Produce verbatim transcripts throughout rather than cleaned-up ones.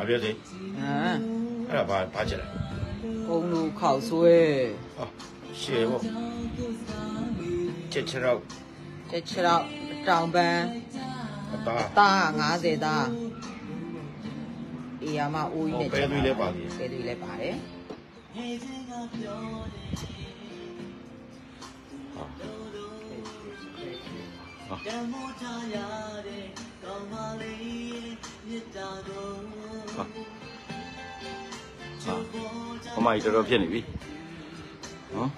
别谁？嗯，哎呀，爬爬起来。 公路口水。 哦，谢我。这吃了。 这吃了上班。 打。 打牙子打。哎呀妈，乌云的。 白队来拔的。 白队来拔的。 啊。啊。啊。啊。我妈一直都骗你，嗯。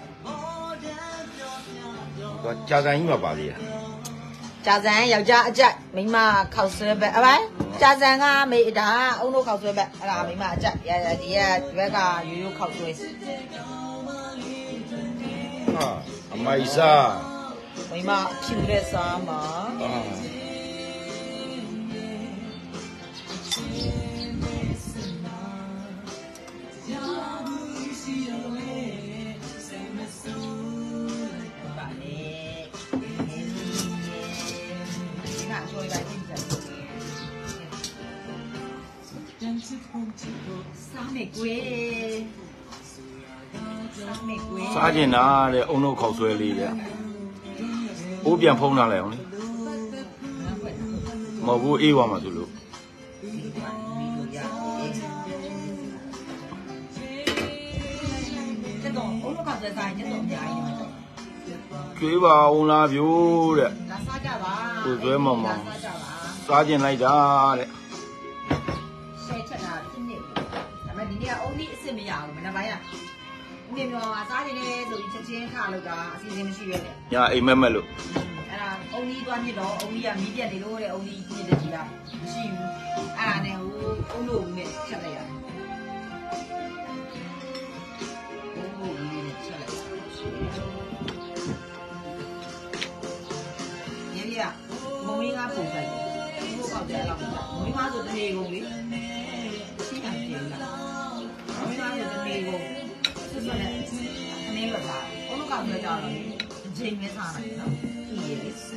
我加上一毛八的。 加上要加加，明码考试呗，啊喂，加上啊没打，欧陆考试呗，啊啦明码加，呀呀啲啊，那个又有考试。 啊，阿妈意思啊？ 明码拼的啥嘛？ 啊。 啥玫瑰？啥玫瑰？ 啥钱拿的？欧陆口水里的，我边碰上来了。冇不 A 王嘛，走路。 这种欧陆口水啥？这种便宜吗？ 对吧？我那边的。 那啥价吧？ 我最忙嘛。啥钱来家的？ 谁吃啊？真的。那么今天欧米是没要，我们那边呀。你们话啥钱呢？就一千千卡了个，是什么需要的？ 呀，一买买了。 哎呀，欧米端的咯，欧米啊，米店的咯，欧米几的几啊？是有，啊呢，我欧陆的吃了呀。欧陆的吃了呀。爷爷啊，我们应该不在的，我搞在了，我们妈做的内功的，非常简单。我们妈做的内功。是说的，那个啥，我们刚才讲了，前面啥来着？也是。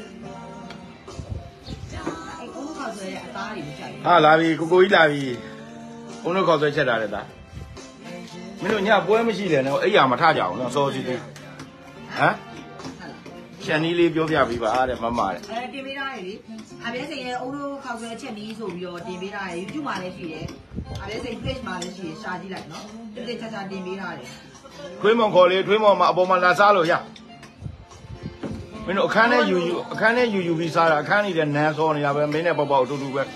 哎，我们刚才打理一下。 啊，那边哥哥一那边，我们考出吃哪里的？没有，你还不会没洗脸呢？哎呀，嘛差价，那烧起的。啊？像你的表表比吧的，妈妈的。 哎，点没来的，阿边是欧洲考出前年手表点没来，有就买来去的，阿边是 fresh 买来去，杀鸡来喏，就得查查点没来的。 推门考虑，推门嘛，不嘛拉啥路呀？没有，看那有有，看那有有为啥啦？看你的难说呢，要不没那宝宝嘟嘟呗。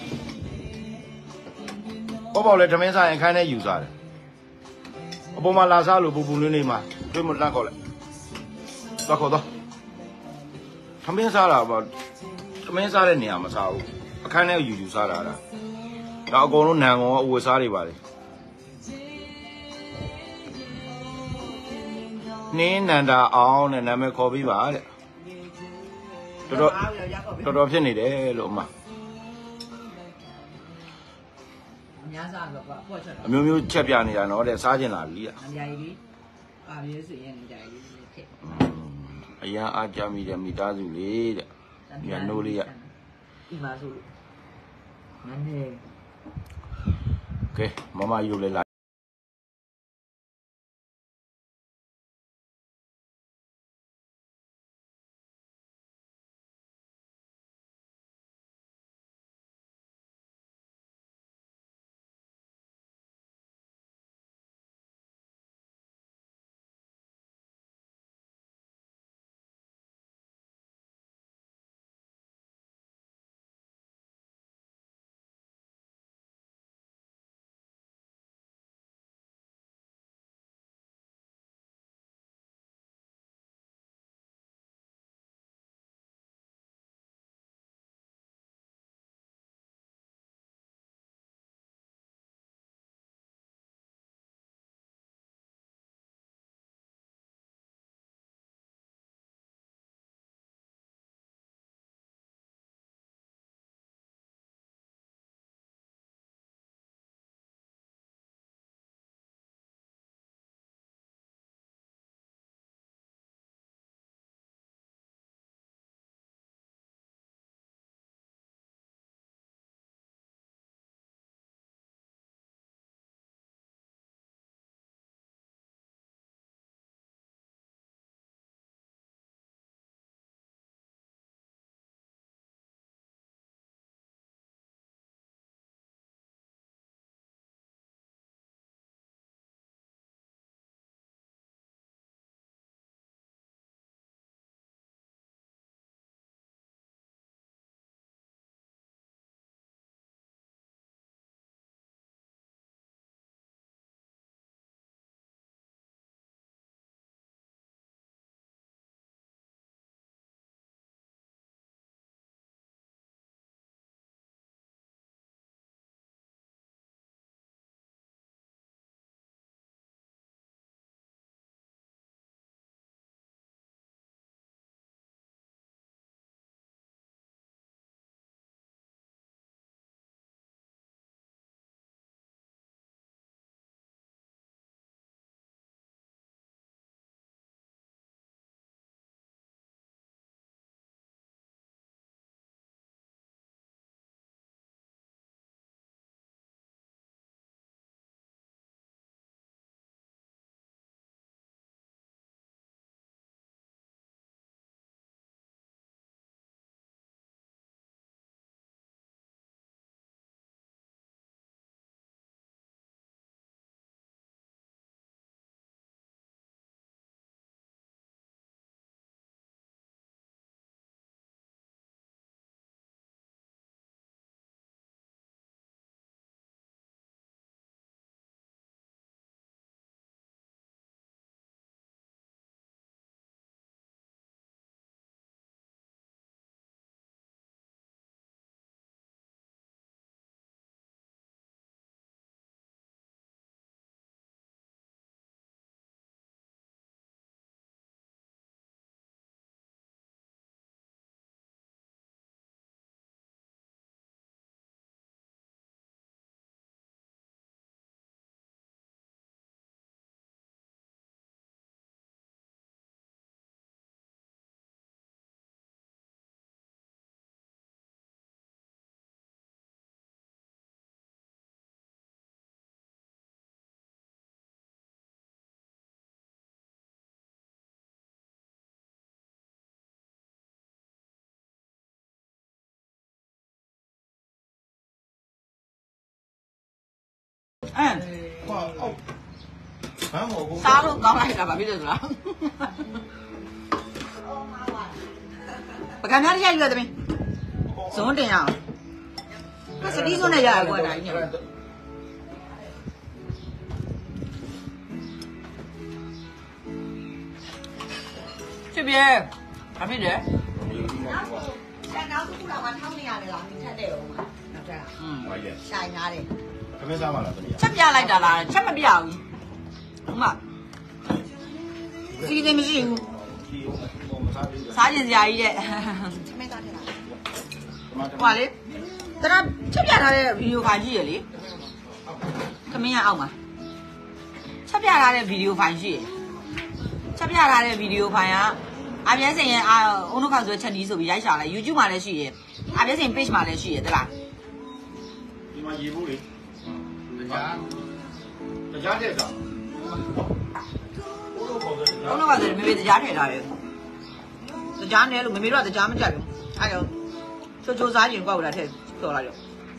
宝宝来这边啥人看那有啥的？不嘛拉啥路不不轮的嘛？推门拉考了，拉考到。他没啥了吧？他没啥的你嘛啥？看那有有啥啦啦？然后讲侬难我为啥的吧的？你难道熬呢？那没考比吧的？多多多多骗你的路嘛？苗苗吃边的呀？我在啥钱哪里呀？嗯，哎呀，阿家米的米大猪哩的，人努力呀。OK，妈妈又来啦。 အင်းကွာအောက်ဘာမဟုတ်ဘူးစားလို့ကောင်းလိုက်တာပါပြီလို့လားပကံများရိုက်ရွက်သမီးဇွန်းတင်ရအောင်စတီးစွန်းနဲ့ရရကွာဒါကြီးညချစ်ပြေဘာဖြစ်လဲဆက်နောက်တစ်ခုတော့ထောင်းနေရတယ်လားထက်တယ်ဦးမှာနောက်ထပ်อืมဘာကြီးရှိုင်ရတယ်ခမင်းစားမလားတမီးချက်ပြလိုက်တာလားချက်မပြဘူးဥမာစီးစိမ်မရှိဘူးဒီဟိုမစားဘူးစားကျင်စရာကြီးတဲ့သမင်းသားထက်လားဟွာလေတရချက်ပြထားတဲ့ဗီဒီယိုဖိုင်ရှိရလေသမင်းရအောင်ပါချက်ပြထားတဲ့ဗီဒီယိုဖိုင်ရှိရချက်ပြထားတဲ့ဗီဒီယိုဖိုင်ကအပြည့်စင်ရဲ့အာအုံးနှုတ်ခေါက်ဆွဲချက်ဒီဆိုပြီးရိုက်ရှာလိုက် YouTube မှာလည်းရှိရအပြည့်စင် page မှာလည်းရှိရတလားဒီမှာရေဘူးလေတရားတရားတဲ့စားဘိုးတို့ခေါ်တဲ့အုံးနှုတ်ခေါက်ဆွဲမေမေတရားထည့်ထားတယ်တရားနဲ့လို့မေမေတို့ကတရားမကြိုက်ဘူးအဲဒါချိုးချိုးစားရင်ကွာဦးလားထည့်တော်လိုက်ရော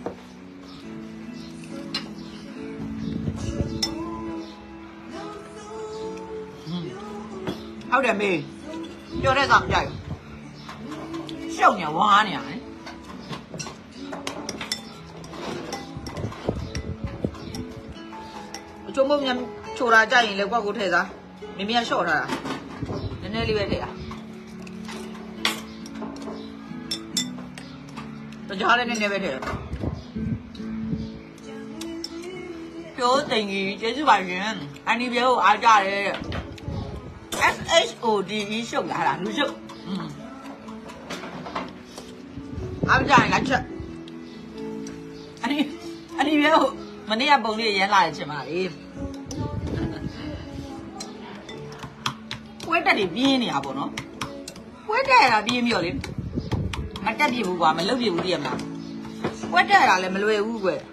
ဟုတ်တယ်မေပြောတဲ့ကောင်မကြိုက်ဘူးရှောက်နေဝါးနေရတယ်အချိုးမုံညချိုတာကြိုက်ရင်လည်းကွက်ကိုထည့်စားမိမိကရှော့ထားတာနည်းနည်းလေးပဲထည့်တာကြားလေးနည်းနည်းပဲထည့်ပြိုးတင်ကြီးကျေးဇူးပါရှင်အန်ဒီပြေကိုအားကြတယ် S H O D E ရှုပ်လာတာလူရှုပ်အားကြရင်လိုက်ချက်အန်ဒီအန်ဒီပြေကိုမနေ့ကပုံလေးရမ်းလာတယ်ချင်ပါလေပွဲတက်တွေပြင်းနေတာပေါ့နော်ပွဲတက်ရတာပြင်းပြီးတော့လေမတက်ပြဘူးကွာမလုတ်ပြဘူးတည်ရမလားပွဲတက်ရတာလည်းမလွယ်ဘူးကွယ်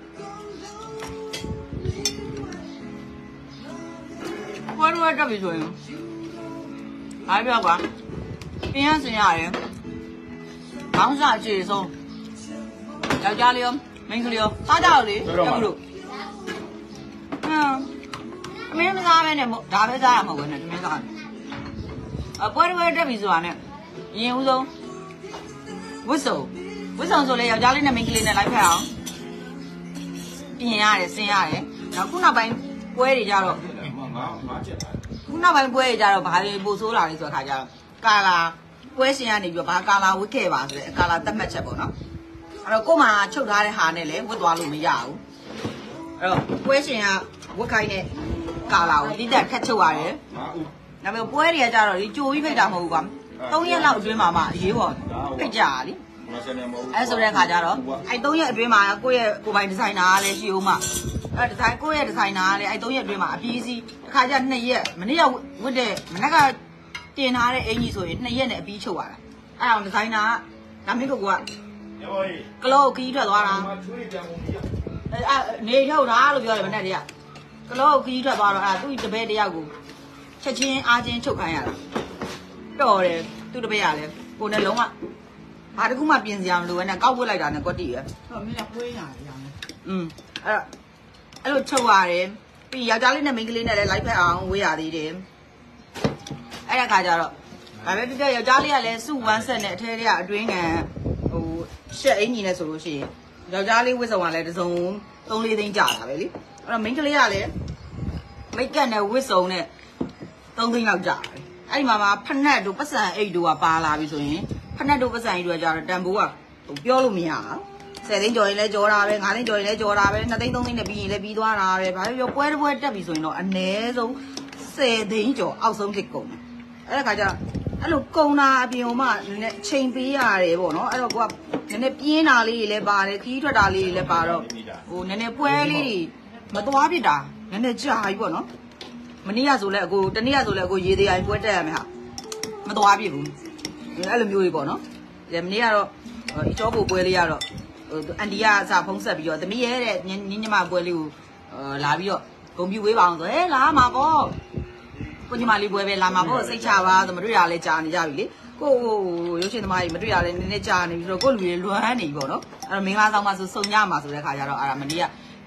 ပွဲတော့တက်ပြီဆိုရင်အားပြောကွာပြင်းရစင်ရတယ်ဘောင်းစားအခြေဆုံးယောက်ျားလေးရောမိန်းကလေးရောစားကြတော့လေတက်လို့ဟမ်အမင်းမစားပဲနဲ့ဒါပဲစားရမှာဝင်နေတမင်းစားအပွဲတော့တက်ပြီဆိုတာနဲ့ရင်ဦးဆုံးဝစ်စုံဝစ်စုံဆိုလေယောက်ျားလေးနဲ့မိန်းကလေးနဲ့လိုက်ဖက်အောင်ပြင်ရတယ်ဆင်းရတယ်နောက်ခုနောက်ပိုင်းပွဲတွေကြတော့ငါငါချက်တာခုနောက်ပိုင်းပွဲတွေကြတော့ဘာတွေပို့ဆိုးလာလဲဆိုတော့ခါကြတော့ကာလာပွဲရှင်ကနေပြီးတော့ဘာကာလာဝစ်ခဲ့ပါဆိုတဲ့ကာလာတက်မှတ်ချက်ပေါ့နော်အဲ့တော့ကို့မှာချုပ်ထားတဲ့ဟာနဲ့လည်းဝစ်သွားလို့မရဘူးအဲ့တော့ပွဲရှင်ကဝစ်ခိုင်းတဲ့ကာလာကိုတိတက်ထက်ချုပ်ရတယ်ငါဦးဒါပေမဲ့ပွဲတွေကကြတော့ဒီကြိုပြီးဖိတ်တာမဟုတ်ဘူးကွာသုံးရက်လောက်အတွင်းမှာမှအရေးပေါ်ဖိတ်ကြရလေမစနေမဟုတ်အဲဆိုတဲ့အခါကျတော့အဲသုံးရက်အတွင်းမှာကိုယ့်ရဲ့ကိုယ်ပိုင်ဒီဇိုင်နာကလည်းရှိအောင်မှအဲဒီဇိုင်ကိုယ့်ရဲ့ဒီဇိုင်နာကလည်းအဲသုံးရက်အတွင်းမှာအပြီးစီးတစ်ခါကျနှစ်ရက်မနေ့ကဝတ်တဲ့မနေ့ကတင်ထားတဲ့အင်ကြီးဆိုရင်နှစ်ရက်နဲ့အပြီးချုပ်ရတာအဲအောင်ဒီဇိုင်နာကဒါမင်းတို့ကရောကြီးကလောခီးထွက်သွားတာမချွေးပြန်ကုန်ပြီအဲနေထုတ်တာလို့ပြောတယ်မနေ့တည်းကကလောခီးထွက်သွားတော့အဲသူ့တပည့်တယောက်ကိုချက်ချင်းအားချင်းချုပ်ခိုင်းရတာတော်တယ်သူ့တပည့်ကလည်းကိုနဲ့လုံးဝဘာတခုမှပြင်စရာမလိုဘဲနဲ့ကောက်ဝတ်လိုက်တာနဲ့ကွက်တီရယ်ဟောမင်းကပွေးရတယ်ရောင်းอืมအဲ့တော့အဲ့လိုချုပ်ရတယ်ပြီးယောက်ျားလေးနဲ့မိန်းကလေးနဲ့လည်းလိုက်ဖက်အောင်ဝေးရသေးတယ်အဲ့ဒါခါကျတော့ဒါပဲပြပြယောက်ျားလေးကလည်းစုဝမ်းဆက်နဲ့အထဲတွေကအတွင်းငံဟိုရှက်အင်ကြီးနဲ့ဆိုလို့ရှိရင်ယောက်ျားလေးဝစ်စုံကလည်းတစ်စုံသုံးလေးသိန်းကျတာပဲလေအဲ့တော့မိန်းကလေးကလည်းမိတ်ကပ်နဲ့ဝစ်စုံနဲ့သုံးသိန်းလောက်ကျတယ်အဲ့ဒီမှာမှာဖက်နှက်တို့ပတ်စံအိတ်တို့ကပါလာပြီဆိုရင်ဖက်နှက်တို့ပတ်စံအိတ်တို့ကကျတော့တန်ဖိုးကဟိုပြောလို့မရဘူးဆယ်သိန်းကျော်ရင်လည်းကျော်တာပဲငါးသိန်းကျော်ရင်လည်းကျော်တာပဲနှစ်သိန်းသုံးသိန်းနဲ့ပြီးရင်လည်းပြီးသွားတာပဲဘာလို့ပြောပွဲတစ်ပွဲတက်ပြီဆိုရင်တော့အနည်းဆုံးဆယ်သိန်းကျော်အောက်ဆုံးဖြစ်ကုန်တယ်အဲ့ဒါခါကျတော့အဲ့လိုကုန်တာအပြင်မှာနည်းနည်းချိန်ပေးရတယ်ပေါ့နော်အဲ့တော့ကိုကနည်းနည်းပြင်းတာလေးတွေလည်းပါတယ်ခီးထွက်တာလေးတွေလည်းပါတော့ဟိုနည်းနည်းပွဲလေးတွေမသွားဖြစ်တာနည်းနည်းကြာပြီပေါ့နော်မနေ့ကဆိုလဲအကိုတနေ့ကဆိုလဲအကိုရေသေးရင်ပွဲတက်ရမယ်ဟာမသွားဖြစ်ဘူးအဲ့လိုမျိုးတွေပေါ့နော်ဒီမနေ့ကတော့အချောပိုပွဲလေးကတော့ဟိုအန်ဒီကအစာဖုံးဆက်ပြီးတော့သမီးရဲ့တဲ့ညညမပွဲလေးကိုလာပြီးတော့ဂုံပြူဝေးပါအောင်ဆိုဟဲလာမှာပေါ့ကိုညီမလေးပွဲပဲလာမှာပေါ့စိတ်ချပါဆိုမတွေ့ရလဲကြာနေကြပြီလေကိုရုပ်ရှင်သမားကြီးမတွေ့ရလဲနည်းနည်းကြာနေပြီးတော့ကိုလူတွေလွမ်းနေပြီပေါ့နော်အဲ့တော့မင်္ဂလာဆောင်မှာဆိုစုံညမှာဆိုတဲ့ခါကျတော့အဲ့ဒါမနေ့က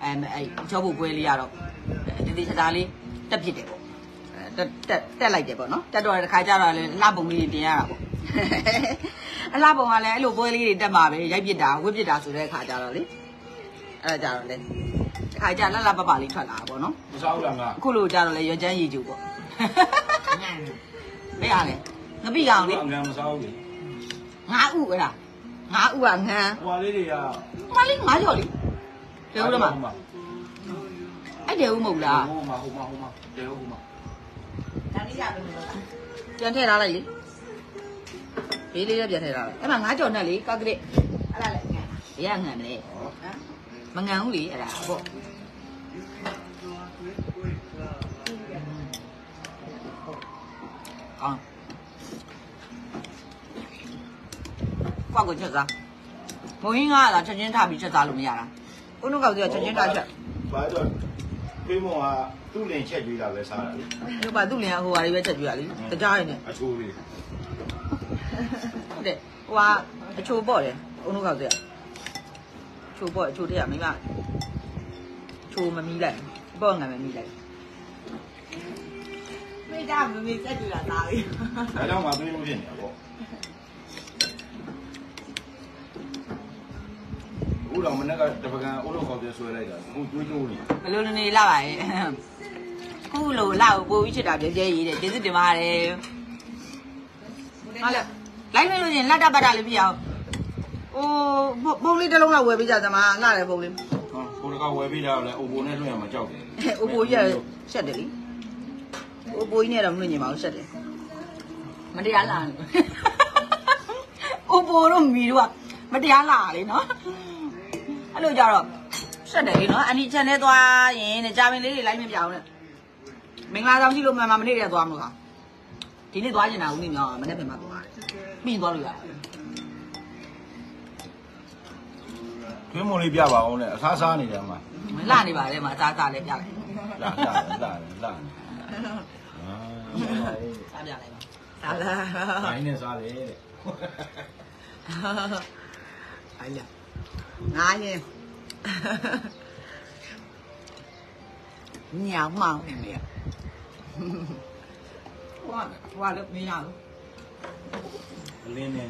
အဲအဲချောဖို့ပွဲလေးရတော့ဒီဒီချာချာလေးတက်ဖြစ်တယ်ပေါ့တက်တက်တက်လိုက်တယ်ပေါ့နော်တက်တော့တစ်ခါကျတော့လေလှပုံလေးပြင်ရတာပေါ့အလှပုံကလည်းအဲ့လိုပွဲလေးတွေတက်မှာပဲရိုက်ပစ်တာဝစ်ပစ်တာဆိုတဲ့အခါကျတော့လေအဲ့ဒါကြတော့လေတစ်ခါကျလှလှပပလေးထွက်လာတာပေါ့နော်မစားဘူးလားငါအခုလိုကျတော့လေရွက်ချမ်းရည်ကျူပေါ့ငါမေးရလေငပိကောင်လေငါမစားဘူးလေငါဥအဲ့ဒါငါဥကငန်းဟွာလေးတွေကဟွာလေးငါကြော်လေတဲဦးလားမအဲ့တဲဦးမဟုတ်လားဟိုမှာဟိုမှာဟိုမှာတဲဦးဟိုမှာဒါလေးရပြီလို့လားပြန်ထည့်ထားလိုက်လေဘေးလေးလည်းပြန်ထည့်ထားလိုက်အဲ့မှာငါကြော်နဲ့လေကောက်ကလေးအဲ့ဒါလည်းငန်းဘယ်ကငန်းမလဲမငန်းဘူးလေအဲ့ဒါပေါ့အောင်ကွာကိုချက်စားမုံဟင်းကားကချက်ချင်းထားပြီးချက်စားလို့မရတာဦးနှုတ်ကောက်ကြီးကချက်ချင်းထားချက်ဘာတော့ဖေးမောကသူ့လင်ချက်ကြွေးတာပဲစားတာလေဟုတ်ပါသူ့လင်ကဟိုဟာလေးပဲချက်ကြွေးတာလေတကြားရည်နဲ့အချိုးလေးဟုတ်တယ်ဟိုကအချိုးပေါ့တယ်ဦးနှုတ်ကောက်ကြီးကချိုးပေါ့အချိုးတည်းကမိမချိုးမမီးလိုက်ပေါ့ငံမမီးလိုက်မိတာမမေးစက်ကြည့်လာသားလေးဒါကြောင့်ငါတွေးလို့ဖြစ်နေတာပေါ့ဦးတော်မနေ့ကတပကံဦးတော်ခေါ်ပြဆွဲလိုက်တာအခုတွေးကြိုးနေဘယ်လိုနေလာပါရဲ့ခုလိုလာကိုပို့ပြီးချစ်တာပြဲပြဲရေးတယ်ကျေးဇူးတင်ပါတယ်ဟုတ်လားလိုက်လို့ရင်လက်တပတ်တာလေးပြအောင်ဟိုပုံလေးတစ်လုံးလောက်ဝယ်ပေးကြသမားလာတယ်ပုံလေးဟိုတကဝယ်ပေးတာလည်းအိုဘိုနဲ့လွှင့်ရမှာကြောက်တယ်အိုဘိုကြီးကရှက်တယ်လीအိုဘိုကြီးနဲ့တော့မလွှင့်ညင်ပါဘူးရှက်တယ်မတရားလာအိုဘိုတို့မီတို့ကမတရားလာလေနော်အဲ့လိုကြတော့ရှက်တယ်လေနော်အန်ဒီချန်ထဲသွားရင်တဲ့ဂျာမင်လေးတွေလိုက်မပြောင်းနဲ့မင်္ဂလာဆောင်ရှိလို့မှမမနေ့တည်းသွားမလို့ဒီနေ့သွားကျင်တာဦးနေမြောင်းမနေ့ပြန်မှသွားတယ်ပြီးသွားလို့ရတယ်တွင်းမုံလေးပြပါအောင်လေအစားစားနေတယ်အမလာနေပါလေမအစားစားလေးပြလိုက်လာလာလာလာအာစားပြလိုက်ပါစားလာဘိုင်းနဲ့စားတယ်တဲ့အိုင်လာငါရင်ညောင်မောင်းနေလေဟွာဟွာလည်းမရဘူးအလင်းနဲ့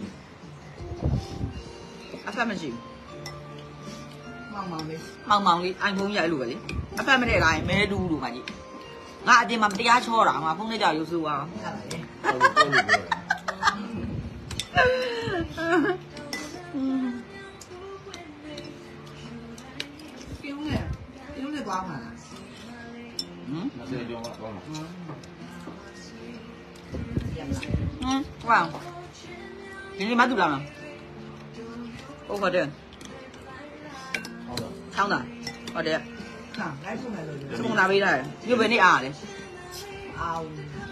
အဖက်မရှိမောင်မောင်လေးမောင်မောင်လေးအိုင်ဖုန်းရိုက်လို့ပဲလေအဖက်မတဲ့တိုင်းမဲတူးလို့ပါကြီးငါအပြင်မှာမတရားချောတာငါဖုန်းနဲ့ကြောက်ရုပ်ဆိုးပါဟုတ်ပါလေပြုံးနေပြုံးနေသွားမှာလားဟမ်မစေပြောမှာသွားမှာဟမ်ဝါဒီနေ့မတူလာလားဟုတ်ပါတယ်ချောင်းတာဟုတ်တယ်ဟာလိုက်ဆုံးမယ်လို့ဆုံးလာပေးတာညဘယ်နေ့အားလဲအောင်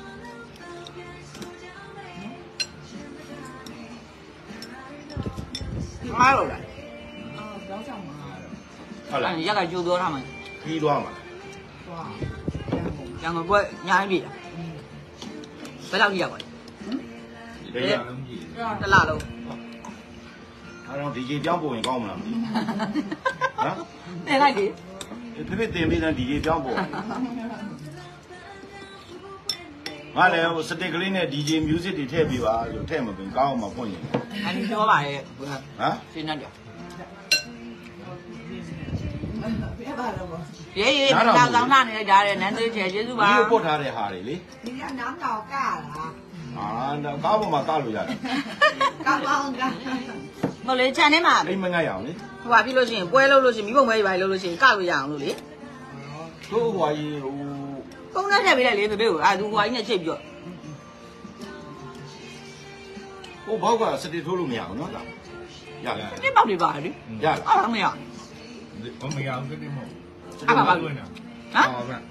မားလို့လားအော်တော့ဆောင်မှာဟုတ်လားရက်ကကြိုးသွားထားမှာပြီးသွားမှာသွားရန်ကုန်ဘွဲညားပြီလားဘယ်လောက်ကြီးရပါလဲဟမ်ဒီရလုံးကြီးတစ်လားလုံးအဲ့တော့ဒီကြီးပြောင်းပုံရင်ကောင်းမလားမသိဘူးဟမ်တင်လိုက်လေဖေဖေတင်ပြီးတဲ့ဒီကြီးပြောင်းပုံငါလည်းဟိုစတစ်ကလေးနဲ့ ဒီ ဂျေ music တွေထည့်ပေးပါလို့ထည့်မပေးကောင်းအောင်မဖွင့်ရင်အဲ့ဒီပြောပါရဲ့ဟမ်ရှင်းနေတယ်ပြပါတော့ရေးရေးနားဆောင်ထားနေလိုက်တာတဲ့နန်းသေးချေကျေးဇူးပါဒီကိုပုတ်ထားတဲ့ဟာတွေလေဒီကနားတော်ကလားအာတော့ကားပေါ်မှာကားလို့ရတယ်ကားပေါင်းကမဟုတ်လေခြံထဲမှာအိမ်မငတ်ရအောင်လေဟိုပါပြီလို့ရှိရင်ပွဲလုပ်လို့ရှိရင်မိဘမဲကြီးပါလို့လို့ရှိရင်ကလို့ရအောင်လို့လေတို့ဟွာကြီးဟိုပုံနဲ့ထည့်ပေးလိုက်လေဖေဖေကိုအာသူဟွာကြီးနဲ့ချိတ်ပြီးတော့ဟိုဘောက်ကစတစ်ထိုးလို့မရအောင်နော်ရတယ်ဒီပေါက်တွေပါလေရတယ်အားမရ我没有这里么？ 啊爸爸， 啊？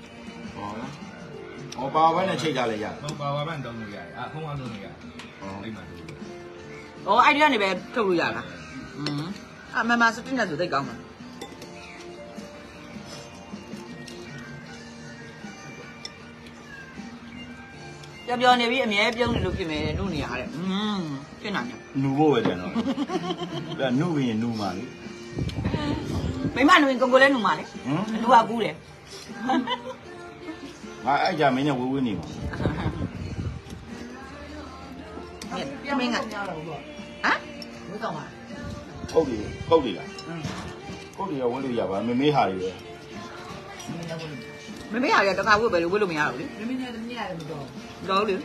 哦，爸爸那车家来呀？ 我爸爸办都没呀，啊，空房都没呀，哦，你买都。 哦，哎，你那边ထုတ်လို့ရလားอืมအမမစတင်နေဆိုသိကောင်းမှာပြောပြောနေပြီအမြဲပြုံးနေလို့ဖြစ်မယ်နုနေရတယ်อืมဖြစ်နိုင်တယ်နူဖို့ပဲတယ်နော်ဒါနုရင်နူမှာလေဘမိမနွေကိုကိုလည်းနူမှာလေလူကကူးတယ်ငါအဲ့ကြမင်းနဲ့ဝေးဝေးနေမှာပြမင်းကဟမ်ဝေးတော့မှာပုတ်တယ်ပုတ်တယ်လားပုတ်တယ်ရောဝေးလို့ရပါမမေးဟာတွေပဲမမေးရရတခါဝေးပဲလို့ဝေးလို့မရဘူးလေမင်းနဲ့တမီးရတယ်မတော်တော့လေ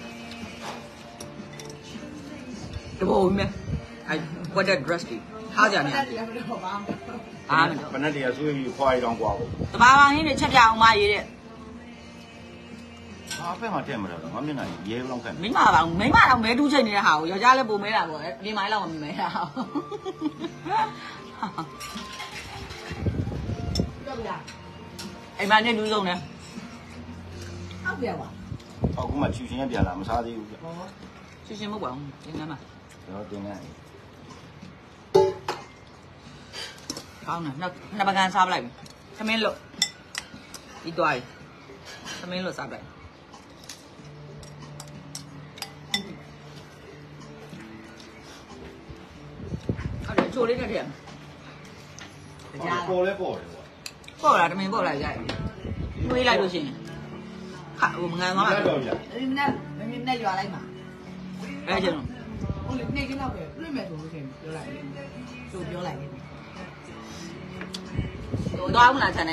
တဘောဦးမဲအဲ what that dress ဒီထားကြနေတယ်လည်းမတော်ပါဘူးအားမဘယ်နဲ့တရားဆွေးပြီးခွာရီတောင်ကွာဘူးတဘာဘာဟင်းနဲ့ချက်ပြအောင်မရေးတဲ့ဟာဖက်မှာတက်မလားငါမျက်နှာရဲလောက်ခဲ့မိမပါမိမတော့မဲတူးချိန်နေတဲ့ဟာကိုယောက်ျားလည်းပုံမဲတာပေါ့အပြင်မိုင်းလောက်မမဲတာတော့ဗျာအိမ်မနဲ့လူဆုံးနေဟုတ်ပြပါအခုမှချူရှင်ရပြန်လာမစားသေးဘူးပြဟောရှင်းရှင်းမဟုတ်ပါဘူးသင်္ကန်းမှာကျွန်တော်တင်နေကောင်းတယ်နောက်နှစ်ပကံစားပလိုက်ပြီသမင်းလို့ဒီတွားပြီသမင်းလို့စားပလိုက်ဟုတ်တယ်ချိုးလေးနဲ့ထည့်ရပေါ်လဲပေါ်တယ်ကွာပေါ့လားသမင်းပေါ့လားရိုက်တွေးလိုက်လို့ရှိရင်ဟာဟိုမငန်သွားမှာတော့ပြမင်းနဲ့မင်းနဲ့ရွာလိုက်မှာအဲကျတော့ဟုတ်လေနေကတော့ပဲပြည့်မယ်ဆိုလို့ရှိရင်ပြောလိုက်သူပြောလိုက်ဟိုတော့မလားချန်နေ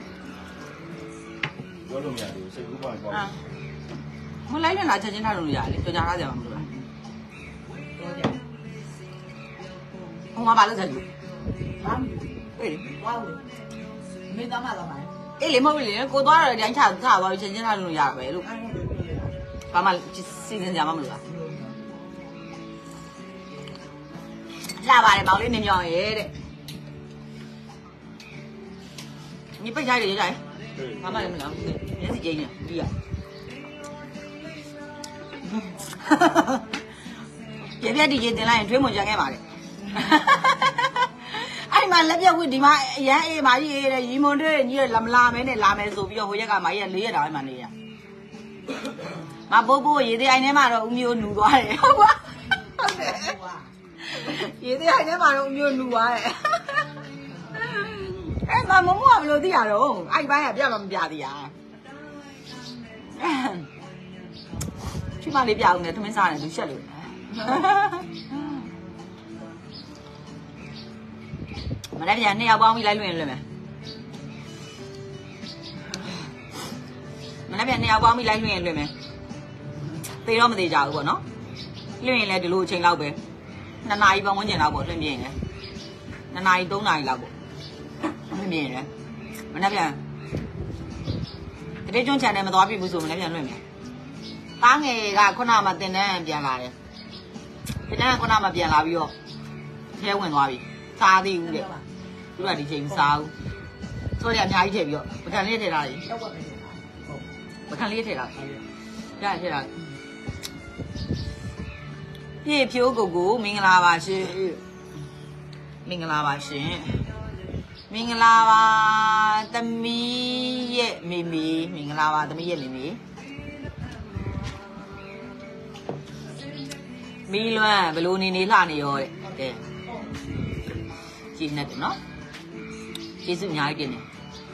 ပြောလို့မရသေးဘူးစိတ်ကူးပါကွာအာမလိုက်နဲ့လားချက်ချင်းထားလို့ရတယ်ကြော်ကြထားကြမှာမလို့လားပြောကြဟိုမှာပါလို့ချက်ယူဘာမှမအေးလေဝါဘူးမင်းသားမလာမှာအေးလေမဟုတ်ဘူးလေကိုသွားတော့တိုင်းချထားသွားပြီးချက်ချင်းထားလို့ရပဲလို့အဲ့ဒါပြောရဘာမှစီစဉ်ကြမှာမလို့လားလှပါတယ်မောင်လေးနေမြောင်ရဲ့တဲ့你背下来就来，妈妈有没有？也是这样，对呀。别别的进来，专门讲干嘛的？哎妈，那边会的嘛，也哎妈也的，一毛的你拉没拉没的拉没手表，回家干嘛也累的嘛累呀。妈婆婆也得爱你妈的，我没有弄多的，好吧？也得爱你妈的，我没有弄多的。哎，妈，我摸不着地下喽，哎，爸呀，别那么别的呀。去哪里别呢？他们仨人都下流。မနေ့ကနေ့ရောက်ပေါင်းပြီးလိုက်လွင်လွင်မယ်မနေ့ကနေ့ရောက်ပေါင်းပြီးလိုက်လွင်လွင်မယ်သေတော့မသေးကြဘူးပေါ့နော်လွင်ရင်လည်းဒီလိုအချိန်လောက်ပဲနှစ်နာရီပတ်ဝန်းကျင်လောက်ပေါ့လွင်ပြင်းရင်နှစ်နာရီသုံးနာရီလောက်ပေါ့လွင်ပြင်းရင်မနေ့ကတတိကျွန်းချန်တယ်မသွားပြဘူးဆိုမနေ့ကလွင်မယ်တားငယ်ကခုနမှတင်တန်းပြန်လာတယ်တင်တန်းကခုနမှပြန်လာပြီးတော့ထဲဝင်သွားပြီစားသေးဘူးတဲ့သူကဒီချိန်မစားဘူးဆိုတော့အများကြီးထည့်ပြီးတော့ပကံလေးထည့်ထားတယ်တော့ပဲဟုတ်ပကံလေးထည့်ထားတယ်ရထည့်ထားပြည့်ဖြိုးကိုကိုမင်္ဂလာပါရှင်မင်္ဂလာပါရှင်မင်္ဂလာပါသမီးရဲ့မိမိမင်္ဂလာပါသမီးရဲ့မိမိမီလွမ်းဘလို့နေနေလှနေရောတဲ့တဲ့ကြည်နေတယ်နော်ကျေးဇူးအများကြီးတင်တယ်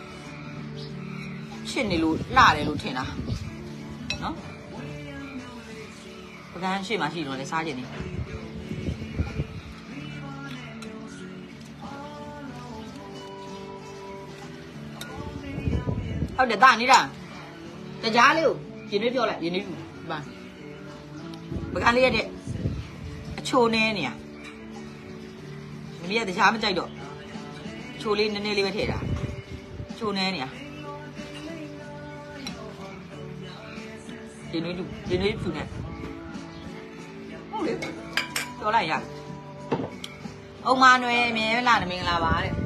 ချစ်နေလို့လှတယ်လို့ထင်တာနော်ပကံရှိမှရှိတော့လေစားကြနေဟုတ်တယ်ဒါနေတာတကြားလေးကိုရင်းနှီးပြောလိုက်ရင်းနှီးပါပကံလေးရတဲ့အချိုနေနေရမင်းကတကြားမကြိုက်တော့ချိုလေးနည်းနည်းလေးပဲထည့်တာချိုနေနေရဒီနွေးဒီနွေးဖြူနေဟုတ်လေပြောလိုက်ရအုံမနွယ်မြဲလာနေမင်္ဂလာပါတဲ့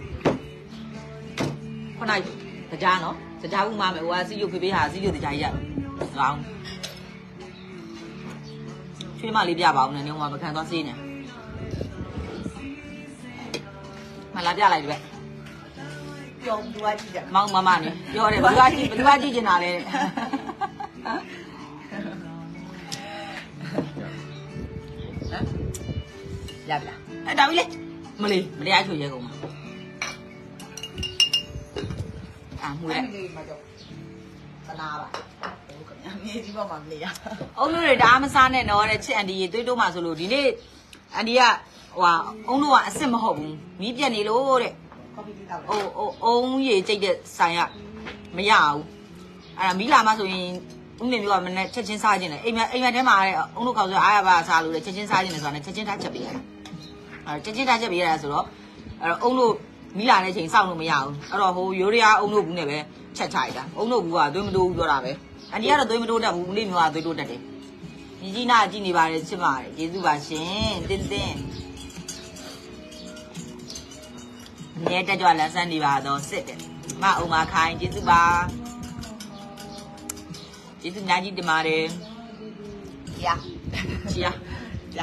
ခုနကကြားနော်ကြားဦးမမယ်ဟိုကစီရုပ်ဖေးဖေးဟာစီရုပ်ကြားကြီးရကောင်းချွေးမလေးပြပါအောင်နဲ့နေဟိုမှာပကံသွားစေးနေမလာပြလိုက်ဒီဘက်ပြောသူကကြည့်ကြမောင်မမနေပြောတယ်ဘယ်သူကကြည့်ဘယ်သူကကြည့်ကျင်တာလဲတဲ့ဟမ်ရပြီလားအဲ့ဒါပြီလေမလေးမလေးအချိုရဲကုန်ပါအာမွေးအဲ့တဲ့ဒီလေးမှာတော့သနာပါအမေဒီပေါ်မှာမနေရအုံးလို့တွေဒါမစားနဲ့တော့တဲ့ချစ်အန်ဒီရေသွေးတိုးမှဆိုလို့ဒီနေ့အန်ဒီကဟိုဟာအုံးလို့ကအစ်စ်မဟုတ်ဘူးမီးပြက်နေလို့တဲ့ကော်ဖီလေးတောက်ဟိုဟိုအုံးရေကြိတ်တဲ့ဆိုင်ကမရဘူးအဲ့ဒါမီးလာမှဆိုရင်ဦးနေမျိုးကမနဲ့ချက်ချင်းစားခြင်းတယ်အိမ်မအိမ်မထဲမှာတဲ့အုံးလို့ခေါက်ဆိုအားရပါစားလို့တဲ့ချက်ချင်းစားခြင်းတယ်ဆိုတာနဲ့ချက်ချင်းထားချက်ပေးရတာအဲ့ချက်ချင်းထားချက်ပေးရတာဆိုတော့အဲ့တော့အုံးလို့မီးလာတဲ့အချိန်စောင့်လို့မရဘူးအဲ့တော့ဟိုရိုးရအုံးလို့ဘူးနဲ့ပဲချက်ချလိုက်တာအုံးလို့ဘူးကသွေးမတိုးဘူးပြောတာပဲအန်ဒီကတော့သွေးမတိုးတတ်ဘူးဦးလေးမျိုးကသွေးတိုးတတ်တယ်ညီကြီးနာကြည့်နေပါတယ်ချစ်ပါတယ်ကျေးဇူးပါရှင်တင်းတင်းမြဲတက်ကြွလန်းဆန်းနေပါတော့စစ်တယ်မအုံမခိုင်ကျေးဇူးပါကျေးဇူးများကြီးတင်ပါတယ်ရချီယာရ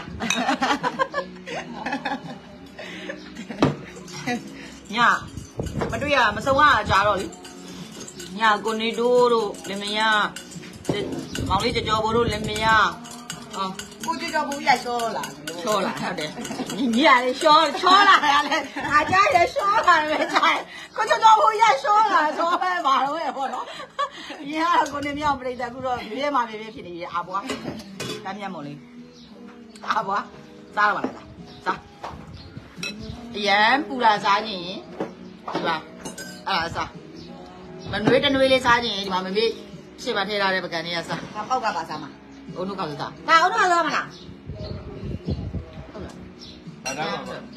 ညမတွေ့ရမစုံရအကြတော့လေညကိုနေတိုးတို့လင်မယားမောင်လေးကြော်ကြော်ဘိုးတို့လင်မယားဟောကိုကြကြောဘူးရိုက်တော့လာချောလာဟုတ်တယ်ညီရလေချောချောလာရတယ်အားကြရချောလာတယ်ကြိုင်ကိုကြော်ကြော်ဘိုးရချောလာချောပဲပါတော့ရဲ့ပေါ့နော်ညီရကိုနေမြောင်ပြိတ္တာခုတော့ပြည့်မှာပြည့်ဖြစ်နေရအာဘွားတမ်းမြတ်မုံလေးအာဘွားစားရပါလားစားအရန်ပူလာစားခြင်းဒီပါအဲ့ဒါစားမနှွေးတနှွေးလေးစားခြင်းဒီမှာမမေ့ရှေ့မှာထည့်ထားတဲ့ပကံလေးကစားငါပေါက်ကပါစားမှာအုံတို့ကောက်စားဒါအောင်တော့စားမလားဟုတ်လားဒါတော့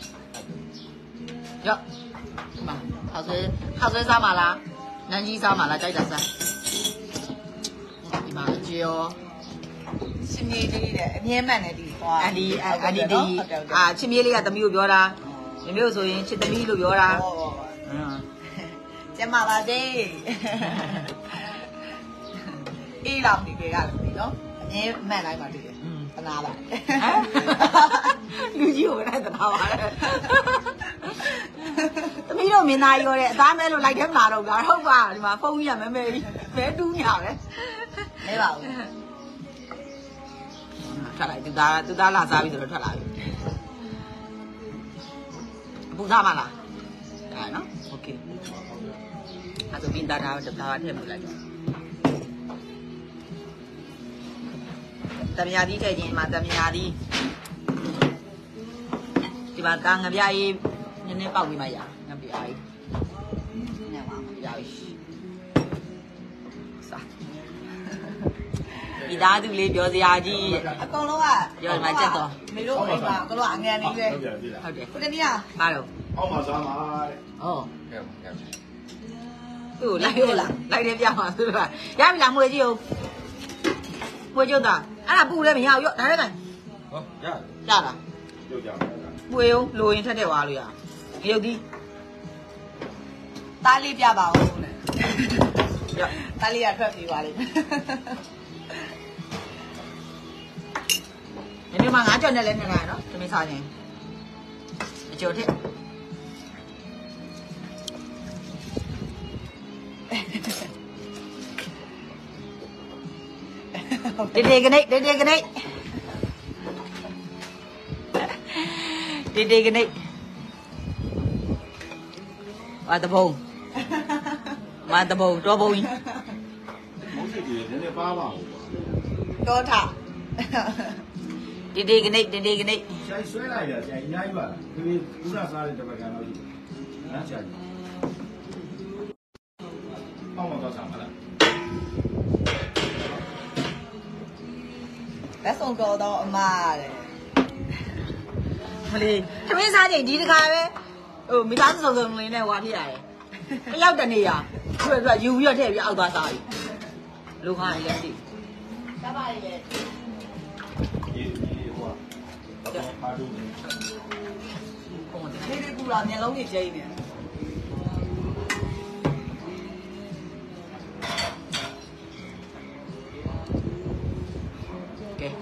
ရော့မဟောက်ဆွဲဟောက်ဆွဲစားမှာလားနန်းကြီးစားမှာလားကြိုက်တာစားဒီမှာအကျော်ရှင်ကြီးလေးတဲ့အမြဲမှန်တယ်ဒီသွားအန်ဒီအန်ဒီဒီအာချစ်မြေးလေးကသမီးကိုပြောတာမမျိုးဆိုရင်ချစ်သမီးလို့ပြောတာအင်းကျမပါသေးအေးလောင်ဒီတွေကလည်းနော်အမြဲမှန်လိုက်ပါတည်တယ်သနာပါလူကြီးကိုလည်းသနာပါလေသမီးတို့မင်းသားရောတဲ့အသားမဲလို့လိုက်တယ်မလားတော့ကဟုတ်ပါဒီမှာဖုန်းကြီးကမဲမဲကြီးမဲတူးညာပဲလဲပါဦးထွက်လိုက်သူသားသူသားလာစားပြီဆိုတော့ထွက်လာပြီပူစားမလားဒါနော်โอเคအဲ့ဒါပြီးသားတာတသားထည့်ပြလိုက်တမယာသီးထည့်ခြင်းမှာတမယာသီးဒီမှာကငပြားကြီးနည်းနည်းပေါက်ပြီးမှရငပြားကြီးနည်းပါရပြီစားဒီသားသူလေးပြောစရာကြီးအကုန်လုံးကမေတို့အိမ်မှာအကုန်လုံးအငယ်နေရွယ်ဟုတ်တယ်ကိုတမီးကဘာလို့အောက်မှာစားမှာတဲ့ဟောကဲကဲသူ့လိုက်ရလားလိုက်တယ်ပြမှာသူကရပြီလားမွေကြီးဦးမွေကျုပ်သားအဲ့ဒါပူလည်းမရဘူးရော့ဒါလည်းကန်ဟောရရလားပြုတ်ကြပါလားမွေဦးလိုရင်ထက်တဲ့ဝါလို့ရရုပ်ဒီသားလေးပြပါဦးနဲ့ရော့သားလေးကထွက်ပြေးပါလိမ့်မယ်ဒီနေ့မှငါးကြော်နဲ့လည်းနှစ်ခါနော်သမီးစားခြင်းအကျော်ထက်တေတေကနေတေတေကနေတေတေကနေဝါတဘုံဝါတဘုံတော်ဘုံကြီးမုန်းစိတ်ကြီးနည်းနည်းပါပါဦးတောထတေတေကနေတေတေကနေဆရာဆွဲလိုက်တာဆရာအများကြီးပါလားဒီကုသစားတဲ့တပတ်ကတော့ရှိဟမ်ဆရာကြီးအောက်မှာတော့စားမလားလက်ဆောင်တော်တော့အမတဲ့မလေးသမင်းစားချိန်ဒီတခါပဲဟိုမိသားစုစုံစုံလေးနဲ့ဟွာဖြစ်ရတယ်တယောက်တနေရသူကယူပြီးတော့ထည့်ပြီးအောက်သွားစားပြီလူခိုင်းလည်းသိတပါးရဲ့ဒီဒီဟိုကတော့ပါတော့ပုံတယ်လေးလေးပူလာမျက်လုံးကြီးကျိန်းနေကဲ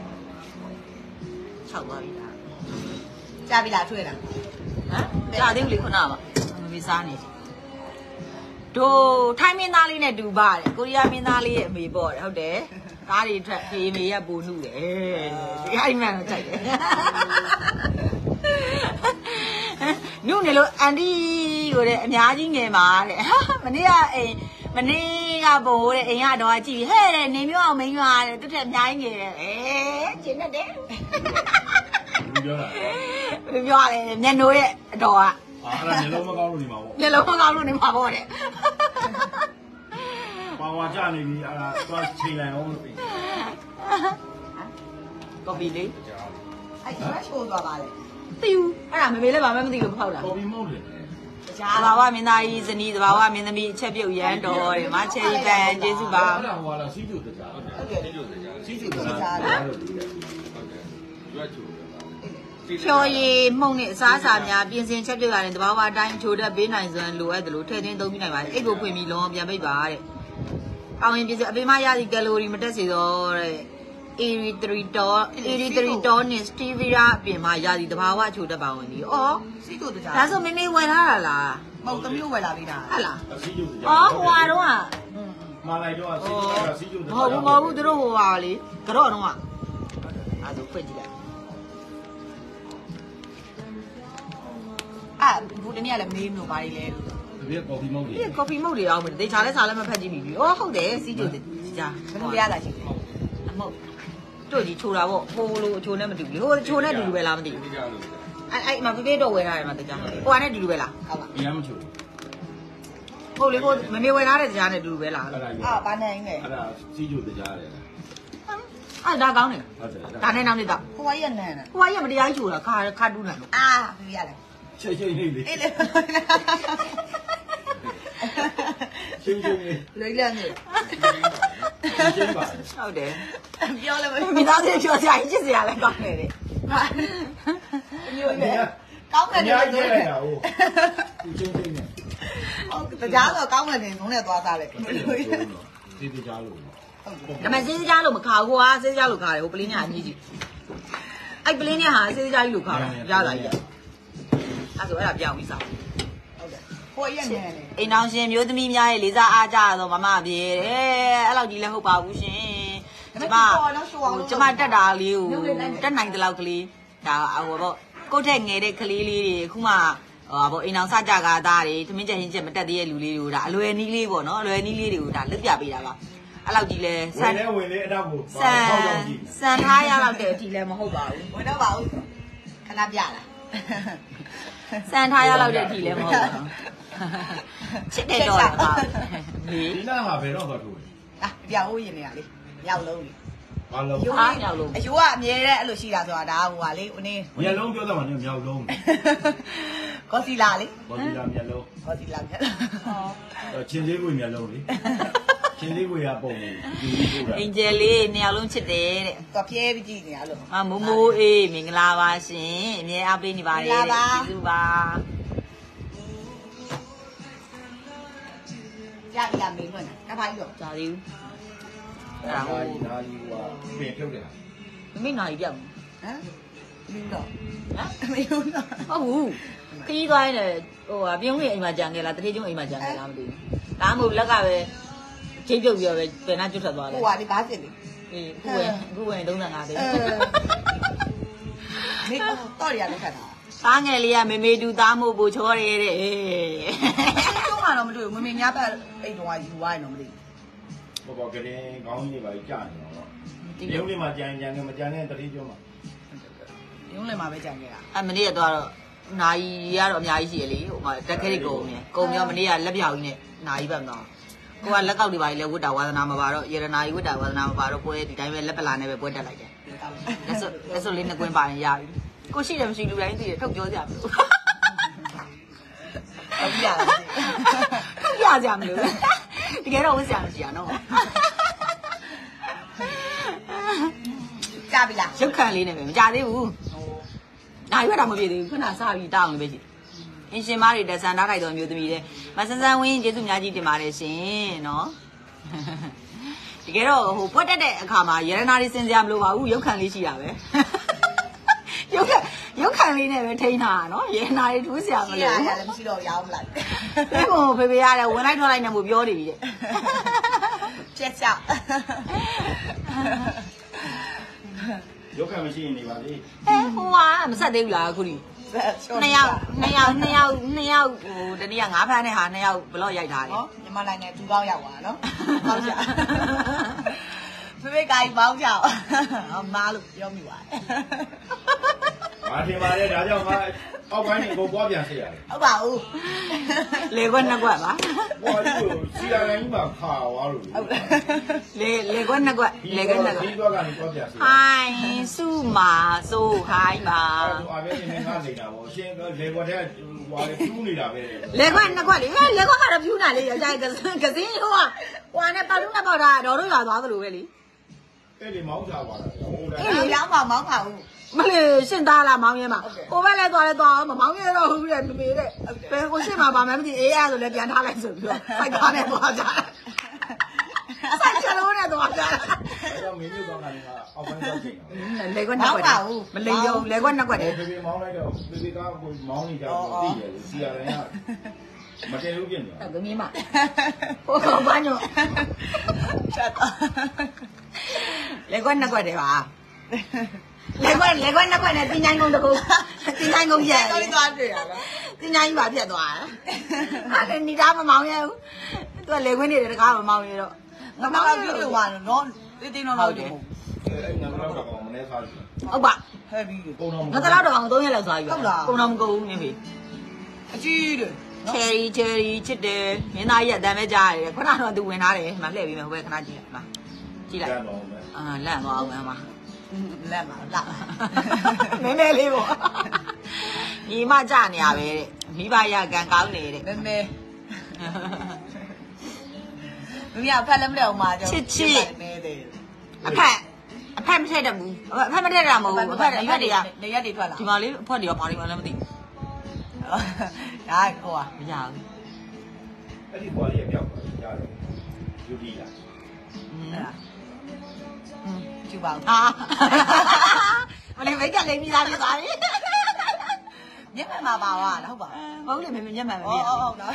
၆သွားပြီလားကြာပြီလားထွေးလားဟမ်ကြာသေးဘူးလေခုနကမမီစားနေတို့ထိုင်းမင်းသားလေးနဲ့တူပါတယ်ကိုရီးယားမင်းသားလေးရဲ့အမေပေါ့ဟုတ်တယ်ကားတွေထွက်ဖေးမေရပူနုတယ်ဒီအိမ်မှန်တော့ကြိုက်တယ်နုနေလိုအန်တီကိုတဲ့အများကြီးငယ်မှာတဲ့မနေ့ကအိမ်မနေ့ကဘိုးတဲ့အိမ်ကတော့ကြည့်ဟဲ့တဲ့နေမျိုးအောင်မင်းရွာတဲ့သူတက်အများကြီးငယ်တယ်အဲကျင်းတဲ့ပြောတာပြောရတယ်မျက်နှိုးရဲ့အတော်ကအဲ့ဒါမျက်လုံးမကောင်းလို့နေမှာပေါ့မျက်လုံးမကောင်းလို့နေမှာပေါ့တဲ့ပါဝါကြနေပြီအဲ့ဒါသွားချိန်လိုက်အောင်လို့ကော်ပီလေးအဲ့ဒါချိုးသွားပါလေတီးအဲ့ဒါမမေလည်းဘာမှမသိလို့မဖောက်တာကော်ပီမဟုတ်လေတခြားဘာဝမင်းသားကြီးဇနီးသဘာဝမင်းသမီးအချက်ပြုတ်ရန်တော်တဲ့မချယ်ရီပန်ကျေးဇူးပါအဲ့ဒါဟိုလာစီးကျူတကြားဟုတ်တယ်စီးကျူတကြားစီးကျူတကြားဟုတ်တယ်ရွက်ချူဖြော်ရည်မှုန့်နဲ့အစားအစာများပြင်ဆင်ချက်ပြုတ်ရတယ်တဘာဝအတိုင်းချိုးတက်ပေးနိုင်စွမ်းလိုအပ်တယ်လို့ထည့်သွင်းသုံးပြနိုင်ပါတယ်အိတ်ကိုဖွင့်ပြီးလုံးအောင်ပြန်ပိတ်ပါတဲ့ပေါင်ရင်ပြင်ဆင်အပေးမရသည့်ကယ်လိုရီမတက်စေတော့တဲ့အေရီထရီတောအေရီထရီတောနဲ့စတီဗီယာအပြင်မှာရသည့်တဘာဝချိုးတက်ပါဝင်ဒီဩစီးကျူတကြားဒါဆိုမင်းမေဝယ်ထားတာလားမဟုတ်သမီးဝယ်လာပေးတာဟုတ်လားစီးကျူတကြားဩဟိုဟာတော့မာလိုက်တော့စီးကျူတကြားစီးကျူတကြားမဟုတ်ဘူးမဟုတ်ဘူးသူတို့ဟိုဟာလေကတော့တော့အဲ့ဒါဖွင့်ကြည့်လိုက်အဲ့ဘူးတနေ့ကလည်းမေးမလို့ဘာတွေလဲတပည့်ကော်ဖီမုတ်တွေဒီကော်ဖီမုတ်တွေအောင်မယ်တေချာလဲစားလဲမဖက်ကြည့်ပြီ။အော်ဟုတ်တယ်စီးကျိုကြာဘယ်လိုရတာရှိလဲအမဟုတ်တို့ကြီးချိုတာပေါ့ဟိုလိုအချိုနဲ့မတူဘူးဟိုချိုနဲ့တူတူပဲလားမသိဘူးအဲ့အဲ့မဖေးဖေးတော့ဝယ်ထားတယ်မတေချာဟိုကနဲ့တူတူပဲလားဟုတ်ပါအရင်မချိုဟုတ်လေဟိုမမေဝယ်ထားတဲ့တရားနဲ့တူတူပဲလားအာဘာနဲ့လဲအဲ့ဒါစီးကျူတကြားတယ်အဲ့ဒါကောင်းတယ်ဟုတ်တယ်ဒါနဲ့နောက်နေ့တော့ဟိုကရနန်းဟိုကရမတရားချိုတာခါခါတူးနေလို့အာဖေးရတယ်ချိန်ချိန်လေးလေးအေးလေချိန်ချိန်လေးလွိလန်းနေချိန်ပါဟုတ်တယ်ပြောလည်းမိသားစုပြောစရာကြီးချစ်စရာလည်းကောင်းတယ်တဲ့မျိုးလေကောင်းတယ်ညာကျဲလိုက်တာဟုတ်ချိန်ချိန်နဲ့ဟုတ်တရားတော့ကောင်းတယ်နေငုံနဲ့သွားစားလိုက်ဒီဒီကြားလို့ဒါမှစေးကြားလို့မခါဘူးကွာစေးကြားလို့ခါတယ်ဟိုပလင်းညာအကြီးကြီးအဲ့ပလင်းညာဟာစေးကြားကြီးလို့ခါတာရတာကြီးအဲ့ဆိုအဲ့ဒါပြောင်းပြီးစားဟုတ်တယ်ဟိုရက်နေတယ်အိမ်အောင်ရှင်မျိုးသမီးများရဲ့လေးစားအားကြတော့မမပြေတဲ့အဲ့လောက်ကြီးလည်းဟုတ်ပါဘူးရှင်ကျမကျမတက်တာလေးကိုတက်နိုင်တဲ့လောက်ကလေးဒါဟိုပေါ့ကိုယ့်ထက်ငယ်တဲ့ကလေးလေးတွေအခုမှဟိုပေါ့အိမ်အောင်စကြကားသားတွေသမင်းချက်ချင်းချက်မတက်သေးတဲ့လူလေးတွေကိုဒါအလွယ်နီးလေးပေါ့နော်အလွယ်နီးလေးတွေကိုဒါလွတ်ပြပေးတာပါအဲ့လောက်ကြီးလဲဆန်လဲဝင်လေအဲ့တော့ကိုဆန်ဆန်ထားရတော့တဲ့အထိလည်းမဟုတ်ပါဘူးဝင်တော့ပါဦးခဏပြလားစံထားရလောက်တဲ့အထိလည်းမဟုတ်ပါဘူးချစ်တယ်တော့ပါဒီနားဟာဘယ်တော့တော့ထိုးလဲအာပြောင်းဦးရင်နေရလေရောက်လုံးလေဘာလုံးဟာရောက်လုံးအယူကအမြဲတမ်းအဲ့လိုရှိတာဆိုတာဒါဟိုဟာလေဦးနေမျက်လုံးပြောတော့မှလည်းမြောက်လုံးကောစီလာလေကောစီလာမျက်လုံးကောစီလာမျက်လုံးဟောချင်းလေးကိုမျက်လုံးလေချင်းလေးကိုရပုံနေဒီလိုအင်ဂျယ်လေးနှစ်ယောက်လုံးချစ်တယ်တဲ့တော့ပြဲပြီးကြည့်နေရလို့အမိုးမိုးအေးမင်္ဂလာပါရှင်အမြဲအားပေးနေပါတယ်ကျေးဇူးပါရပြီလားမေးလို့နော်တပါးကြီးတော့ကြာသေးဘူးအဲ့ဒါဟိုနာကြီးကပေပြုတ်တယ်မမေနာကြီးပြောက်ဟမ်မင်းတော့ဟမ်မင်းတော့ဟုတ်ဘူးခီးသွားရင်ဟိုဟာပြုံးလေးအိမ်မှာကြံခဲ့လားတတိကျုံအိမ်မှာကြံခဲ့လားမသိဘူးဒါမှမဟုတ်လက်ကပဲချိန်ပြုတ်ပြီးတော့ပဲပြန်နှကျွတ်ထွက်သွားတယ်ဟိုဟာဒီဘားစစ်လေအေးခုဝင်ခုဝင်သုံးဆယ်ငါးသိန်းမေတော့ရလောက်ခတ်တာသားငယ်လေးကမေမေတူသားမို့ပို့ချောရဲတဲ့အေးကျုံမှတော့မတွေ့ဘူးမေမေညာဘက်အိတ်တော့ယူသွားရင်တော့မသိဘူးဘောဘောကလေးခေါင်းကြီးပါကြာနေတော့ရုံးလေးမှာကြံကြံနေမကြံတဲ့တတိကျုံမှာရုံးလေးမှာပဲကြံခဲ့တာအဲ့မနေ့ကတော့နိုင်ကတော့အများကြီးရှိရလေဟိုမှာတက်ခဲတွေကုန်နေကုန်ရောမနေ့ကလက်ပြောင်ကြီးနဲ့နိုင်ပဲမတော့ကိုကလက်ကောက်တွေပါလေဝတ်တာဝါသနာမပါတော့ရတနာကြီးဝတ်တာဝါသနာမပါတော့ပွဲဒီတိုင်းပဲလက်ပလာနဲ့ပဲပွဲတက်လိုက်တယ်လက်စွပ်လက်စွပ်လေးနှစ်ကွင်းပါရင်ရပြီကိုရှိတယ်မရှိလူတိုင်းသိတယ်ထုတ်ပြောကြမလို့ဟုတ်ပြရတယ်ထုတ်ပြကြမလို့တကယ်တော့ဝတ်စရာမရှိရနော်ကြပြီလားရုပ်ခံလေးနဲ့ပဲမကြသေးဘူးနိုင်ရွက်တာမပြည့်သေးဘူးခုနစားပြီးတောင်းနေပဲရှိအင်ရှင်မတွေတက်ဆန်ထားလိုက်တော်မျိုးသမီးတဲ့မဆန်းဆန်းဝင်းကျေးဇူးများကြီးတင်ပါတယ်ရှင်နော်တကယ်တော့ဟိုပွက်တက်တဲ့အခါမှာရတနာလေးစင်စရာမလိုပါဘူးရုပ်ခံလေးရှိတာပဲရုပ်ခံရုပ်ခံလေးနဲ့ပဲထိန်းထားတာနော်ရတနာလေးထူးစရာမလိုဘူးရတယ်မရှိတော့ရောင်းမလိုက်ဒီကိုဖေဖေရတယ်ဝင်လိုက်ထွက်လိုက်နေမှုပြောနေပြီတဲ့ပြက်ချက်ရုပ်ခံမရှိရင်နေပါလေအဲဟိုကမဆက်သေးဘူးလားအခုဒီစနှစ်ယောက်နှစ်ယောက်နှစ်ယောက်နှစ်ယောက်ဟိုတနည်းငါးဖမ်းတဲ့ဟာနှစ်ယောက်ဘလော့ရိုက်ထားတယ်နော်မြန်မာနိုင်ငံဒူကောင်းရောက်သွားနော်ပေါင်းကြဖေဖေကိုင်ပေါင်းကြအောင်မားလို့ပြောမိပါတယ်ငါထင်ပါတယ်ဒါကြောင့်ငါအောက်ပိုင်းနေကိုပွားပြန်စေရတယ်ဟုတ်ပါဘူးလေကွက်နှစ်ကွက်ပါဟောဒီလိုစီယာလိုင်းမှာခါသွားလို့ဟုတ်လေလေကွက်နှစ်ကွက်လေကွက်နှစ်ကွက်ဒီတော့ကနေပွားပြန်စေဟိုင်းစုမာဆိုဟိုင်းပါအာပဲနေငါနေတာပေါ့ရှင်လေကွက်တဲ့ဟွာလေပြူးနေတာပဲလေကွက်နှစ်ကွက်လေလေကွက်ကတော့ဖြူးတာလေယောက်ျားကစင်းကစင်းဟိုကဟွာနဲ့ပတ်လုံးနဲ့ပေါက်တာတော်တို့ရွာသွားသလိုပဲလေအဲ့ဒီမောင်းစားပါလားဟိုတအေးရောင်းပါမောင်းပါဦးမလေးရှင်းသားလားမောင်ရဲမှာကိုပဲလဲသွားလဲသွားမမောင်ရဲတော့ဘူးလေမမေတဲ့ဘယ်ကိုရှင်းမှာပါမယ်မသိအေးအဲ့ဆိုလဲပြန်ထားလိုက်ဆိုပြီးတော့ဖိုက်ကားနဲ့သွားကြဆိုင်ချလုံးနဲ့သွားကြအဲ့တော့မင်းတို့တော့ကနေကအောက်ပိုင်းသွားချိန်တာလေကွက်နှစ်ကွက်မလိန်ရုံလေကွက်နှစ်ကွက်တည်းဖေဖေမောင်းလိုက်တော့ဖေဖေကကိုမောင်းနေကြတော့သိတယ်စီယာလိုင်းကမတည့်လို့ပြင်နေတာဟုတ်ကဲ့မိမဟိုကောင်ဘာညိုချက်တော့လေကွက်နှစ်ကွက်တည်းပါလေကွက်လေကွက်နှစ်ကွက်နဲ့တင်းချိုင်းကုန်းတကူတင်းချိုင်းကုန်းပြက်တော်တော်သွားတွေ့ရလားတင်းချိုင်းပါပြက်သွားတယ်အဲ့ဒါနီတာမမောင်ရဲဘူးသူကလေခွင်းနေတယ်တကားမမောင်ရဲတော့ငါမောင်းကြည့်လို့ပါနော်တင်းတင်းတော့တော့တယ်အဲ့ငါတော့တော့မနေစားဘူးဟုတ်ပါဟဲ့ပြီးပုံတော့ငါတလောက်တော့အောင်သုံးရက်လောက်သွားပြီပုံတော့မကုန်ဘူးနင်းပြီအကြီးတယ်ချယ်ရီချယ်ရီချစ်တယ်မင်းသားကြီးအတမ်းပဲကြားရတယ်ခုနကတော့သူဝင်ထားတယ်မှလှည့်ပြီးမယ်ဟိုဘက်ခဏကြည့်လိုက်မှာကြည့်လိုက်အာလန့်သွားအောင်မှလက်ပါလာနည်းနည်းလေးပေါ့ညီမကြနေရပဲတဲ့မိဘရကန်ကောင်းနေတဲ့မဲမဲမမဖက်လည်းမလဲအောင်မှာကြောနေတယ်အဖက်အဖက်မထက်တတ်ဘူးအဖက်မထက်တာမဟုတ်ဘူးအဖက်အဖက်တွေကနေရက်တွေထွက်လာဒီမှာလေးအဖက်တွေကဘာတွေမှလည်းမသိဒါဟိုอ่ะမရဘူးအဲ့ဒီပွားလေးပြောက်သွားရတယ်ယူဒီလားอืมကျူပါဦးအာမလေးမိတ်ကလေးမိသားဖြစ်သွားပြီမျက်မှန်မှာပါသွားလားဟုတ်ပါဟုတ်လေမင်းမျက်မှန်မဟုပြတ်ရဟုတ်ဟုတ်နော်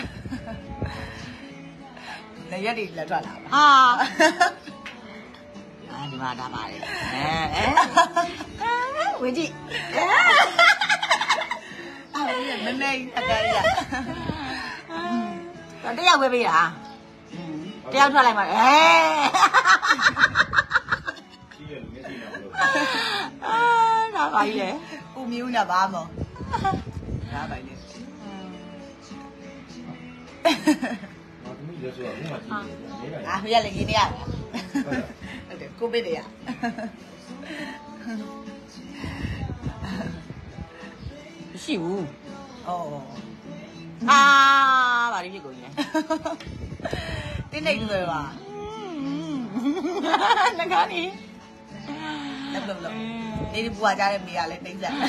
နေရက်တွေလက်ထွက်လာပါအာအာဒီမှာဒါပါတယ်အဲအဲဝင်ကြည့်အဲအဲ့မမေအကယ်ရတော့တယောက်ပဲပေးတာတယောက်ထွက်လိုက်ပါအဲကြီးတယ်လူမျက်စိနဲ့လို့အာဒါပါကြီးလေပူမြူးနေပါမောဒါပါလေငါသမီးလည်းဆိုတော့ဘုမကြည့်နေတယ်အာဟိုရလေရင်းနေရဟုတ်တယ်ကိုဗစ်တွေရမရှိဘူးဩအာဘာလို့ဖြစ်ကုန်လဲတင်းနေတွေပါငကားနေလက်လုံးလုံးနေဒီပူကြတဲ့မိရလဲနှိမ့်ဆက်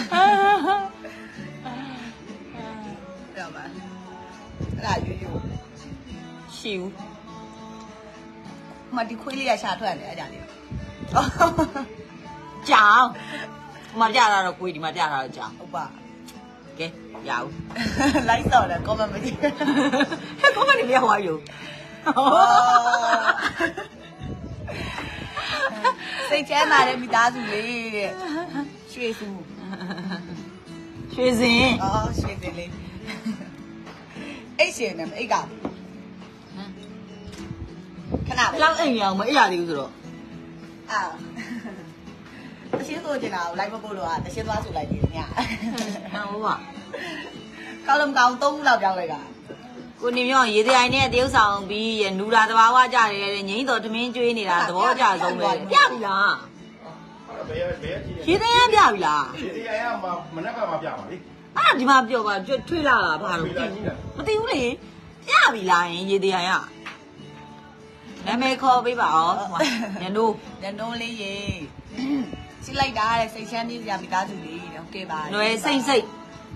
တော့ပါအဲ့ဒါယူယူရှိဘူးမဒီခွေးလေးရရှာထွက်တယ်အဲ့ဒါလေးကြောင်ဒီမှာပြတာတော့ကိုယ်ဒီမှာပြတာတော့ကြောင်ဟုတ်ပါကဲရအောင်လိုက်တော့တယ်ကောမမကြီးဟဲ့ကိုမနေမရဟွာယူစိတ်ချမ်းသာတဲ့မိသားစုလေးတဲ့ရွှေစုရွှေစင်အော်ရွှေစင်လေးအိတ်ရှင်နဲ့အိတ်ကခဏပဲလောက်အိမ်ရအောင်မအိပ်ရသေးဘူးဆိုတော့အာတရှင်းဆိုကျင်တာကိုလိုက်မပို့လို့อ่ะတရှင်းသွားဆိုလိုက်တယ်ညဟုတ်ပါကောင်းလုံးကောင်းသုံးခုလောက်ပြောင်းလိုက်ကကိုနေမြောင်ရေတိုင်နဲ့တရုပ်ဆောင်ပြီးရနူလာသဘာဝကြတယ်ငိမ့်တော်သမင်းကျွေးနေတာသဘောကျဆုံးပဲပြပြီလားဘယ်ဘယ်ကြည့်ရေတိုင်ရပြပြီလားဒီတရားရမှာမနေ့ကမှပြပါလေအဲ့ဒါဒီမှာပြောပါထွေးလာတာဘာလို့မသိဘူးလေပြပြီလားရင်ရေတိုင်ရနာမည်ခေါ်ပေးပါအောင်ညနိုးညနှုံးလေးရေစီလိုက်တာတဲ့စိတ်ချမ်းမြေးစရာမိသားစုလေးတော့ကဲပါຫນွယ်စိတ်စိတ်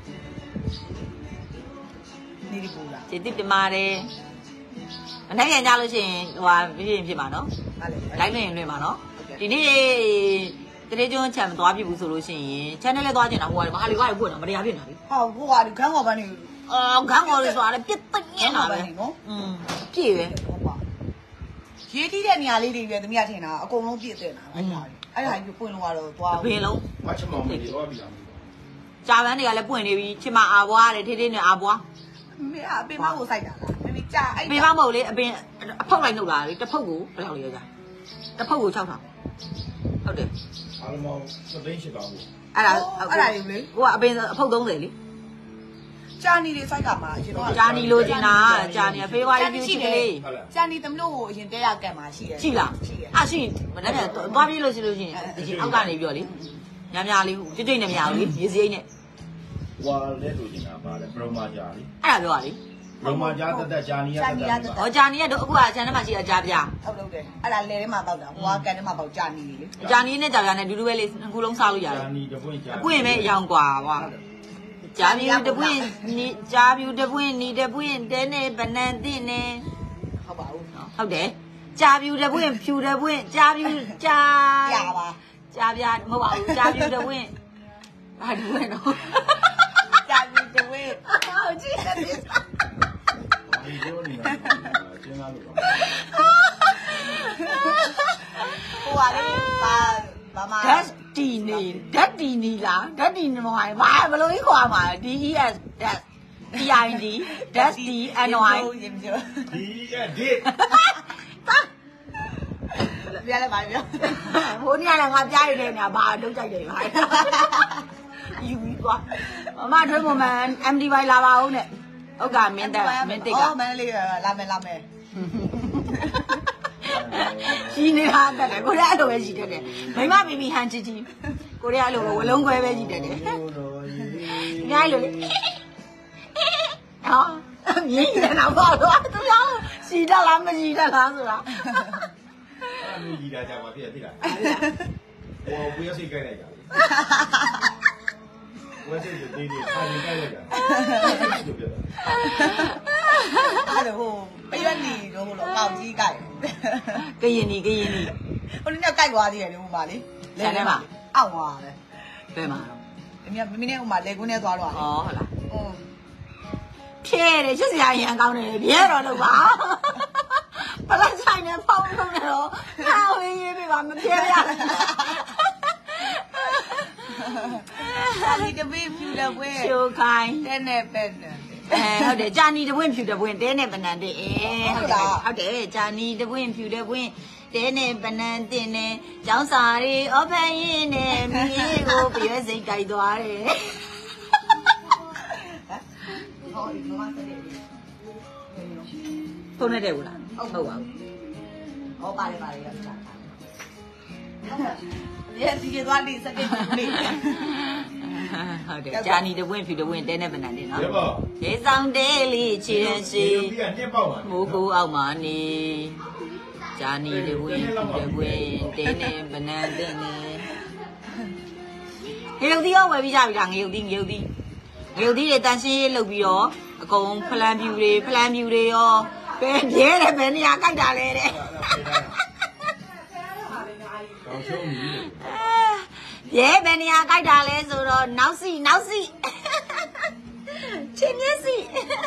နေဒီပူလာကျေတိပြမာတယ်အနိုင်ရကြလို့ရှိရင်ဟိုဟာပြည့်ဖြစ်မှာနော်ဟာလေလိုက်နေရင်လွင်မှာနော်ဒီနေ့တရေကျွန်းချန်မသွားပြဘူးဆိုလို့ရှိရင် channel လေးသွားကျင်တာဟိုကမဟာလီကလည်းပွင့်တာမတရားဖြစ်နေတာလေဟောဟိုကဒီခန်းကော်ပန်းနေအော်ခန်းကော်လေးဆိုတာလည်းပြစ်သိနေတာပဲနော်อืมပြည့်ပဲဟုတ်ပါရေးတီးတဲ့နေရာလေးတွေပဲသမီးကထင်တာအကုန်လုံးပြည့်တဲ့တာအဲ့ဒါအဲ့ဒါကြီးပွင့်လို့ကတော့သွားဘယ်လုံးမချမောင်ကြီးတော့ပြီလားဟကြာပန်းတွေကလည်းပွင့်နေပြီချစ်မအာဘွားတယ်ထေးထေးနဲ့အာဘွားမေအပင်မကိုစိုက်တာလားမမေကြာအဲ့အပင်မမဟုတ်လေအပင်အဖုတ်လိုက်နှုတ်လာလေတစ်ဖုတ်ကိုဘယ်လောက်လဲကြာတစ်ဖုတ်ကို၆ထောင်ဟုတ်တယ်အားလုံးသသိန်းရှိပါဘူးအဲ့ဒါအဲ့ဒါယူလေကိုကအပင်အဖုတ်၃၀လေကြာနီတွေစိုက်ကမှာအရင်တော့ကြာနီလိုချင်တာကြာနီဖေးဝါးကြီးပြချစ်ကလေးကြာနီသမလို့ကိုအရင်တဲရကတ်မှာရှိတယ်ရှိလားအရှိမနေ့ကသွားပြေးလို့ရှိလို့ရှိရင်အရင်အောက်ကနေပြောလေညများလေးကြွကြွနဲ့မရဘူးလေရေစရိတ်နဲ့ဝါလဲလို့ကျင်တာပါတယ်ဘရမကြာလေအဲ့ဒါပြောတာလေဘရမကြာတက်တက်ကြာနီရတက်တက်ဟောကြာနီကတော့အခုကဂျန်ထဲမှာရှိအကြာပြားဟုတ်လို့တယ်အဲ့ဒါလဲထဲမှာပေါက်တာဟိုကကန်ထဲမှာပေါက်ကြာနီလေကြာနီနဲ့ကြာပြားနဲ့ဒူဒူပဲလေးခုလုံးစားလို့ရတယ်ကြာနီတပွင့်ကြာအပွင့်ပဲအယောင်กว่าကွာကြာပြူတပွင့်နီကြာပြူတပွင့်နီတပွင့်တဲနဲ့ဗနန်တင်နဲ့ဟုတ်ပါဘူးဟုတ်တယ်ကြာပြူတပွင့်ဖြူတပွင့်ကြာပြူကြာကြာပါကြာပြားမဟုတ်ပါဘူးကြာပြူတပွင့်ဘာတပွင့်တော့ကြာနီတဝဲဟုတ်ကြည့်တယ်ဒီလိုနေမှာကျင်းလာလို့ဟိုကလေပါဘာမှဓာတ်တီနေဓာတ်တီနီလားဓာတ်တီနေမှာဘာဘလို့ကြီးခွာမှာ D E S ဓာတ် T I D ဓာတ် D N Y ရင်ပြောဒီအဲ့ဒီပြရပါပြောဟိုနေ့ကလည်းငါပြရတဲ့နေရာဘာလုံးကြိုက်တယ်ဘာယူပြီးကွာမမထွေးမမန် M D Y လာပါဦးနဲ့ဟုတ်ကမင်းတက်မင်းတက်ကအော်မန္တလေးလာမယ်လာမယ်ရှိနေတာတက်တယ်ကိုရီးယားအဲ့လိုပဲရှိတတ်တယ်မိမဘီဘီဟန်ချီချီကိုရီးယားအဲ့လိုဝလုံးခွဲပဲရှိတတ်တယ်ငါ့လိုလေဟာမြင်းရနာပါတော့သူရောရှိတတ်လားမရှိတတ်လားဆိုတာအဲ့လိုကြီးတာကြာပါဖြစ်ဖြစ်လားဟိုဝေးစိတ်ကြိုက်လိုက်ကြလေဝေးစိတ်ဒီဒီခါနေကြိုက်လိုက်ကြအဲ့လိုဟိုပရွက်နေတော့ဟိုတော့ကောက်ကြီးကြိုက်ကရင်နီကရင်နီဟိုနေ့ကကြိုက်သွားသေးတယ်လေဟိုမှာလေအောက်သွားတယ်ဘယ်မှာတော့အမေမင်းနဲ့ဟိုမှာလေကွန်းနဲ့သွားတော့ဩဟုတ်လားဟုတ်ဖြဲတယ်ချစ်စရာရန်ကောင်းတယ်ပြဲတော့လို့ပါပလက်ဆိုင်နဲ့ဖောင်းထုံးနေတော့ဟာဝင်းရေးပြပါမဖြဲရဘူးအဲ့ဒီတပည့်ဖြူတဲ့ဝဲချိုခိုင်းတဲ့နဲ့ပဲနဲ့အဲဟုတ်တယ်ဂျာနီတပွင့်ဖြူတပွင့်တဲနဲ့ပနန်တဲ့အဲဟုတ်တယ်ဟုတ်တယ်ဂျာနီတပွင့်ဖြူတပွင့်တဲနဲ့ပနန်တင်နဲ့ကျောင်းစာရီအော်ဖန်ရင်နဲ့မိရေးကိုပြည့်စိတ်ကြိုက်သွားတယ်ဟောဒီမှာတဲ့ဖုန်းနဲ့တဲ့ဘူးလားဟုတ်ပါဘူးဟောပါတယ်ပါတယ်ရတာဒီဒီကသွားလိစတဲ့နေဟုတ်တယ်ဂျာနီတပွင့်ဖြူတပွင့်တဲနဲ့ပနန်တင်နော်ရပါဒေဆောင်တဲလေးခြေရန်ရှိဒီကနှစ်ပေါက်ပါမိုးကိုအောက်မှာနေဂျာနီတပွင့်ဖြူတပွင့်တဲနဲ့ပနန်တင်နေငရုတ်သီးရောဝယ်ပြီးကြပြီလားငရုတ်သီးငရုတ်သီးငရုတ်သီးတွေတန်ရှင်းရေးလုပ်ပြီးတော့အကုန်ဖလန်ပြူတွေဖလန်ပြူတွေရောဘယ်ပြဲတယ်ဘယ်နေရာကြိုက်တာလဲတဲ့ကောင်းချုံးကြီးရဲဘယ်နေရာကြိုက်တာလဲဆိုတော့နောက်စီနောက်စီချင်းမျက်စီ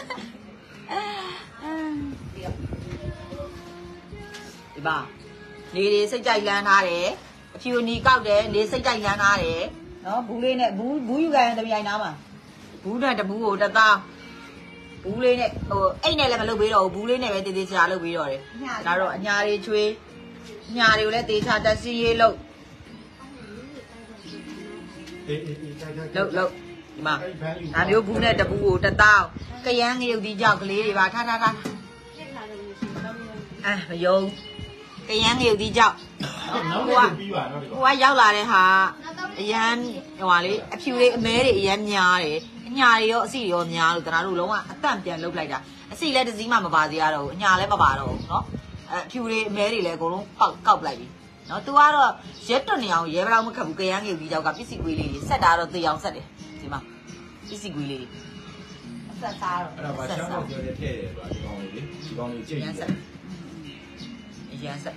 ဒီပါနေတွေစိတ်ကြိုက်လန်းထားတယ်အဖြူနီကောက်တယ်နေစိတ်ကြိုက်လန်းထားတယ်နော်ဘူးလေးနဲ့ဘူးဘူးယူကန်တပြိုင်နားမှာဘူးနဲ့တဘူးကိုတသားဘူးလေးနဲ့ဟိုအိတ်နဲ့လည်းမလုပ်ပေးတော့ဘူးဘူးလေးနဲ့ပဲတေးသေးချာလုပ်ပေးတော့တယ်ဒါတော့အညာတွေချွေးညာတွေကိုလည်းတေးချာတက်စီရေးလုပ်အေးအေးအေးကြိုက်ကြိုက်လုတ်လုတ်ဒီမှာဒါမျိုးဘူးနဲ့တပူကိုတတောင်းကရမ်းငရုတ်ဒီကြောက်ကလေးတွေပါထားထားထားအဲမယုံကရမ်းငရုတ်ဒီကြောက်နောက်တော့ပြီးပါတော့ဒီဟိုကရောက်လာတဲ့ဟာအရန်ဟိုဟာလေအဖြူလေးအမဲတွေအရန်များတယ်အညာတွေရောအစီတွေရောများလို့တနာတို့လုံးဝအတန့်ပြန်လုတ်လိုက်တာအစီလည်းတစ်စီးမှမပါသေးရတော့ဘူးအညာလည်းမပါတော့ဘူးเนาะအဲအဖြူတွေအမဲတွေလည်းအကုန်လုံးပေါက်ကောက်လိုက်ပြီနော် तू ကတော့ရဲတွနေအောင်ရဲဘလောက်မခတ်ဘူးကရမ်းငယ်ပြီးကြောက်ကပစ္စည်းကွေးလေးတွေဆက်တာတော့သေအောင်ဆက်တယ်ဒီမှာပစ္စည်းကွေးလေးတွေဆက်စားတော့အဲ့ဒါပါရှမ်းတော့ပြောတဲ့ထဲတယ်ဆိုတာဒီကောင်လေးလေဒီကောင်လေးကြိတ်ရမ်းဆက်ရမ်းဆက်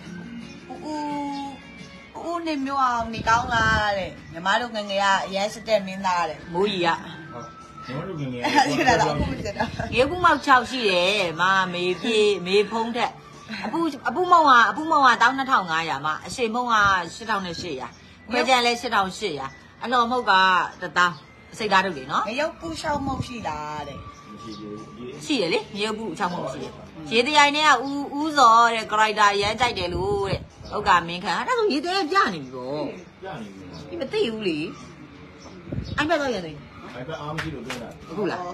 ဦးဦးနေမျိုးအောင်နေကောင်းလားတဲ့ညီမတို့ငငယ်ကအရဲစတဲ့မင်းသားတဲ့မိုးကြီးကဟုတ်ညီမတို့ငငယ်အဲ့ဒါတော့ဦးစတဲ့ရေဘူးမောက်၆ရှိတယ်မမေပြေမေဖုံးထက်အပူအပူမောင်ကအပူမောင်က၁၂၅၀၀မအရှိမောင်က၈၈၀၀ခွဲကြံလဲ၈၈၀၀အလော်မဟုတ်ကတသောင်းစိတ်ဓာတ်တို့လေနော်ငရုတ်ပူရှောက်မုတ်ရှိလားတဲ့ရှိရလေငရုတ်ပူချောင်းမုတ်ရှိရရေတရိုင်နဲ့ကဦးဦးစောတဲ့ character ရမ်းကြိုက်တယ်လို့တဲ့ဟုတ်ကမင်းခံအဲ့ဒါဆိုရေတရိုင်ပြနေပြီပေါ့ပြနေပြီဒီမသိဘူးလေအိုင်ဘက်တော့ရတယ်အိုင်ဘက်အားမရှိလို့တွင်းတာဟုတ်လားဟော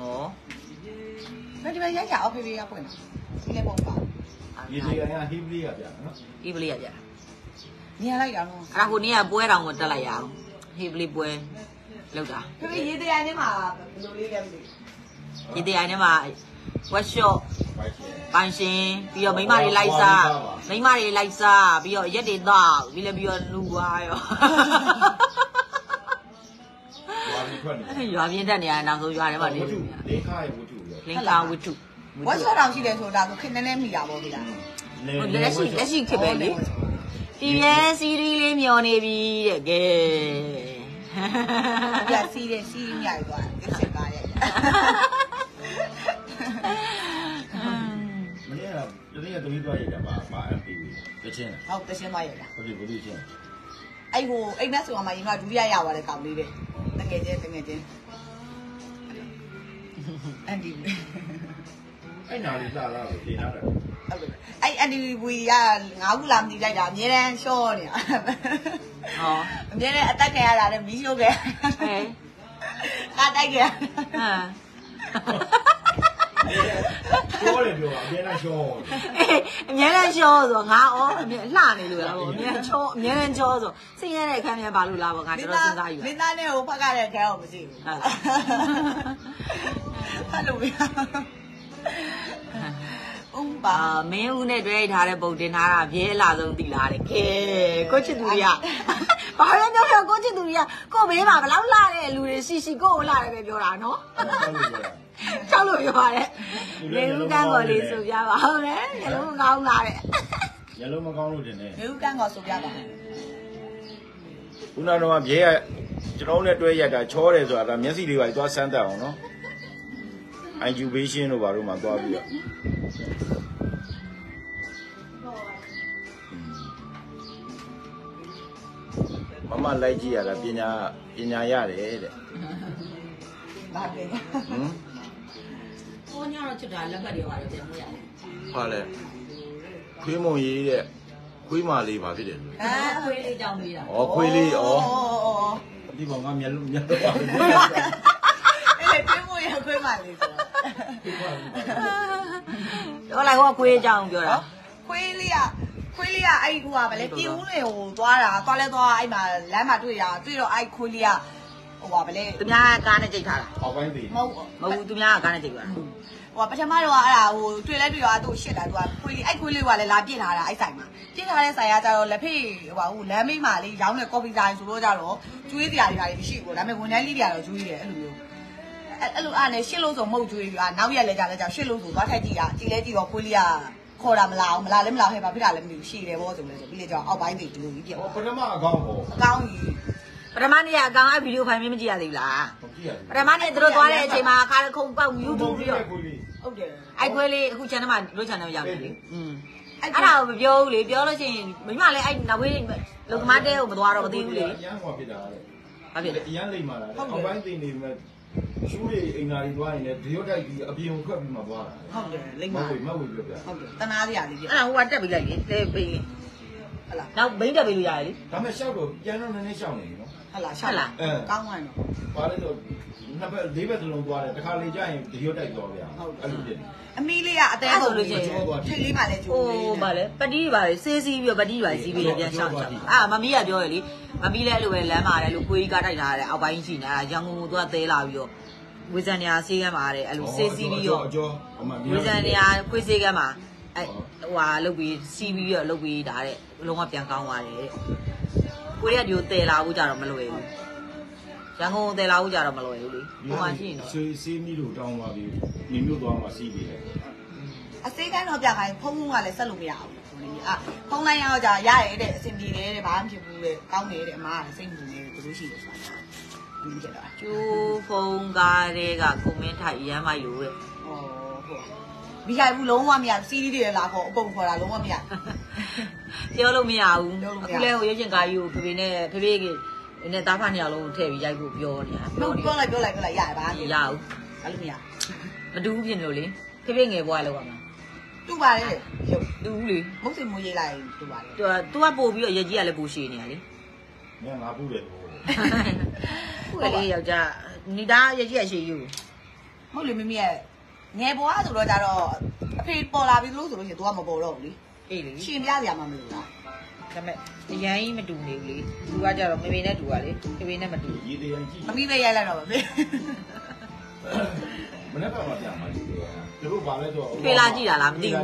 ဘယ်ဒီမှာရိုက်ရအောင်ဖေးဖေးရပွင့်ဒီလည်းပေါ့ပါရေတရိုင်ကဟိပလီကပြနော်ဟိပလီကပြမြင်လိုက်တာနော်အဲ့ဒါဟိုနေ့ကပွဲတော်ကိုတက်လိုက်ရအောင်ဟိပလီပွဲလောက်တာဖေးဖေးရေးတရားနဲ့မှာဘယ်လိုလေးလဲမသိဒီတရားနဲ့မှာ workshop ပိုင်ရှင်ပြီးတော့မိမတွေလိုက်စားမိမတွေလိုက်စားပြီးတော့ရက်တွေတော့ပြီးလည်းပြီးတော့လူသွားရောရွာပြင်းတက်နေရတဲ့နောက်ဆုံးရွာထဲမှာနေလို့လင်းခါရဲ့ဝတ္ထုလင်းခါဝတ္ထုဝက်ဆော့တောင်ရှိတယ်ဆိုတာကိုခင်နေနေမိတာပေါ့ဗျာဟိုလက်ရှိလက်ရှိခက်ပဲလေဒီရဲစီရီလေးမျောနေပြီတဲ့ကဲပြစီးတယ်စီးမြိုက်သွားတယ်စစ်ကားရဲ့မနေ့ကတနေ့ကတမီးသွားရတာပါပါ M P တချင်းဟုတ်တရှင်းသွားရဲ့လားဟုတ်ပြီဘုသူချင်းအဲ့ဟိုအိမ်မက်ဆိုမှရင်ကဒုတိယရသွားတဲ့ကောင်လေးတဲ့တကယ်ချင်းတကယ်ချင်းအန်ဒီအဲ့နာလေးလာလာလို့နေလာတယ်ဟုတ်တယ်အဲ့အန်ဒီဝီကငါးခုလာမသိလိုက်တာအများတန်းရှော့နေတာဟောအများတန်းအတက်ခံရတာနဲ့မီးရှို့ခဲ့ဟဲ့ကားတိုက်ခဲ့ဟမ်ပြောတယ်ပြောအများနဲ့ရှော့အများနဲ့ချောဆိုငါဩအများလှနေလို့လားဗောအများချောအများနဲ့ချောဆိုစိတ်ရတဲ့အခန်းထဲဘာလို့လားဗောငါတော်တော်စဉ်းစားယူမင်းသားနဲ့ဟိုဖက်ကတဲ့ခဲကိုမရှိဘူးအဲ့လိုပဲဦးပါအာမင်းဦးနဲ့တွဲရိုက်ထားတဲ့ပုံတင်ထားတာပြဲလာဆုံးတိလာတယ်ကဲကိုချစ်သူတွေကဘာလဲပြောပြောကိုချစ်သူတွေကကိုမေးမှာဘလောက်လှတဲ့လူတွေရှိရှိကိုကိုလှတယ်ပဲပြောတာနော်ချောက်လို့ပြောရတယ်လေဦးကန်းကိုလေးဆိုပြပါဟုတ်တယ်ညလုံးကောင်းလာတဲ့ရလုံးမကောင်းလို့တင်တယ်မေဦးကန်းကောဆိုပြပါခုနကတော့ပြဲရကျွန်တော်နဲ့တွဲရိုက်တာချောတယ်ဆိုတာဒါမျက်စိလေးပါသွားစမ်းတက်အောင်နော် incubation တို့ဘာလို့မှသွားပြီးတော့မမလိုက်ကြည့်ရတာပညာပညာရတယ်တဲ့ဘာလဲဟမ်ကိုညတော့ချစ်တာလက်ပတ်တွေပါတယ်ပြန်မရတယ်ဟာလေခွေးမုံရေးတဲ့ခွေးမလေးပါဖြစ်တယ်အာအခွေးလေးကြောင်းပေးတာဩခွေးလေးဩဩဒီကောင်ကမျက်လုံးမျက်လုံးပါလေအဲ့လေပြမို့ရခွေးမလေးဆိုတော့လိုက်ဟောခွေးကြောင်းပြောတာခွေးလေးကခွေးလေးကအဲ့ဟိုကဗလဲပြင်းဦးလေဟိုသွားတာသွားလဲသွားအဲ့မှာလမ်းမှာတွေ့ရတွေ့တော့အဲ့ခွေးလေးကဟိုပါဗလဲသူများကားနဲ့ကြိတ်ထားတာအောက်ပိုင်းသေးမဟုတ်မဟုတ်ဘူးသူများကကားနဲ့ကြိတ်သွားတာဟိုပထမတော့အဲ့ဒါဟိုတွေ့လဲတွေ့ရသူ့ရှစ်တာသူကခွေးလေးအဲ့ခွေးလေးကလည်းလာပြစ်ထားတာအဲ့ဆိုင်မှာပြစ်ထားတဲ့ဆိုင်ကကြတော့လက်ဖေးဟိုပါဟိုလမ်းမေးမှာလေးရောင်းတဲ့ကော်ဖီဆိုင်ဆိုတော့ကြတော့ကျွေးစရာတွေပါမရှိဘူးဒါပေမဲ့ဝန်ထမ်းလေးတွေကတော့ကျွေးတယ်အဲ့လိုမျိုးအဲ့လိုအားနဲ့ရှစ်လို့ဆိုမဟုတ်ကျွေးပြီးတော့နောက်ရက်လဲကြလဲကြရှစ်လို့ဆိုသွားထက်ကြည့်ရကြည့်လဲကြည့်တော့ခွေးလေးကခေါ်တာမလာအောင်မလာလဲမလာဟဲ့ဘာဖြစ်တာလဲမသိဘူးရှိတယ်ဗောဆိုလဲဆိုပြီးလေကြောက်အောက်ပိုင်းတွေတူကြီးပြဟောပထမအကောင်းဟောအကောင်းကြီးပထမနေ့ကအကောင်အဲ့ဗီဒီယိုဖိုင်မင်းမကြည့်ရသေးဘူးလားမကြည့်ရပထမနေ့သူတို့သွားတဲ့အချိန်မှာအခါခုံပေါက် YouTube ပြီးတော့ခွေးလေးဟုတ်တယ်အဲ့ခွေးလေးအခု channel မှာတို့ channel ရောက်တယ်လေอืมအဲ့ဒါကိုမပြောဘူးလေပြောလို့ရှိရင်မိမလည်းအဲ့နောက်ဝေးလုံသမားတဲကိုမသွားတော့မသိဘူးလေအရန်ဟောဖြစ်တာလေဘာဖြစ်လဲအရန်လိမ့်မာတာအောက်ပိုင်းသိနေမဲ့ရှူးတွေအိမ်နာတွေသွားရင်လည်းဒီရောက်တိုက်ပြီးအပြင်ကိုထွက်ပြီးမှသွားတာဟုတ်တယ်လိမ့်မပါဟုတ်ဘူးမဟုတ်ဘူးပြောပြဟုတ်တယ်တနာစရာလေးပြအဲ့ဒါဟိုကတက်ပြီးလိုက်လေတဲပေးဟလာနောက်ဘိန်းတက်ပေးလို့ရတယ်လေဒါမဲ့ရှောက်တော့ပြန်တော့နည်းနည်းရှောက်နေပြီနော်ဟလာရှောက်လာကောင်းသွားတော့ဘာလဲဆိုနှစ်ဘက်လေးဘက်သလုံးသွားတယ်တစ်ခါလေကြာရင်ဒီရောက်တိုက်သွားဗျာအဲ့လိုဖြစ်တယ်အမီလေးကအသေးဆုံးထိတ်လေးမှလည်းကျိုးဟိုလေးဗာလေပတိပါလေစေးစီးပြီးတော့ပတိပါစီးပြီးပြန်ရှောက်ချာအာမမီးကပြောရလေမမီးလည်းအဲ့လိုပဲလမ်းမှာတယ်လို့ကိုကြီးကတိုက်ထားတယ်အောက်ပိုင်းရှိနေတာရန်ကုန်ကသူကသဲလာပြီးတော့ဝေဇန်နေရာဆေးကမ်းမှာတယ်အဲ့လိုစေးစီးပြီးတော့အကျော်အမဝေဇန်နေရာခွေးဆေးကမ်းမှာအဲ့ဟိုဟာလုတ်ပြီးစီးပြီးတော့လုတ်ပြီးဒါတဲ့လုံးဝပြန်ကောင်းသွားတယ်တဲ့ကိုရီးယားဒီကိုသဲလာဖို့ကြတော့မလွယ်ဘူးရန်ကုန်သဲလာဖို့ကြတော့မလွယ်ဘူးလေဟိုမှာရှိရင်တော့ဆေးဆေးမီလို့တောင်းသွားပြီးနေမြို့သွားမှစီးပြီးတယ်အစိမ်းကန်းတော့ပြခိုင်းဖုံးဖုံးကလည်းဆက်လို့မရဘူးအာဖုံးလိုက်ရတော့ကြာရရဲတဲ့အဆင်ပြေတယ်တဲ့ဘာမှဖြစ်ဘူးတဲ့ကောင်းတယ်တဲ့အမားကစိတ်မူနေတယ်သူတို့ရှိတယ်ဆိုတာဒီကြတာကျိုးဖုန်းကားတွေကကွန်မန့်ထိုက်ရမ်းမယူတဲ့ဟောဟုတ်မိခိုင်ဘူးလုံးဝမရစီးရီးတွေလာခေါ်အပုံခေါ်တာလုံးဝမရပြောလို့မရဘူးအခုလဲဟိုရွှေချင်းကားကြီးကိုဖေဖေနဲ့ဖေဖေကဟနည်းသားဖားနှစ်ယောက်လုံးထည့်ပြီးရိုက်ဖို့ပြောနေတာပြောပြောလိုက်ပြောလိုက်ပြောလိုက်ရပါရအောင်အဲ့လိုမရမတူဘူးဖြစ်လို့လေဖေဖေငယ်ဘွားလောက်ပါမှာတူပါလေရုပ်တူဘူးလေမုတ်စင်မွေးရေးလိုက်တူပါလေသူကသူကပို့ပြီးတော့ရကြီးကလည်းပို့ရှည်နေရလေငါငါပူတယ်ဟိုခုကလေးယောက်ျားနီသားရကြီးကရှည်ယူမဟုတ်လေမမရဲ့ငယ်ဘွားဆိုတော့ကြတော့အဖေပေါ်လာပြီလို့ဆိုလို့ရှိရင် तू ကမပေါ်တော့ဘူးလေအေးလေရှင်ပြစရာမှမလိုလားဒါပေမဲ့အရန်ကြီးမတူနေဘူးလေသူကကြတော့မေမေနဲ့တူပါလေဖေဖေနဲ့မတူရေတရန်ကြည့်မမီးပဲရိုက်လိုက်တော့ပါဖေမနေ့ကမှပြန်มาဒီလိုသူတို့ဘာလဲဆိုတော့ထွေလာကြည့်တာလားမသိဘူး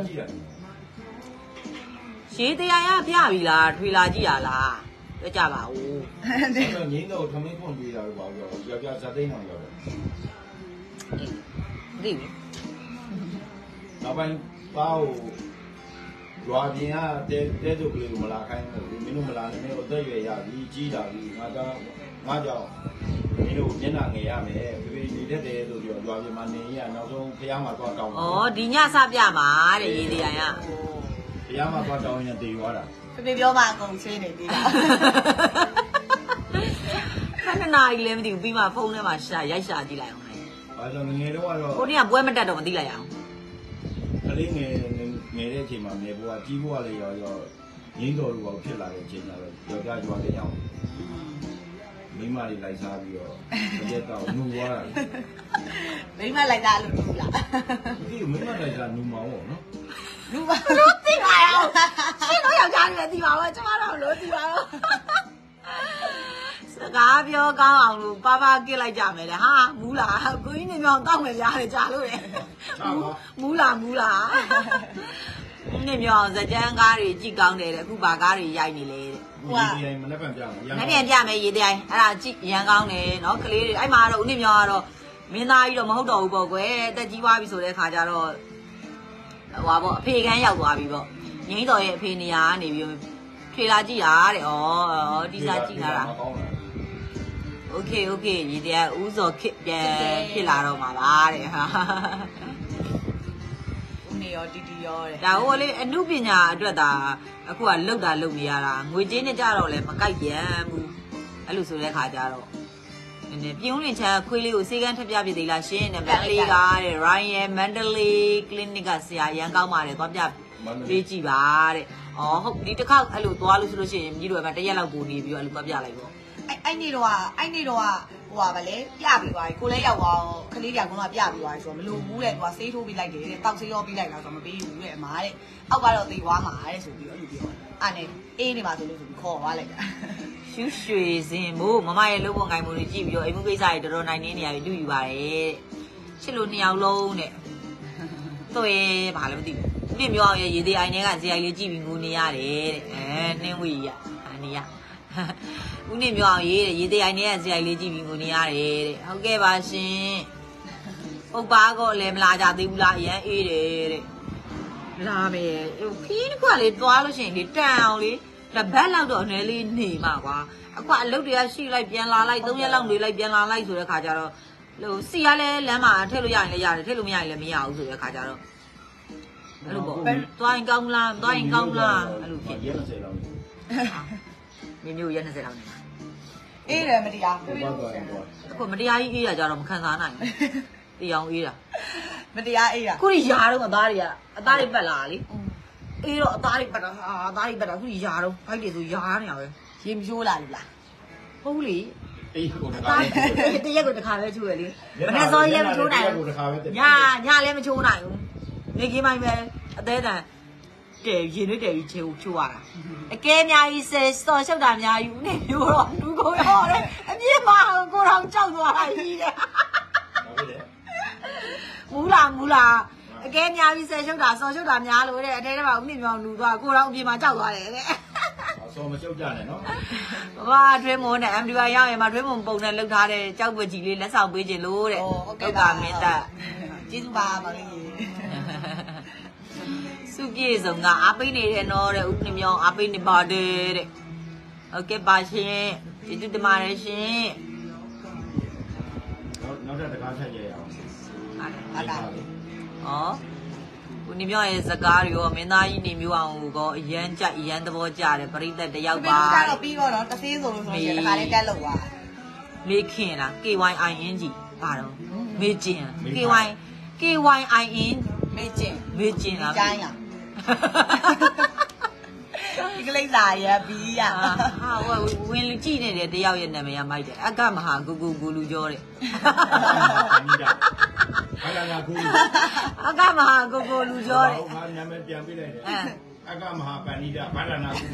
ရေးတရားရပြပြီလားထွေလာကြည့်ရလားပြောကြပါဦးအဲ့တော့ငိမ့်တော့ထမင်းဖွင့်ပေးတာတော့ဘာလို့ယောက်ျားဇာတိန်အောင်ရောက်တယ်အေးမသိဘူးနောက်ပိုင်းပါကိုရွာပြင်ကတဲတဲစုပ်ကလေးကိုမလာခိုင်းဘူးမင်းတို့မလာနဲ့အသက်ရွယ်ရပြီကြီးလာပြီငါတော့ငါကြောင့်မင်းတို့မျက်နှာငယ်ရမယ်ဖေဖေနေတတ်တယ်လို့ပြောရွာပြင်မှာနေရနောက်ဆုံးဖះမှာသွားတောင်းဩဒီညစပြမှာတဲ့ရေးတရားရဖះမှာသွားတောင်းရင်တည်သွားတာဖေဖေပြောမှအကုန်ချင်းနေသေးတာခဏနာကြီးလည်းမသိဘူးပြီးမှဖုန်းထဲမှာရှာရိုက်ရှာကြည့်လိုက်အောင်လေဘာလို့ငယ်တော့ကတော့ကိုနေ့ကပွဲမတက်တော့မသိလိုက်အောင်ကလေးငယ်ငယ်တဲ့အချိန်မှာငယ်ဘွားကြီးဘွားလေးရောရောငိမ့်တော်လူပေါ့ဖြစ်လာတဲ့အချိန်ကျတော့ယောက်ျားကြွားတဲ့ကြောင်မိမလေးလိုက်စားပြီးတော့မရက်တော့နှူသွားတာမိမလိုက်တာလို့တူလားဒီမိမလိုက်စားနှူမောင်းပေါ့နော်လူပါလို့သိပါရောရှင်းတော့ယောက်ျားတွေသိပါဘောကျမတို့လို့သိပါရောစကားပြောကောင်းအောင်လို့ပါပါကစ်လိုက်ကြမယ်လေဟာမူးလားကိုကြီးနေမြောင်တောက်မယ်ရတယ်ကြာလို့ရမူးလားမူးလားနေမြောင်စကြမ်းကားတွေကြည့်ကောင်းတယ်တဲ့အခုဘာကားတွေရိုက်နေလဲတဲ့ဟိုဒီတိုင်းမနေ့ကပြမှာ။နောက်ပြန်ပြမယ်ရေးတိုင်းအဲ့ဒါကြည့်ရန်ကောင်းတယ်နော်ကလေးတွေအဲ့မှာတော့ဦးနေမြောင်ကတော့မင်းသားကြီးတော့မဟုတ်တော့ဘူးပေါ့ကွယ်တက်ကြီးသွားပြီဆိုတဲ့ခါကျတော့ဟိုပါပေါ့အဖေကန်းရောက်သွားပြီပေါ့ငိမ့်တော်ရဲ့အဖေနေရာကနေပြီးထွေလာကြည့်တာတဲ့ဩဒီစားကြည့်လာတာโอเคโอเคရေးတိုင်းဦးစောခစ်ပြန်ဖြစ်လာတော့မှာပါတဲ့ဟာဦးနေရောတီတီရောတဲ့ဒါဟိုလေအမှုပညာအတွက်ဒါအခုကလောက်တာလောက်နေရတာငွေကြေးနဲ့ကြတော့လဲမကိုက်ပြန်ဘူးအဲ့လိုဆိုတဲ့ခါကျတော့နည်းနည်းပြင်းဦးလင်ချမ်းခွေးလေးကိုစေကန်းထက်ပြပြသေးလားရှင်းနေမန္တလေးကတဲ့ Ryan Mandalay Clinic ကဆရာရန်ကောင်းပါတယ်သွားပြပေးကြည့်ပါတဲ့ဩဟုတ်ဒီတစ်ခေါက်အဲ့လိုသွားလို့ဆိုလို့ရှိရင်ကြီးတို့ကတရက်လောက်ကိုနေပြီးတော့အဲ့လိုသွားပြလိုက်ပေါ့အဲ့အဲ့နေတော့အဲ့နေတော့ဟိုပါဗလေပြပြီးသွားပြီကိုလည်းရောက်သွားခလေးကြောင်ကပြပြီးသွားပြီဆိုတော့မလိုဘူးတဲ့သူကဆေးထိုးပြီးလိုက်တယ်တဲ့တောက်ဆေးရောပြီးလိုက်တော့ဆိုမပေးဘူးတဲ့အမားတဲ့အောက်ကတော့သေသွားမှာတဲ့ဆိုပြီးအဲ့လိုပြောအဲ့နဲ့အေးနေပါဆိုလို့ဆိုပြီးခေါ်သွားလိုက်တာရှူးရွှေစင်မို့မမရဲ့လုံးဝငိုင်မုံတွေကြည့်ပြီးတော့အိမ်မှုကိစ္စတွေတော်တော်နိုင်နေနေရပြီတူယူပါတယ်ချစ်လို့နှစ်ယောက်လုံးတဲ့တော့ရဲဘာလည်းမသိဘူးပြင်းပြောအောင်ရေသေးအိုင်ထဲကဇေယိုင်လေးကြည့်ပြီးငိုနေရတယ်တဲ့အဲနှင်းဝီရအနေရဦးနေပြောအောင်ရေးတဲ့ရေသေးအိုင်ထဲကဇေယိုင်လေးကြည့်ပြီးငိုနေရတယ်တဲ့ဟုတ်ကဲ့ပါရှင်ပုတ်ပါကောလည်းမလာကြသေးဘူးလားအရန်အေးတယ်တဲ့လာမယ်ခီးတစ်ခွက်လေးသွားလို့ရှိရင်လေတန်အောင်လေတပတ်လောက်တော့နည်းလေးနေမှာကွာအခုအလုပ်တွေကရှိလိုက်ပြန်လာလိုက်သုံးရက်လောက်နေလိုက်ပြန်လာလိုက်ဆိုတဲ့ခါကျတော့ဟိုစီကလည်းလမ်းမှာထည့်လို့ရရင်လည်းရတယ်ထည့်လို့မရရင်လည်းမရဘူးဆိုတဲ့ခါကျတော့အဲ့လိုပေါ့သွားရင်ကောင်းလားသွားရင်ကောင်းလားအဲ့လိုဖြစ်ရက်၂၀လောက်နေမျိုးရက်၂၀လောက်နေအေးတယ်မတရားဟိုဘာသွားရင်တော့အခုမတရားကြီးအေးရကြတော့မခံစားနိုင်ဘူးတရားအေးတာမတရားအေးတာခုဒီယာတော့အသားတွေကအသားတွေပတ်လာလေအေးတော့အသားတွေပတ်တာဟာအသားတွေပတ်တာခုဒီယာတော့ဘိုက်တွေဆိုယာနေရပဲရေမရိုးလာလို့လားဟုတ်လေအေးဟိုတအခါသားလေးတရက်ကိုတစ်ခါပဲချိုးရလေမနေ့စောကြီးလည်းမချိုးနိုင်ဘူးညညလည်းမချိုးနိုင်ဘူးနေကြီးမိုင်းပဲအသေးတန်တဲရင်နဲ့တဲကြီးချိုးချိုးရတာအကဲအများကြီးဆယ်စော်ရှုပ်တာအများကြီးဦးနေမျိုးတော့လူကိုရောတယ်အပြစ်မှာကိုတော်ကြောက်သွားတာကြီးတယ် မူလာမူလာအကဲများပြီးဆယ်ရှုပ်တာစော်ရှုပ်တာများလို့တဲ့အထဲထဲမှာဦးမြင့်မြောင်လူသွားကိုတော့အပြင်မှာကြောက်သွားတယ်တဲ့ဆောမရှုပ်ကြနဲ့နော်ဘာတွင်းမုံနဲ့ M D Y ရောက်ရင်မှတွင်းမုံပုံနဲ့လှုပ်ထားတဲ့ကြောက်ပွက်ကြီးလေးလက်ဆောင်ပေးခြင်းလို့တဲ့ဟုတ်ကဲ့ပါမင်းသားကျေးဇူးပါပါလေးစုပြေဆုံးကအားပေးနေတဲ့နော်တဲ့ဦးမြင့်မြောင်အားပေးနေပါတယ်တဲ့ဟုတ်ကဲ့ပါရှင်ကျေးဇူးတင်ပါတယ်ရှင်နောက်နောက်ထပ်တကားဆက်ကြရအောင်ဟုတ်ဟုတ်လားဩဦးနေမြောင်ရဲ့စကားတွေရောမင်းသားကြီးနေမျိုးအောင်ကိုအရန်ကြအရန်သဘောကျတယ်ပရိသတ်တယောက်ပါတော့ပြီးတော့တသေးဆိုလို့ဆိုရင်တခါလေးတက်လို့ပါမေခင်လား K Y I N G ပါတော့မေကျင် K Y K Y I N မေကျင်မေကျင်လားကျိုင်းရဒီကလေးသားရဘီးရဟာဝင်လူကြည့်နေတဲ့တယောက်ရဲ့နာမည်ကမိုက်တယ်အကမဟာဂူဂူဂူလူကျော်တဲ့ဘာလာလာကူအကမဟာဂူဂူလူကျော်တဲ့ဘာနာမည်ပြန်ပြလိုက်တယ်အကမဟာပဏိဒဘာလာနာကူ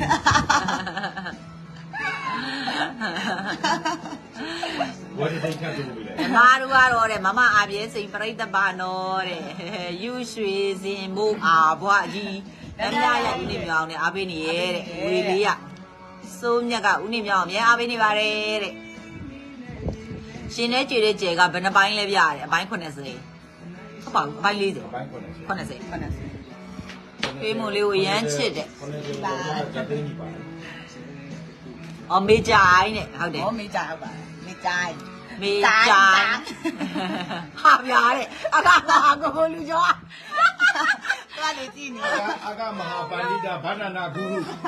ဝတ်တဲ့ခါတူပြီလေမတို့ကတော့တဲ့မမအပြည့်စိန်ပြိတ္တပါနော်တဲ့ယူရွှေစင်မိုးအာဘွားကြီးအများရဦးနေမြောင်နဲ့အားပေးနေရဲ့တဲ့ဝေလေးရစိုးမြတ်ကဦးနေမြောင်အများအားပေးနေပါတယ်တဲ့ရှင်နဲ့ကြွေတဲ့ကျယ်ကဘယ်နှပိုင်းလဲပြရတယ်အပိုင်း80ဟုတ်ပါဘူးအပိုင်း40 အပိုင်း90 80 80 ပေးမို့လေးကိုရမ်းချစ်တဲ့ 90ပါကြတဲ့ကြီးပါအော်မေကြိုင်းတဲ့ဟုတ်တယ်ဟောမေကြဟုတ်ပါမေကြိုင်းမေကြိုင်းဟာပြားတဲ့အကမဟာကိုကိုလူကျော်သွားလေကြည့်နေအကမဟာပဏိဒဘာနာနာကူ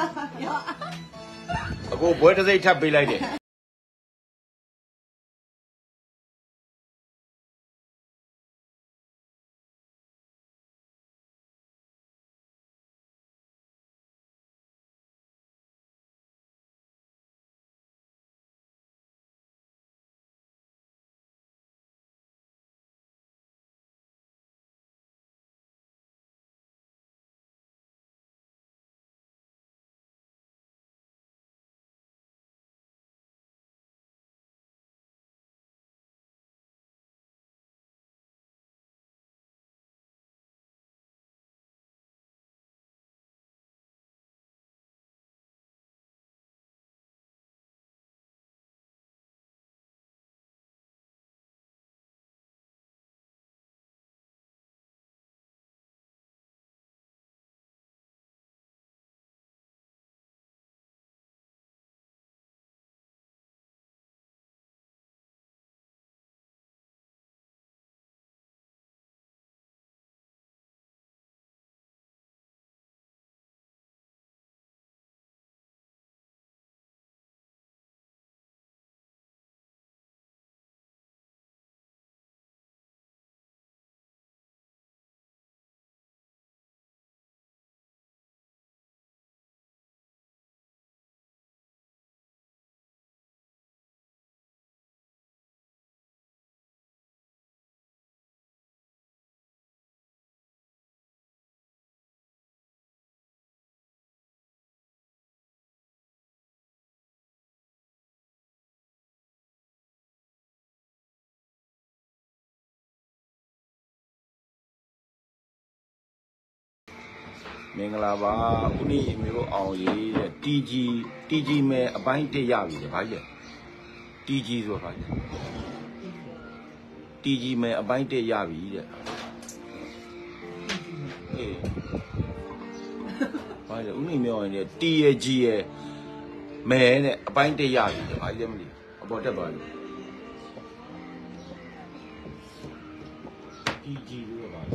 အခုဘွဲတစ်စိတ်ထပ်ပေးလိုက်တယ်မင်္ဂလာပါဦးနေမျိုးအောင်ရေးတဲ့ T G T G မဲ့အပိုင်းတက်ရပြီလေဘာကြီး T G ဆိုတာဘာကြီး T G မဲ့အပိုင်းတက်ရပြီတဲ့အေးဘာလဲဦးနေမျိုးအောင်ရေးတဲ့ T ရဲ့ G ရဲ့မဲနဲ့အပိုင်းတက်ရပြီလေဘာကြီးလဲမသိအပေါ်တက်သွားပြီ T G လို့ပါ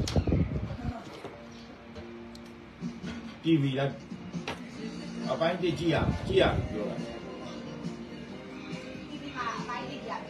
T V လားအပိုင်းတက်ကြည့်ရကြည့်ရပြောတာ T V မှာအပိုင်းလေးပြတယ်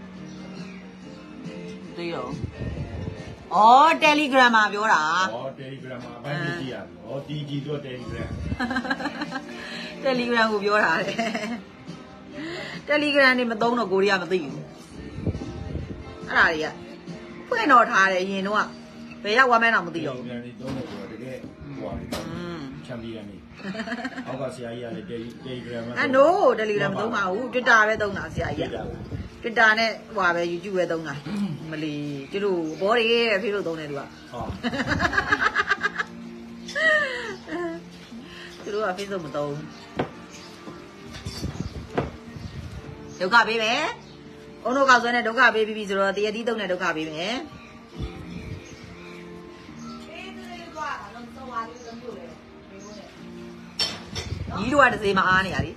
သိရောအော် Telegram မှာပြောတာဟော Telegram မှာအပိုင်းတက်ကြည့်ရဟော T G တော့ Telegram Telegram ကိုပြောတာလေ Telegram နေမသုံးတော့ကိုရီးယားမသိဘူးအဲ့ဒါတွေကဖွင့်တော့ထားတယ်ရင်တော့ဘယ်ရောက်သွားမဲတော့မသိတော့ဘူး Telegram နေသုံးတော့တကယ်ဟိုပါချန်ပီယံနေအောက်ကဆရာကြီးကလည်း Telegram မှာအဲ့ no Telegram မသုံးပါဘူး Twitter ပဲသုံးတာဆရာကြီးက Twitter နဲ့ဟိုပါပဲ YouTube ပဲသုံးတာမလီကျတို့ဘောတွေရဲ့ဖေးလို့သုံးတယ်သူကဟောသူတို့က Facebook မသုံးဒုက္ခပေးမယ်အုံတို့ကောက်ဆွဲနဲ့ဒုက္ခပေးပြီးပြီဆိုတော့တရတိသုံးနဲ့ဒုက္ခပေးမယ်ကြီးတို့ကတစ်စေးမအားနေရလေ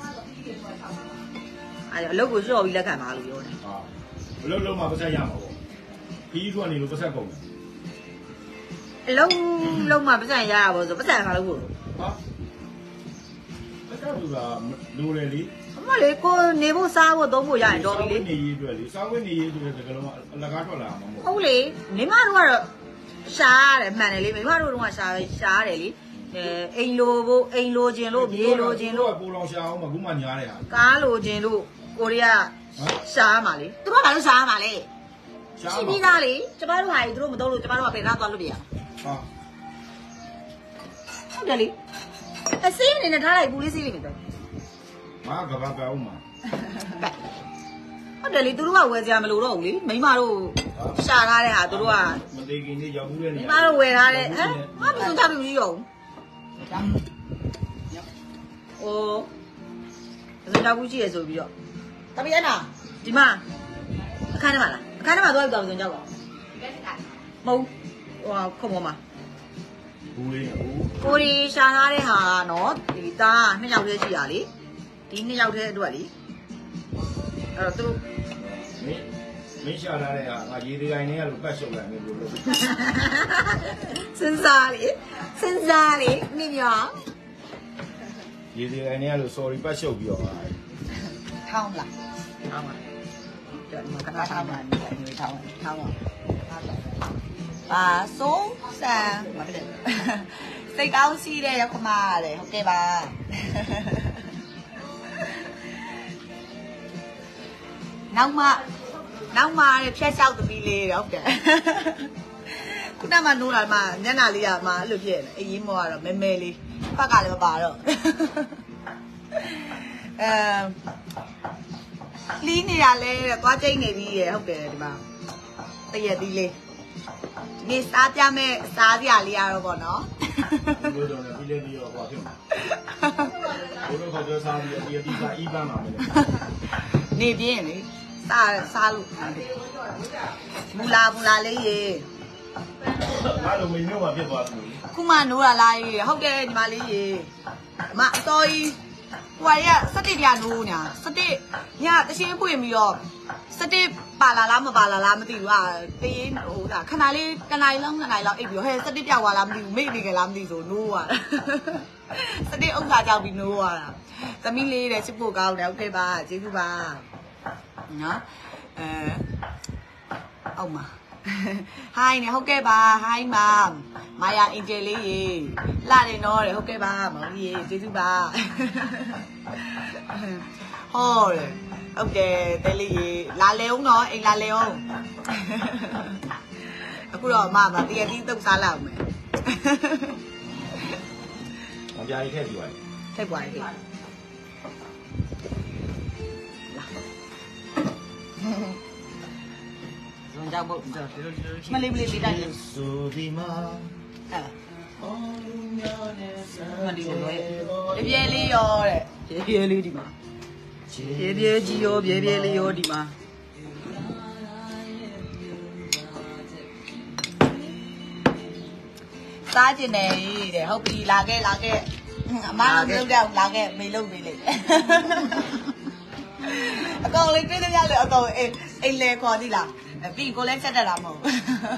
အဲ့အလုပ်ကိုစွန့်ပြီးလက်ခံပါလို့ပြောတယ်ဟာဘလို့လုံးမှာပတ်ဆက်ရမှာပေါ့ခီးထွက်နေလို့ပတ်ဆက်ကုန်တယ်တလုံးလုံးမှာပတ်စံရတာပေါ့ဆိုပတ်စံခါလို့ကိုဟာမတော်ဘူးလားလိုတယ်လေအမလေးကိုနေဖို့စားဖို့သုံးဖို့ရရင်တော်ပြီလေနေရေးအတွက်လေစားဝတ်နေရေးဆိုတဲ့စကားလုံးကအလကားထွက်လာမှာမဟုတ်ဟုတ်လေမိမတို့ကတော့ရှားရတယ်မှန်တယ်လေမိမတို့ကတော့ရှားရှားရတယ်လေအဲအိမ်လိုဖို့အိမ်လိုခြင်းလို့မြေလိုခြင်းလို့ပူလောင်ရှာအောင်မကူမှညားတယ်ဟာကားလိုခြင်းလို့ကိုရီးယားရှားမှာလေသူတို့ကလည်းရှားမှာလေရှားရှိမှာပြီးသားလေကျမတို့ဟာကြီးသူတို့မတော့လို့ကျမတို့ကပဲသားသွားလို့ပြရဟာဟုတ်တယ်လေအစင်းအနေနဲ့ထားလိုက်ဘူးလေးစီးလိမ့်မယ်တော့မာကဘာပဲအောင်မှာဟုတ်တယ်လေသူတို့ကဝယ်စရာမလိုတော့ဘူးလေမိမတို့ရှာထားတဲ့ဟာသူတို့ကမသေးခင်လေးရောက်ဘူးတဲ့နေမိရာမတို့ဝယ်ထားတဲ့ဟမ်မမဆုံးချပြီမကြီးရောโอ้ဆုံးချဘူးရှိရဆိုပြီးတော့တပည့်အနာဒီမှာအခန်းထဲမှာလားအခန်းထဲမှာသွားပြီးတော့ဆုံးချပါမဟုတ်ဟိုခုံပေါ်မှာဘူးလေးဘူးကိုရီရှာထားတဲ့ဟာနော်ဒီသားနှစ်ယောက်တည်းရှိရလေဒီနှစ်ယောက်တည်းအတွက်လေအဲ့တော့သူတို့မင်းမင်းရှာလာတဲ့ဟာငါရေဒီတိုင်းလေးကလို့ပတ်ရှုပ်လာနေလို့လို့စဉ်းစားလေစဉ်းစားလေမိမြောရေဒီတိုင်းလေးကလို့ sorry ပတ်ရှုပ်ပြီးတော့ဟာထောင်းလားထောင်းပါတယ်မကနာထောင်းပါနေထောင်းထောင်းပါပါဆုံးဆန်မဖြစ်စိတ်ကောင်းရှိတဲ့ရောက်ခမရတယ်ဟုတ်ကဲ့ပါနောက်မှနောက်မှတဲ့ဖြတ်လျှောက်သမီးလေးဟုတ်တယ်ခုနကမှနိုးလာမှညနာလေးကမှအဲ့လိုဖြစ်နေအရင်မောကတော့မဲမဲလေးဖက်ကလည်းမပါတော့အဲလီးနေရလဲတဲ့သွားကျိတ်နေပြီရဟုတ်တယ်ဒီမှာတရက်သီးလေးဒီနေ့စားပြမဲ့စားစရာလေးရတော့ပေါ့နော်ဘယ်လိုလဲပြီးလေပြီးတော့ဟောဖြစ်မှာဘယ်လိုခေါ်ကြစားပြီးဒီအတိစာအီးပန်းမှာမလဲနေပြင်းလေစားစားလို့မူလာမူလာလေးရေငါတို့မင်းမျိုးမှာဖြစ်သွားတယ်ခုမှနိုးလာလားရေဟုတ်တယ်ညီမလေးရေအမအတော်ကြီးဟိုရစတစ်ပြနိုးညာစတစ်ညတရှင်းပွင့်ပြီးတော့စတစ်ပါလာလားမပါလာလားမသိဘူးอ่ะတေးဟိုဒါခဏလေးတနားရီလောက်နှစ်နာရီလောက်အိပ်ပြီးတော့ဟဲ့စတစ်ပြွာလားမသိဘူးမိတ်နေကြလားမသိဆိုနိုးသွားတာစတစ်ဥစ္စာကြောက်ပြီးနိုးသွားတာသမီးလေးတဲ့ချစ်ဖို့ကောင်းတယ်ဟုတ်ကဲ့ပါကျေးဇူးပါနော်အဲအောင်ပါဟိုင်းနေဟုတ်ကဲ့ပါဟိုင်းပါမာယာအင်ဂျယ်လေးရေလာတယ်နော်တဲ့ဟုတ်ကဲ့ပါမောင်ကြီးရေကျေးဇူးပါဟောတယ်ဟုတ်တယ်တဲလေးရေလာလေအောင်နော်အိမ်လာလေအောင်အခုတော့အမမတရတီးတုတ်စားလောက်မယ်။အပြားကြီးထည့်ပြီးပါလေထိတ်ပွားရေးဇွန်ကြောက်ဖို့မလေးမလေးလေးတိုင်း။ဆိုဒီမှာအဲ့အော်များနဲ့ဆန်းမဒီလိုလေပြဲလေးရောတဲ့ပြဲလေးဒီမှာပြဲပြဲကြီးရောပြဲပြဲလေးရောဒီမှာစားကျင်တယ်တဲ့ဟုတ်ပြီလာခဲ့လာခဲ့အမလုံးလုံးတော့လာခဲ့မေလုံးမေးလိုက်အကောင်လေးတွေ့တယ်ရလေအကောင်အိမ်အိမ်လေခေါ်သီးလားပြီးကိုလည်းချက်တက်တာမဟုတ်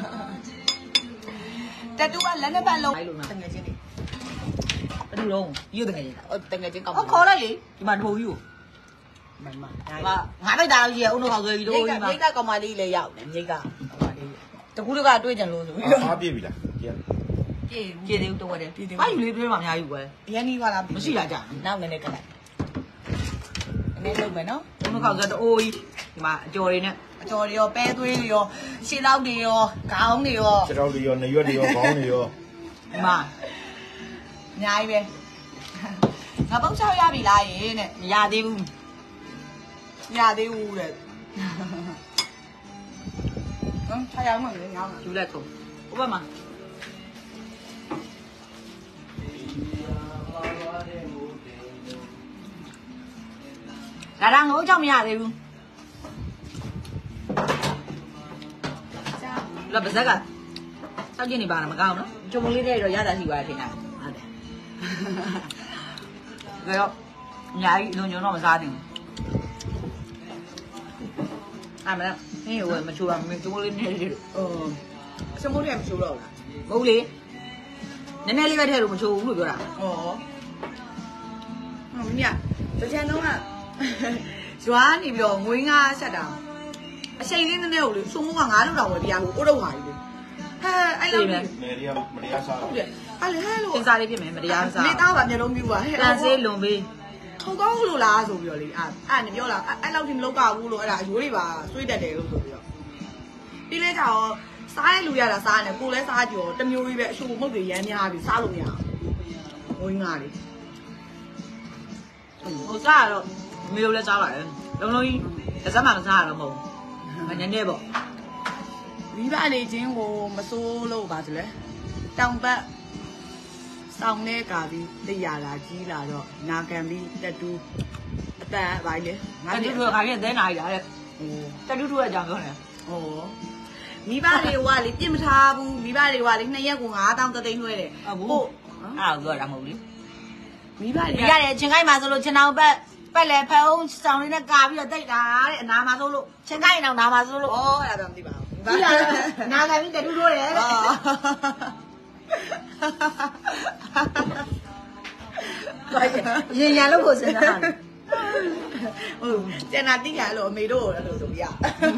တက်တူကလက်နဲ့ပတ်လုံးတငယ်ချင်းလေးဘယ်လိုလုံးယူတငယ်ချင်းတငယ်ချင်းကောက်ခေါ်လိုက်လေဒီမှာထိုးယူမမဒါငါပိတ်တာကြီးရအုံတော့ခေါ်ဆိုပြီးတော့ဒီမှာမိကကောင်မလေးလည်းရောက်တယ်မိကကောင်မလေးတကူတကတွေ့ကြလို့ဆိုပြီးတော့အားပြည့်ပြီလား။ပြည့်ပြေပြေသေးတော့တယ်ပြေသေးဘာယူလေးတွေးမှအများကြီးကွယ်ရန်နီးပါလားမရှိတာကြာနောက်နည်းနည်းကလိုက်နည်းလုံးမယ်နော်ဘုံခေါက်ဆိုတော့အိုးကြီးဒီမှာအကျော်တွေနဲ့အကျော်တွေရောပဲသွေးတွေရောရှင်းလောက်တွေရောခေါင်းတွေရော။ခြေထောက်တွေရော၊နေရွက်တွေရော၊ခေါင်းတွေရောဒီမှာအများကြီးပဲငါပုတ်ချောက်ရပြီလားရေနဲ့မရသေးဘူးမရသေးဘူးတဲ့ဟမ်ထားရအောင်မလို့ငါယူလိုက်ကုန်ဥပမာဒါတော့ငိုးကြောက်မရသေးဘူးလာပါစက်ကစောက်ကျင်နေပါလားမကောင်းနော်ချုံလေးတွေတော့ရတာရှိပါတယ်ထင်တာဟုတ်တယ်ဒါတော့ညာကြီးလုံညုံတော့မစားနိုင်ဘူးအဲ့မလားနင်းဝယ်မချိုးပါမင်းချုံလေးနဲ့ဟိုချုံလေးမချိုးတော့လားမဟုတ်လေနည်းနည်းလေးပဲထည့်လို့မချိုးဘူးလို့ပြောတာဩမမမြတကြံတော့ကရွာနေပြီးတော့ငွေငါဆက်တာအချိန်လေးနည်းနည်းကိုလေစုံမိုးကငါးလုံးတောင်ဝယ်ပြရဘူးအိုးတော့ဟာကြီးလေဟဲအဲ့လိုနေနေရီမတရားစားဟုတ်တယ်အဲ့လေဟဲလို့သင်္စားလေးဖြစ်မယ်မတရားစားနေသားပါမျိုးလုံးပြူပါဟဲ့တန်စေးလွန်ပေးထောက်ကောင်းလို့လားဆိုပြီးတော့လေအဲ့အဲ့နေပြောလာအဲ့လောက်ထိမလောက်ကဘူးလို့အဲ့ဒါအယိုးတွေပါဆွေးတတ်တယ်လို့ဆိုပြီးတော့ပြီးလဲကြတော့စားရလူရတာစားရတယ်ကိုလည်းစားကြည့်တော့တမျိုးကြီးပဲအရှူမုတ်တွေရမ်းများပြီစားလို့မရဘူးဝင်းငါလေးဟိုစားတော့မေလိုလဲစားပါတယ်လုံးလုံးကြီးတစ်စက်မှမစားရတော့မဟုတ်ဘူးနည်းနည်းပေါ့မိဘနေချင်းကိုမစိုးလို့ပါဆိုလဲတောင်ပတ်ဆောင်းနေကာပြီးတရားလာကြီးလာတော့နာခံပြီးတက်တူးအတန်ပါလေငါတဒီတူတူခါကြီးသဲနာရီလာတဲ့ဟိုတတူတူအကြောင်းပြောတယ်ဟောမိဘတွေကလေပြစ်မထားဘူးမိဘတွေကလေနှစ်ရက်ကိုငါးတောင်းတသိန်းလွှဲတယ်ဟုတ်အဲ့ဒါပြောတာမဟုတ်လေမိဘတွေရတယ်ချင်းကိုင်းမှာဆိုလို့ချင်းအောင်ပတ်ပတ်လဲဖဲအောင်စောင်းလေးနဲ့ကာပြီးတော့တိတ်တာတဲ့အနာမှာဆိုလို့ချင်းကိုင်းအောင်နာမှာဆိုလို့ဩအဲ့ဒါတော့မသိပါဘူးဒီလာနာကပြီးတတူတူတယ်တဲ့ ရင်ရလို့ကိုစင်တာဟုတ်ကျန်တာတိရလို့အမေတို့အဲ့လိုဆိုပြ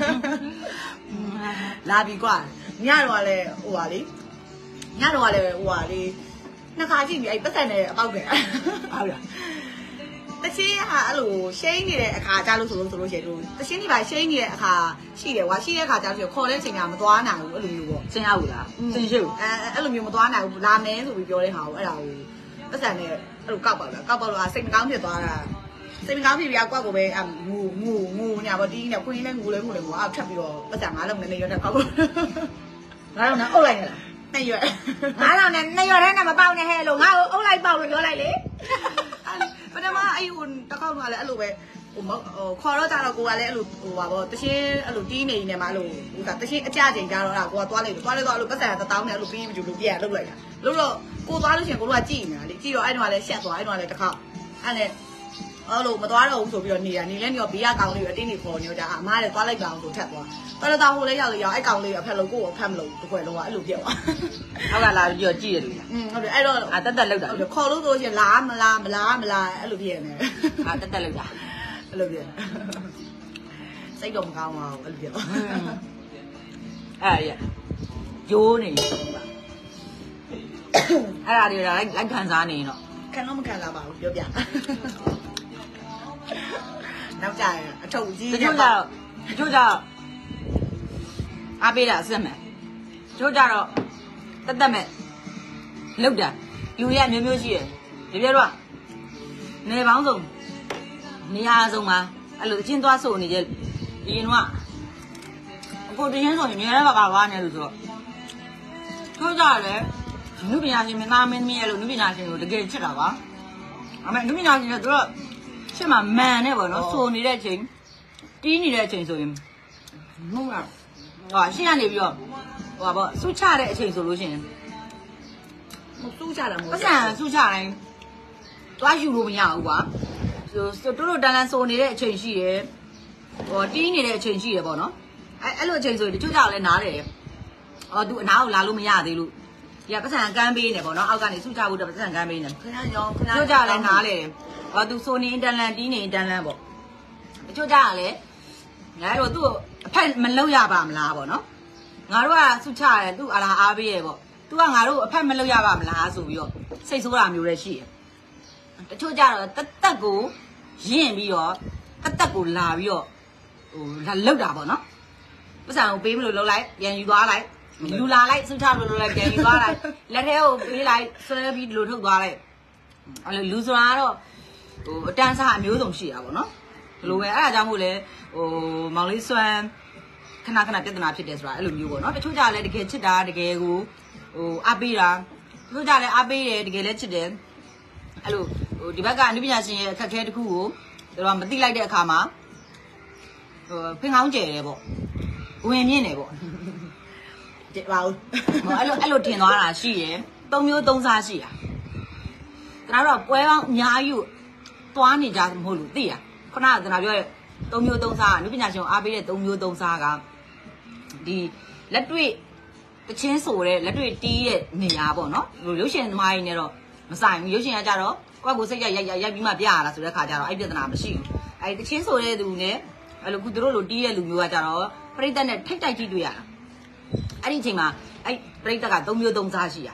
လာပြီကွာညတော့ကလည်းဟိုပါလေညတော့ကလည်းဟိုပါလေနှစ်ခါကြည့်ပြီအဲ့ပတ်စံနဲ့အပေါက်တယ်ဟုတ်လားတချင်းဟာအဲ့လိုရှိင်းနေတဲ့အခါကြလို့ဆိုလို့ဆိုလို့ရှိရင်တို့တချင်းဒီပါရှိင်းနေတဲ့အခါရှိတယ်ကွာရှိတဲ့အခါကြလို့ခေါ်တဲ့အချိန်ကမသွားနိုင်ဘူးအဲ့လိုမျိုးပေါ့စင်ရဘူးလားစင်ရှိဘူးအဲအဲ့လိုမျိုးမသွားနိုင်ဘူးလာမယ်ဆိုပြီးပြောတဲ့ဟာကိုအဲ့ဒါကိုပတ်စံနဲ့အဲ့လိုကောက်ပါလားကောက်ပါလို့စိတ်မကောင်းဖြစ်သွားတာစိတ်မကောင်းဖြစ်ပြီးကွက်ကိုပဲအငူငူငူညာပေါ့တီးနေခွင်းနဲ့ငူလဲငူလဲငူအောက်ထပ်ပြီးတော့ပတ်စံငါးလုံးနဲ့နေရွက်တဲ့ကောက်ကိုငါတော့နဲ့အုပ်လိုက်နေလားနေရွက်ငါတော့နဲ့နေရတဲ့နဲ့မပေါက်နဲ့ဟဲ့လို့ငါ့ကိုအုပ်လိုက်ပေါက်လို့ပြောလိုက်လေပထမအဲ့ဟိုတကောက်ကလည်းအဲ့လိုပဲဟိုခေါ်တော့ကြတော့ကိုကလည်းအဲ့လိုဟိုပါပေါ့တချင်းအဲ့လိုတီးနေနေမှာအဲ့လိုဟိုကတချင်းအကြချိန်ကြတော့အဲ့ကိုကသွားလိုက်သွားလိုက်တော့အဲ့လိုပတ်စံတစ်တောင်းနဲ့အဲ့လိုပြီးပြီးလို့ပြန်လှုပ်လိုက်တာလှုပ်တော့ကိုသွားလို့ရှိရင်ကိုတို့ကကြည့်နေတာလေကြည့်တော့အဲ့တော့လည်းရှက်သွားအဲ့တော့လည်းတစ်ခေါက်အဲ့နဲ့အဲ့လိုမသွားတော့ဘူးဆိုပြီးတော့နေတာနေလဲနေတော့ဘေးကကောင်လေးကိုအတင်းနေခေါ်နေတော့အမားလည်းသွားလိုက်ပါအောင်ဆိုထက်သွားတော်တော်တော်ဟိုလေးရောက်လေရောက်အဲ့ကောင်လေးကအဖက်လို့ကိုကိုဖက်မလို့တကွယ်လုံးကအဲ့လိုပြက်သွားအောက်ကလာပြီးတော့ကြည့်ရလို့လားอืมဟုတ်တယ်အဲ့တော့အာတက်တက်လောက်တာဟုတ်တယ်ခေါ်လို့ဆိုရှင်လားမလားမလားမလားအဲ့လိုပြည့်နေအာတက်တက်လောက်တာအဲ့လိုပြည့်စိတ်တော့မကောင်းပါဘူးအဲ့လိုပြည့်အဲ့ရဂျိုးနေအဲ့ဒါတွေကလိုက်လိုက်ခံစားနေတော့ခံတော့မခံလာပါဘူးပြောပြနောက်ကြရင်အထုပ်ကြီးတချို့ကြတော့တချို့ကြတော့အားပေးတာအစ်မဲ့တချို့ကြတော့တက်တက်မဲ့လောက်တာလူရမျိုးမျိုးရှိတယ်ဒီပြတော့နေပေါင်းစုံနေရာစုံမှာအဲ့လိုအချင်းသွားဆိုနေကြအရင်ကအကိုတရင်ဆိုရင်နေရာပါပါဝါနေလို့ဆိုတော့ထို့ကြတယ်နုပညာရှင်မင်းသားမင်းမင်းရဲ့လို့နုပညာရှင်ကိုတကယ်ချစ်တာပါအမေနုပညာရှင်ကသူတို့ရှစ်မှာမန်နဲ့ပေါ့နော်ဆိုနေတဲ့အချိန်တီးနေတဲ့အချိန်ဆိုရင်ဟုတ်လားဟောရှင်းရနေပြီးတော့ဟိုပါပေါ့စုချတဲ့အချိန်ဆိုလို့ရှိရင်မစူးကြတာမဟုတ်ပတ်စံစုချတိုင်းသွားယူလို့မရဘူးကွာဆိုတို့တို့တန်လန်ဆိုနေတဲ့အချိန်ရှိတယ်ဟောတီးနေတဲ့အချိန်ရှိတယ်ပေါ့နော်အဲအဲ့လိုအချိန်ဆိုရင်တချို့ကြောက်လဲနားတယ်ဟောသူအနားကိုလာလို့မရသေးလို့ဒီကပတ်စံကမ်းပေးနေပေါ့နော်အောက်ကနေစုချဖို့တော့ပတ်စံကမ်းပေးနေခဏရောခဏတို့ကြောက်လဲနားလေဟောသူဆိုနေတန်လန်တီးနေတန်လန်ပေါ့တချို့ကြောက်လဲငါတို့သူ့အဖက်မလောက်ရပါမလားပေါ့နော်ငါတို့ကစုချတယ်သူ့အလားအားပေးရပေါ့သူကငါတို့အဖက်မလောက်ရပါမလားဆိုပြီးတော့စိတ်ဆိုးတာမျိုးလည်းရှိတယ်တချို့ကြတော့တက်တက်ကိုရင့်ပြီးတော့တက်တက်ကိုလာပြီးတော့ဟိုလာလောက်တာပေါ့နော်ပတ်စံကိုပေးမလို့လောက်လိုက်ပြန်ယူသွားလိုက်လူလာလိုက်စုချလို့လောက်လိုက်ပြန်ယူသွားလိုက်လက်ထဲကိုပေးလိုက်ဆွဲပြီးဒီလိုထုတ်သွားလိုက်အဲ့လိုလူဆိုတာကတော့ဟိုအတန်းစားအမျိုးစုံရှိတာပေါ့နော်ဒီလိုပဲအဲ့ဒါကြောင့်မို့လဲဟိုမောင်လေးစွမ်းခဏခဏပြဿနာဖြစ်တယ်ဆိုတာအဲ့လိုမျိုးပေါ့နော်တချို့ကြလည်းတကယ်ချစ်တာတကယ်ကိုဟိုအားပေးတာတချို့ကြလည်းအားပေးတယ်တကယ်လည်းချစ်တယ်အဲ့လိုဟိုဒီဘက်ကအနုပညာရှင်ရဲ့အခက်အခဲတစ်ခုကိုတို့ကမသိလိုက်တဲ့အခါမှာဟိုဖင်ကောင်းကျယ်တယ်ပေါ့ဝင်မြင့်တယ်ပေါ့ကြည့်ပါဦးဟိုအဲ့လိုအဲ့လိုထင်သွားတာရှိတယ်သုံးမျိုးသုံးစားရှိတာကျွန်တော်တို့ပွဲပေါင်းအများကြီးကိုသွားနေကြမဟုတ်လို့သိရခုနကကျွန်တော်ပြောရဲ့သုံးမျိုးသုံးစားအနုပညာရှင်အားပေးတဲ့သုံးမျိုးသုံးစားကဒီလက်တွေ့တချင်းဆိုတဲ့လက်တွေ့တီးရဲ့နေရာပေါ့နော်ရုပ်ရှင်သမားကြီးနဲ့တော့မဆိုင်ဘူးရုပ်ရှင်ကကြတော့ကိုယ့်ကိုစိတ်ရိုက်ရိုက်ရိုက်ပြီးမှပြရတာဆိုတဲ့ခါကျတော့အဲ့ပြဿနာမရှိဘူးအဲ့တချင်းဆိုတဲ့သူနဲ့အဲ့လိုခုတို့လိုတီးရဲ့လူမျိုးကကြတော့ပရိသတ်နဲ့ထိတ်တိုက်ကြည့်တွေ့ရတာအဲ့ဒီအချိန်မှာအဲ့ပရိသတ်ကသုံးမျိုးသုံးစားရှိရ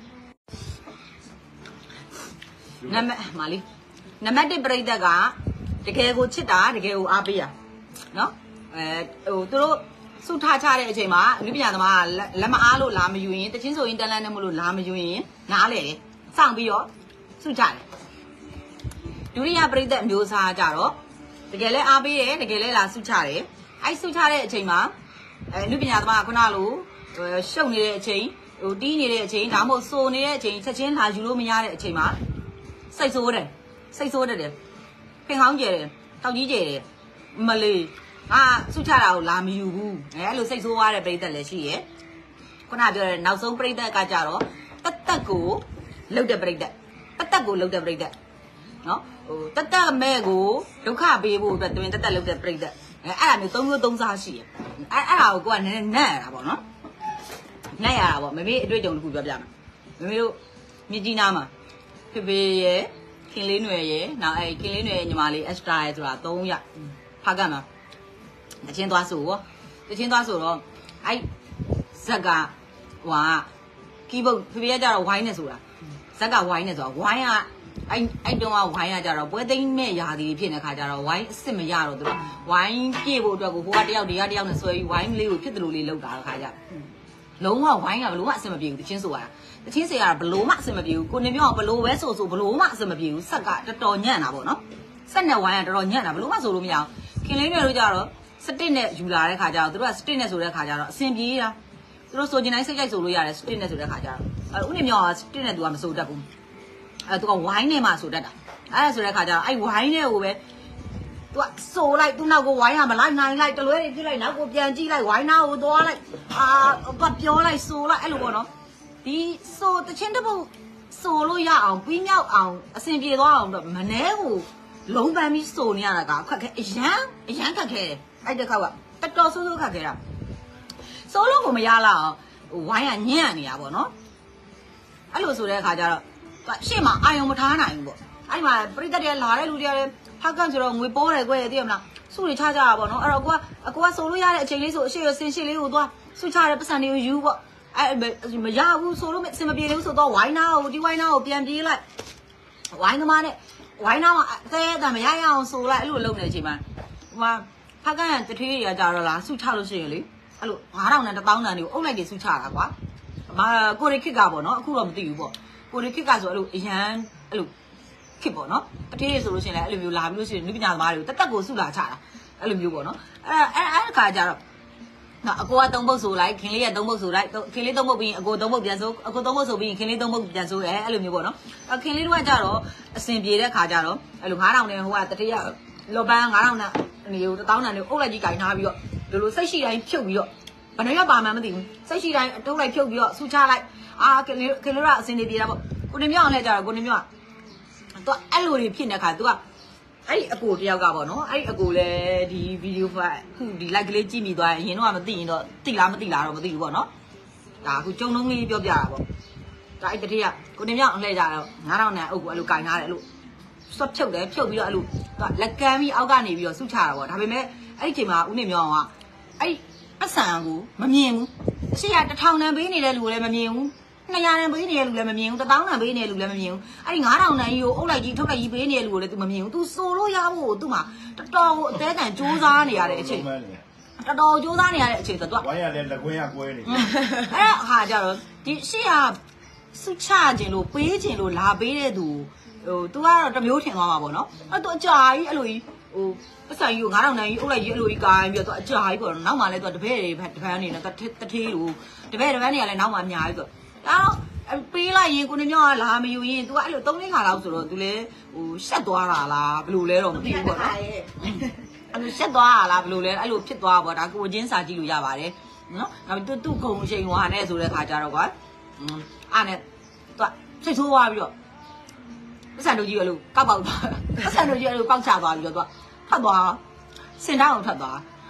နံပါတ်မာလီနံပါတ်တစ်ပရိသတ်ကတကယ်ကိုချစ်တာတကယ်ကိုအားပေးရနော်အဲဟိုသူတို့စုထားချတဲ့အချိန်မှာလူပညာသမားကလက်မအားလို့လာမယူရင်တချင်းဆိုရင်တလန်းနဲ့မလို့လာမယူရင်နားလေတယ်စောင့်ပြီးတော့စုကြတယ်ဒုတိယပရိသတ်အမျိုးအစားကြတော့တကယ်လဲအားပေးတယ်တကယ်လဲလာစုချတယ်အဲ့စုချတဲ့အချိန်မှာအဲလူပညာသမားကခုနလိုရှုပ်နေတဲ့အချိန်ဟိုတီးနေတဲ့အချိန်ဒါမှမဟုတ်စိုးနေတဲ့အချိန်ချက်ချင်းလာယူလို့မရတဲ့အချိန်မှာစိတ်ဆိုးတယ်စိတ်ဆိုးတယ်ဖင်ကောင်းကျတယ်တောက်ကြီးကျတယ်မလေးငါစုချတာကိုလာမယူဘူးအဲအဲ့လိုစိတ်ဆိုးသွားတဲ့ပရိသတ်လည်းရှိရယ်ခုနပြောတဲ့နောက်ဆုံးပရိသတ်ကကြတော့တက်တက်ကိုလှုပ်တဲ့ပရိသတ်တက်တက်ကိုလှုပ်တဲ့ပရိသတ်နော်ဟိုတက်တက်မဲ့ကိုဒုက္ခပေးဖို့အတွက်တွင်တက်တက်လှုပ်တဲ့ပရိသတ်အဲအဲ့ဒါမျိုးသုံးမျိုးသုံးစားရှိရယ်အဲ့အဲ့ဒါကိုကိုကနည်းနည်းနက်ရတာပေါ့နော်နက်ရတာပေါ့မမေအတွေ့အကြုံတစ်ခုပြောပြမယ်မမေတို့မြကြီးနားမှာဖေဖေရဲ့ခင်လေးຫນွယ်ရဲ့နောက်အဲ့ခင်လေးຫນွယ်ရဲ့ညီမလေး extra ရဲ့ဆိုတာသုံးရဖားကမှာတချင်းသွားဆိုရောတချင်းသွားဆိုတော့အဲ့ဇက်ကဟွာကီးဘုတ်ဖေဖေကကြတော့ဝိုင်းနေဆိုတာဇက်ကဝိုင်းနေဆိုတော့ဝိုင်းကအဲ့အဲ့တုန်းကဝိုင်းကကြတော့ပွဲသိမ်းမဲ့ယာတီဖြစ်နေတဲ့ခါကျတော့ဝိုင်းအစ်စ်မရတော့သူတို့ဝိုင်းပြေဖို့အတွက်ကိုဟိုကတယောက်ဒီကတယောက်နဲ့ဆွဲပြီးဝိုင်းလေးကိုဖြစ်တယ်လို့လေးလောက်တာခါကျလုံးဝဝိုင်းကဘလို့မှအဆင်မပြေဘူးတချင်းဆိုရတာတချင်းစီကဘလို့မှအဆင်မပြေဘူးကိုနေပြောဘလို့ပဲဆိုဆိုဘလို့မှအဆင်မပြေဘူးဆက်ကတော်တော်ညံ့တာပေါ့နော်ဆက်နဲ့ဝိုင်းကတော်တော်ညံ့တာဘလို့မှဆိုလို့မရအောင်ခင်လေးတွေတို့ကြတော့စတစ်နဲ့ယူလာတဲ့ခါကျတော့သူတို့ကစတစ်နဲ့ဆိုတဲ့ခါကျတော့အဆင်ပြေတာသူတို့ဆိုကျင်တိုင်းစိတ်ကြိုက်ဆိုလို့ရတယ်စတစ်နဲ့ဆိုတဲ့ခါကျတော့အဲဥနေမြောကစတစ်နဲ့သူကမဆိုတတ်ဘူးအဲသူကဝိုင်းနဲ့မှဆိုတတ်တာအဲဆိုတဲ့ခါကျတော့အဲဝိုင်းနဲ့ကိုပဲသူကဆိုလိုက်သူနောက်ကိုဝိုင်းရမလိုက်နိုင်လိုက်တလွဲတွေဖြစ်လိုက်နောက်ကိုပြန်ကြည့်လိုက်ဝိုင်းနာကိုသွားလိုက်အာဘာပြောလိုက်ဆိုလိုက်အဲ့လိုပေါ့နော်ဒီဆိုတချင်းတပုတ်ဆိုလို့ရအောင်ပြီးမြောက်အောင်အဆင်ပြေသွားအောင်တော့မနှဲကိုလုံးပန်းပြီးဆိုနေရတာကအခက်ခဲအရန်အရန်ခက်ခဲအဲ့တစ်ခေါက်ကတော်တော်ဆိုးဆိုးခက်ခဲတာဆိုလို့ကိုမရလာအောင်ဝိုင်းကညံ့နေတာပေါ့နော်အဲ့လိုဆိုတဲ့အခါကျတော့ရှေ့မှာအာယုံမထားနိုင်ဘူးပေါ့အဲ့ဒီမှာပရိသတ်တွေလာတဲ့လူတွေလည်းဖက်ကန်ဆိုတော့ငွေပေါ်တယ်ကွယ်သိရမလားစုတွေချကြတာပေါ့နော်အဲ့တော့ကိုကအကိုကဆိုလို့ရတဲ့အချိန်လေးဆိုအရှိရစင်ရှိလေးကိုသွားစုချတဲ့ပတ်စံတွေကိုယူပေါ့အဲ့မရဘူးဆိုလို့အစင်မပြေဘူးဆိုတော့ဝိုင်းနာကိုဒီဝိုင်းနာကိုပြန်ပြေးလိုက်ဝိုင်းသမားနဲ့ဝိုင်းနာမှာအသေးအတန်မရရအောင်ဆိုလိုက်အဲ့လိုလုပ်နေတဲ့အချိန်မှာဟိုမှာဖက်ကန်တထေးတွေကကြတော့လားစုချလို့ရှိရင်လေအဲ့လိုငါးထောင်နဲ့တစ်သောင်းတန်တွေကိုအုပ်လိုက်တွေစုချတာကွာမာကိုရီခစ်ကပေါ့နော်အခုတော့မသိဘူးပေါ့ကိုရီခစ်ကဆိုအဲ့လိုအရန်အဲ့လိုခစ်ပေါ့နော်တထေးတွေဆိုလို့ရှိရင်လည်းအဲ့လိုမျိုးလာပြီးလို့ရှိရင်လူပညာသမားတွေကိုတက်တက်ကိုစုလာချတာအဲ့လိုမျိုးပေါ့နော်အဲ့အဲ့အဲ့ခါကျတော့နော်အကိုကသုံးပုတ်ဆိုလိုက်ခင်လေးကသုံးပုတ်ဆိုလိုက်ခင်လေးသုံးပုတ်ပြီးရင်အကိုသုံးပုတ်ပြန်ဆိုအကိုသုံးပုတ်ဆိုပြီးရင်ခင်လေးသုံးပုတ်ပြန်ဆိုရဲအဲ့လိုမျိုးပေါ့နော်အခင်လေးတို့ကကြတော့အစင်ပြေတဲ့ခါကျတော့အဲ့လိုငါးထောင်နဲ့ဟိုကတထေးကလော်ပန်းငါးထောင်နဲ့နေကိုတစ်သောင်းတန်တွေကိုအုပ်လိုက်ကြီးကင်ထားပြီးတော့ဒီလိုစိတ်ရှိတိုင်းဖြုတ်ပြီးတော့ဘယ်နှရက်ပါမှမသိဘူးစိတ်ရှိတိုင်းအတုံးလိုက်ဖြုတ်ပြီးတော့ဆူချလိုက်အာခင်လေးခင်လေးကအစင်နေပြေတာပေါ့ကိုနေမြောက်အောင်လဲကြတော့ကိုနေမြောက်သူကအဲ့လိုတွေဖြစ်နေခါသူကအဲ့ဒီအကိုတယောက်ကပေါ့နော်အဲ့ဒီအကိုလည်းဒီဗီဒီယိုဖိုင်အခုဒီ like ကလေးကြည့်မိသွားရင်ရင်တော့မသိရင်တော့သိလားမသိလားတော့မသိဘူးပေါ့နော်ဒါအခုကျုံလုံးလေးပြောပြတာပေါ့ဒါအဲ့တတိယကိုနေမြောက်အောင်လဲကြတော့ငါးထောင်နဲ့အုပ်ကိုအဲ့လိုကင်ထားတယ်အဲ့လိုဆွတ်ဖြုတ်တယ်ဖြုတ်ပြီးတော့အဲ့လိုလက်ကမ်းပြီးအောက်ကနေပြီးတော့ဆုချတာပေါ့ဒါပေမဲ့အဲ့ဒီချိန်မှာဦးနေမြောက်ကအဲ့အဆန်ကိုမမြင်ဘူးအရှိရတစ်ထောင်တန်ပေးနေတဲ့လူလည်းမမြင်ဘူးနှစ်ရာတန်ပေးနေတဲ့လူလည်းမမြင်ဘူးတစ်သောင်းတန်ပေးနေတဲ့လူလည်းမမြင်ဘူးအဲ့ဒီငါးထောင်တန်ကြီးကိုအုပ်လိုက်ကြီးထုတ်လိုက်ကြီးပေးနေတဲ့လူကိုလည်း तू မမြင်ဘူး तू ဆိုလို့ရဖို့ तू မှာတော်တော်ကိုအသေးတန်စူးစမ်းနေရတဲ့အချိန်တော်တော်စူးစမ်းနေရတဲ့အချိန်ဆိုတော့ तू ဝိုင်းရလည်းလက်ကွင်းကကွဲနေအဲ့ဟာကြတော့ဒီရှေ့ကစုချခြင်းလို့ပေးခြင်းလို့လာပေးတဲ့သူဟို तू ကတော့တစ်မျိုးထင်သွားမှာပေါ့နော်အဲ့ तू အကြာကြီးအဲ့လိုကြီးဟိုပတ်ဆိုင်ကြီးကိုငါးထောင်တန်ကြီးအုပ်လိုက်ကြီးအဲ့လိုကြီးကိုင်းပြီးတော့ तू အကြာကြီးပေါ့နောက်မှလည်း तू တပည့်တွေတပန်းနေတော့တထေးလို့တပည့်တပန်းတွေကလည်းနောက်မှအများကြီးဆိုတော့ပေးလိုက်ရင်ကိုနေမြောက်ကလာမယူရင် तू ကအဲ့လိုသုံးလေးခါလောက်ဆိုတော့ तू လည်းဟိုရှက်သွားတာလားဘယ်လိုလဲတော့မသိဘူးပေါ့နော်အဲ့လိုရှက်သွားတာလားဘယ်လိုလဲအဲ့လိုဖြစ်သွားပေါ့ဒါကိုချင်းစာကြည့်လို့ရပါတယ်နော်ဒါပေမဲ့ तू သူ့ဂုံအချိန်ဟွာနဲ့ဆိုတဲ့ခါကျတော့ကွာအဲ့နဲ့ तू စိတ်ဆိုးသွားပြီးတော့ပတ်စံတို့ကြီးအဲ့လိုကောက်ပေါက်သွားပတ်စံတို့ကြီးအဲ့လိုကောက်ချသွားပြီးတော့ तू ထပ်သွားစင်တောင်းအောင်ထပ်သွား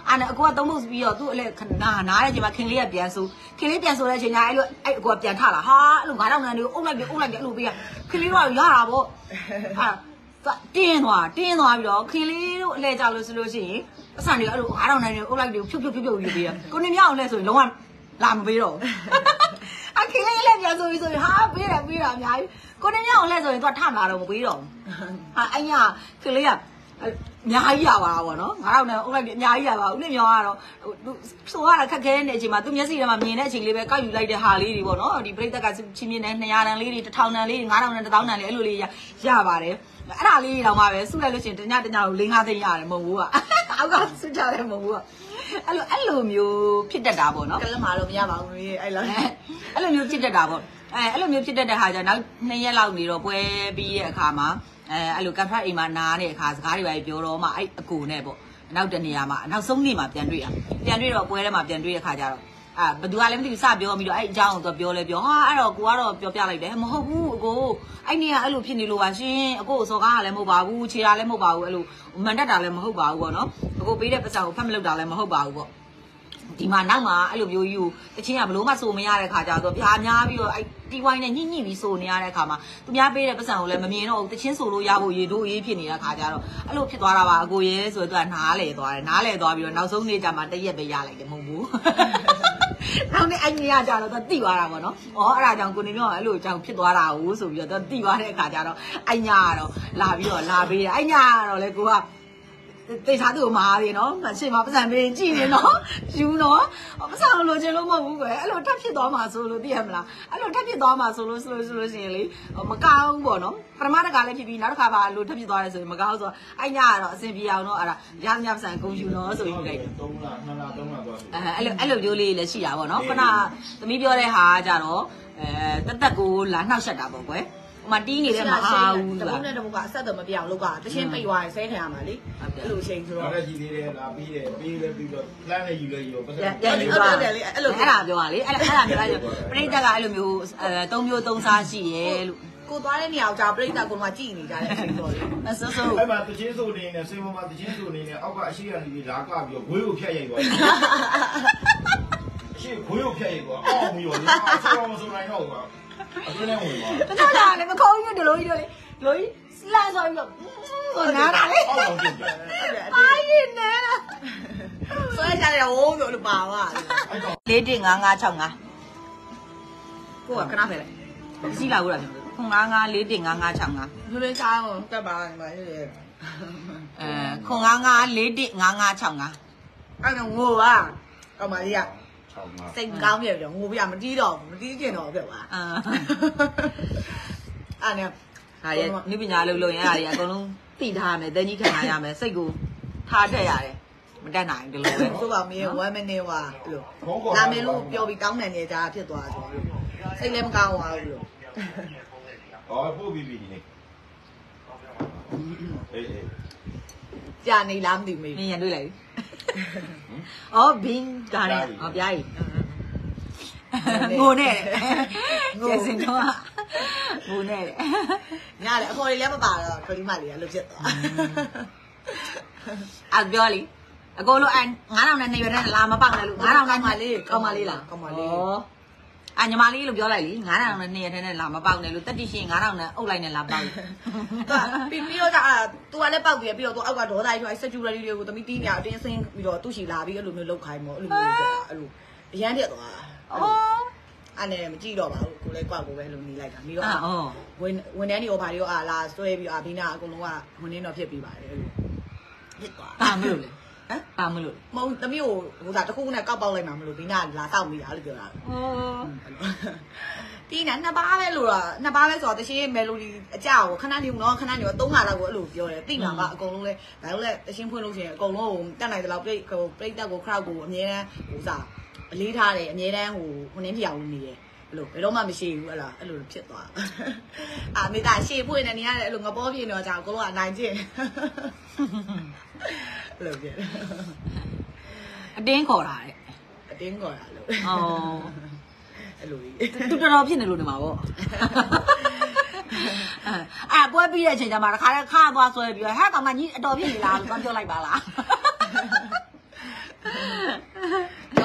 အဲ့နဲ့အကိုကသုံးဖို့ပြီးတော့သူ့အလဲနာနားတဲ့အချိန်မှာခင်လေးကပြန်ဆိုခင်လေးပြန်ဆိုတဲ့အချိန်ကျအဲ့လိုအဲ့အကိုကပြန်ထလာဟာအဲ့လိုငါးထောင်တန်းတွေကိုအုပ်လိုက်တယ်အုပ်လိုက်တယ်အဲ့လိုပေးရခင်လေးတော့ရတာပေါ့အဲ့တင်းသွားတင်းသွားပြီးတော့ခင်လေးတို့အလဲကြလို့ဆိုလို့ရှိရင်အဆန်တွေအဲ့လိုငါးထောင်တန်းတွေကိုအုပ်လိုက်တယ်ဖြုတ်ဖြုတ်ဖြုတ်ဖြုတ်ယူပေးရကိုနေမြောက်အောင်လဲဆိုရင်လုံးဝလာမပေးတော့အခင်လေးလည်းပြန်ဆိုပြီးဆိုရင်ဟာပေးတယ်ပေးတာအများကြီးကိုနေမြောက်အောင်လဲဆိုရင်သူကထမလာတော့မပေးတော့အဲ့အဲ့ညခင်လေးကအများကြီးရပါတာပေါ့နော်ငါတော့လည်းအုပ်လိုက်ပြီးအများကြီးရပါဦးနေမြောင်ကတော့ဆိုရတာခက်ခဲနေတဲ့အချိန်မှာသူမျက်စိထဲမှာမြင်တဲ့အချိန်လေးပဲကောက်ယူလိုက်တဲ့ဟာလေးတွေပေါ့နော်ဒီပြိတ္တကချင်းမြင်တဲ့နှစ်ရာတန်လေးတွေတစ်ထောင်တန်လေးတွေငါးထောင်တန်တစ်သောင်းတန်လေးအဲ့လိုလေးရရပါတယ်အဲ့ဒါလေးတောင်မှပဲစုလိုက်လို့ရှိရင်တညတညကို၄၅သိန်းရတယ်မဟုတ်ဘူးကအောက်ကစုကြတယ်မဟုတ်ဘူးကအဲ့လိုအဲ့လိုမျိုးဖြစ်တတ်တာပေါ့နော်ကလမာလို့မရပါဘူးအဲ့လိုအဲ့လိုမျိုးဖြစ်တတ်တာပေါ့အဲအဲ့လိုမျိုးဖြစ်တတ်တဲ့ဟာကြောင့်နောက်နှစ်ရက်လောက်နေတော့ပွဲပြီးတဲ့အခါမှာအဲအဲ့လိုကပ်ဖတ်အိမ်မှာနားတဲ့အခါစကားတွေပဲပြောတော့မှအဲ့အကူနဲ့ပေါ့နောက်တနေရာမှာနောက်ဆုံးနေ့မှာပြန်တွေ့ရပြန်တွေ့တော့ပွဲထဲမှာပြန်တွေ့တဲ့အခါကျတော့အာဘသူကလည်းမသိဘူးစပြောပြီးတော့အဲ့အကြောင်းကိုသူပြောလဲပြောဟာအဲ့တော့ကိုကတော့ပြောပြလိုက်တယ်မဟုတ်ဘူးအကိုအဲ့နေကအဲ့လိုဖြစ်နေလို့ပါရှင်အကိုစော်ကားကလည်းမဟုတ်ပါဘူးခြေတာလည်းမဟုတ်ပါဘူးအဲ့လိုမန်တက်တာလည်းမဟုတ်ပါဘူးပေါ့နော်အကိုပေးတဲ့ပတ်စံကိုဖတ်မလုပ်တာလည်းမဟုတ်ပါဘူးပေါ့ဒီမှာနောက်မှာအဲ့လိုမျိုးကြီးကိုတချင်းကဘလို့မှစိုးမရတဲ့ခါကျတော့ဗျာများပြီးတော့အဲ့တီဝိုင်းနဲ့ညှိညှိပြီးစိုးနေရတဲ့ခါမှာသူများပေးတဲ့ပတ်စံကိုလည်းမမြင်တော့ဘူးတချင်းစိုးလို့ရဖို့ရေတို့ရေးဖြစ်နေတဲ့ခါကျတော့အဲ့လိုဖြစ်သွားတာပါအကိုရဲဆိုတော့သူကနားလေသွားတယ်နားလေသွားပြီးတော့နောက်ဆုံးနေ့ကျမှတရက်ပဲရလိုက်တယ်မဟုတ်ဘူးနောက်နေ့အဲ့ညရကြတော့သူတိသွားတာပေါ့နော်ဩအဲ့ဒါကြောင့်ကိုနေမျိုးအဲ့လိုကြောင့်ဖြစ်သွားတာဟုတ်ဆိုပြီးတော့သူတိသွားတဲ့အခါကျတော့အဲ့ညကတော့လာပြီးတော့လာပေးတယ်အဲ့ညကတော့လေကိုကတေချာသူ့ကိုမာတယ်နော်အရှင်မပတ်စံပေးကြည့်နေနော်ယူနော်ပတ်စံလိုချင်လို့မဟုတ်ဘူးကွယ်အဲ့လိုထပ်ဖြစ်သွားမှာဆိုလို့သိရမလားအဲ့လိုထပ်ဖြစ်သွားမှာဆိုလို့ဆိုလို့ဆိုလို့ရှိရင်လေမကောင်းဘူးပေါ့နော်ပထမတစ်ခါလည်းဖြစ်ပြီးနောက်တစ်ခါပါလို့ထပ်ဖြစ်သွားတယ်ဆိုရင်မကောင်းဆိုတော့အဲ့ညကတော့အစင်ပြေအောင်တော့အဲ့ဒါရသမျှပတ်စံကုန်ယူနော်ဆိုယူလိုက်တယ်သုံးလနှစ်လသုံးလသွားဆိုအဲအဲ့လိုအဲ့လိုမျိုးလေးလည်းရှိတာပေါ့နော်ခဏသမီးပြောတဲ့ဟာကြတော့အဲတက်တက်ကိုလာနှောက်ရှက်တာပေါ့ကွယ်မတီးနေတဲ့မအားဘူးတဘုံနဲ့တဘုံကအဆက်တော့မပြောင်းလို့ကတချင်းပိတ်သွားရင်ဆဲခံရမှာလေအဲ့လိုချိန်ဆိုတော့အဲ့ဒါကြီးသေးတယ်လာပြီးတယ်ပြီးလဲပြီးတော့လမ်းနဲ့ယူလဲယူတော့ပတ်စံပြန်ယူသွားတယ်လေအဲ့လိုအဲ့ဒါပြောတာလေအဲ့အဲ့ဒါပြောတာပြိတ္တကအဲ့လိုမျိုးအဲသုံးမျိုးသုံးစားရှိရဲ့လို့ကိုသွားတဲ့နေရာကိုကြာပြိတ္တကမှကြည်နေကြတဲ့အချိန်တော့လေအစိုးစိုးအဲ့မှာတချင်းဆိုနေနဲ့စေမမှာတချင်းဆိုနေနဲ့အောက်ကအရှိကနေပြီးလာကပြီးတော့ဂွေးကိုဖြတ်ရိုက်သွားတယ်အရှိဂွေးကိုဖြတ်ရိုက်သွားအောက်မီရောလေအဆောမဆိုနိုင်တော့ဘူးအဲ့ဒါနဲ့ဝင်ပါတခြားလာလည်းမခေါင်းကြီးတို့လိုကြီးတို့လေလိုကြီးလှမ်းဆိုပြီးတော့ဟိုနားတာလေအောက်တော့ပြင်တယ်အာရင်နဲဆွဲကြတယ်ဟိုးဆိုလို့ပါသွားတယ်လေးတစ်ငါးငါး၆ငါးကိုကခဏဖယ်လိုက်စီးလာဦးတာခွန်ငါးငါးလေးတစ်ငါးငါး၆ငါးလူလေးစားအောင်တက်ပါနေပါလေအဲခွန်ငါးငါးလေးတစ်ငါးငါး၆ငါးအဲ့တော့ငိုပါကောင်မလေးကစိတ်ကောင်းပြပြငိုပြမတီးတော့မတီးကျင်တော့ပြပါအာအဲ့နဲ့ဟာရဲ့နိပညာလို့လို့ရင်အဲ့ဒါတွေအကုန်လုံးသိထားမယ်တန်းကြီးခံရမယ်စိတ်ကိုထားထက်ရတယ်မတတ်နိုင်ဒီလိုပဲဆိုပါမေးone minute ဟာလို့လာမယ်လို့ပြောပြီးကောင်းတယ်နေကြဖြစ်သွားဆိုလို့စိတ်လည်းမကောင်းပါဘူးလို့ဟောပို့ပြီးပြီနေအေးအေးကြာနေလားမသိမေးနင်ရတွေ့လိုက်အော်ဘင်းဒါနဲ့ဟောပြားကြီးငိုနဲ့ငိုစင်တော့ငိုနဲ့ညလေအဖော်လေးလည်းမပါတော့ခလေးမလေးကလို့ဖြစ်သွားအပြောလीအကိုလို့အဲငါးထောင်နဲ့နေရတဲ့လာမပေါက်နဲ့လို့ငါးထောင်နဲ့မလေးကောင်းမလေးလားကောင်းမလေးအညီမလေးလို့ပြောလိုက်လीငါးထောင်နဲ့နေရတဲ့လာမပေါက်နဲ့လို့တက်တိရှင်ငါးထောင်နဲ့အုပ်လိုက်နဲ့လာပေါက်ပြီးပြီးတော့ကသူကလည်းပေါက်ပြီးပြီးတော့သူအောက်ကဒေါသကြီးဆိုအဲ security တွေကိုသမီးတီးနေအောင်တင်းဆင်းပြီးတော့သူ့ရှိလာပြီးအဲ့လိုမျိုးလောက်ခိုင်းပေါ့အဲ့လိုမျိုးအဲ့လိုအရန်ပြတ်သွားအော်အဲ့နဲ့မကြည့်တော့ပါဘူးကိုလည်းကွာကိုပဲလုံနေလိုက်တာပြီးတော့ဝင်ဝင်တန်းတွေရောဘာတွေရောအာလာဆွဲပြီးအာဘီနာအကုန်လုံးကဝင်နေတော့ဖြစ်ပြီးပါတယ်အဲ့လိုဖြစ်သွားပါမလို့လေဟမ်ပါမလို့မဟုတ်သမီးကိုဟိုစားတစ်ခုခုနဲ့ကောက်ပေါက်လိုက်မှာမလို့ဘီနာလာတောက်မိတာလို့ပြောတာအော်တီးနေနှစ်ပါးပဲလို့တော့နှစ်ပါးပဲဆိုတော့တရှိမယ်လိုဒီအကြောက်ကိုခဏနေဦးနော်ခဏနေတော့သုံးခါလောက်ကိုအဲ့လိုပြောတယ်တိမှာကအကုန်လုံးလဲဒါလို့လဲတရှင်းဖွင့်လို့ရှိရင်အကုန်လုံးကိုတက်နိုင်တယ်လို့ပြိတ်ဟိုပြိတ်တက်ကို crowd ကိုအမြဲတမ်းဟိုစားအလေးထားတယ်အမြဲတမ်းဟိုဟိုနင်းပြောင်နေတယ်အဲ့လိုဘယ်တော့မှမရှိဘူးအဲ့လားအဲ့လိုဖြစ်သွားအာမိသားရှေ့ဖွင့်နေနေရတယ်အဲ့လိုငပေါ်ပြင်းတော့ကြာအကုန်လုံးကအနိုင်ကျင့်အဲ့လိုပြည့်အတင်းခေါ်တာတဲ့အတင်းခေါ်တာလို့အော်အဲ့လိုသူတော်တော်ဖြစ်နေလို့နေမှာပေါ့အာပွဲပြီးတဲ့အချိန်ကျမှတခါတည်းခါသွားဆွဲပြီးဟာကောင်မကြီးအတော်ဖြစ်နေလားလို့ပြောလိုက်ပါလား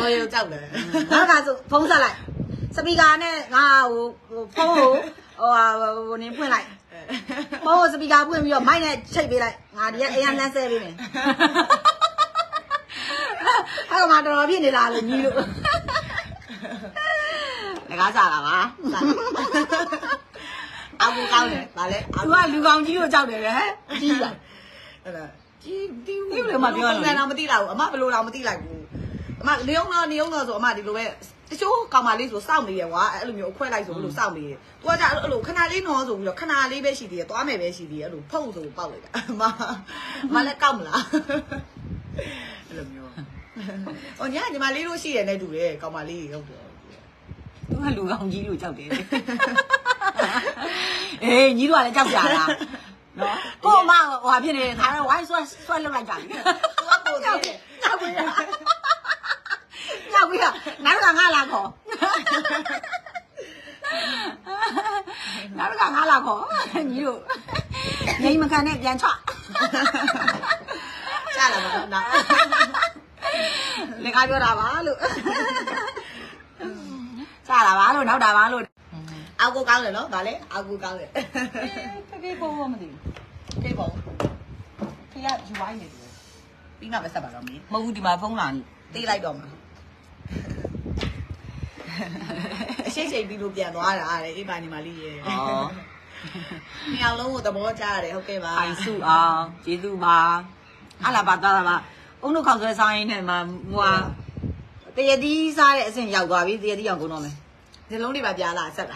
又走了，那个就封上来，这边个呢，我我封我，我我你搬来，封我这边个搬没有，买呢这边来，我的哎呀蓝色边呢，还有嘛多少片的啦了你了，那个咋了嘛？阿姑搞的，哪里？我话刘江基又走的嘞，基人，係咪？基丟，丟你咪點啊？你諗唔啲啦？阿媽不如諗唔啲啦？阿媽你用咯，你用咯，做阿媽你做咩？即係講埋你做燒味嘅話，一路မျိုး快嚟做路燒味。我就一路看下你攞做，就看下你咩事啲，多咩咩事啲，一路鋪做包嚟㗎。媽，媽你咁啦，一路မျိုး。我而家你媽你都試人嚟做嘅，講埋你咁。都係劉江基又走的。哎，你都来叫啥啦？我妈我还骗你，他我还说说了来讲，我不要不要不要，要不要？哪个俺拉口？哪个俺拉口？你就你们看那边唱，下来吧，那你看表达完了，下来完了，脑打完了。阿姑講嚟咯，嗱你阿姑講嚟。誒，幾高啊嘛啲？幾高？佢一住歪နေ嘅，邊個咪十八咁嘅？冇啲嘛風浪低嚟到嘛。謝謝啲路邊သွားတာလေ，一般你嘛理嘅。哦。你အောင်လုံးကိုသဘောကျတယ်ဟုတ်ကဲ့ပါ။အိုင်စုအောင်ကျေးဇူးပါ။အလားပါတာပါ။အုံတို့ခောက်ဆွဲစားရင်းနဲ့မှာဟိုဟာတရတီးစားတဲ့အဆင့်ရောက်သွားပြီတရတီးအောင်ကုန်တော့မယ်။ဒီလုံးတွေပါပြားလာဆက်လာ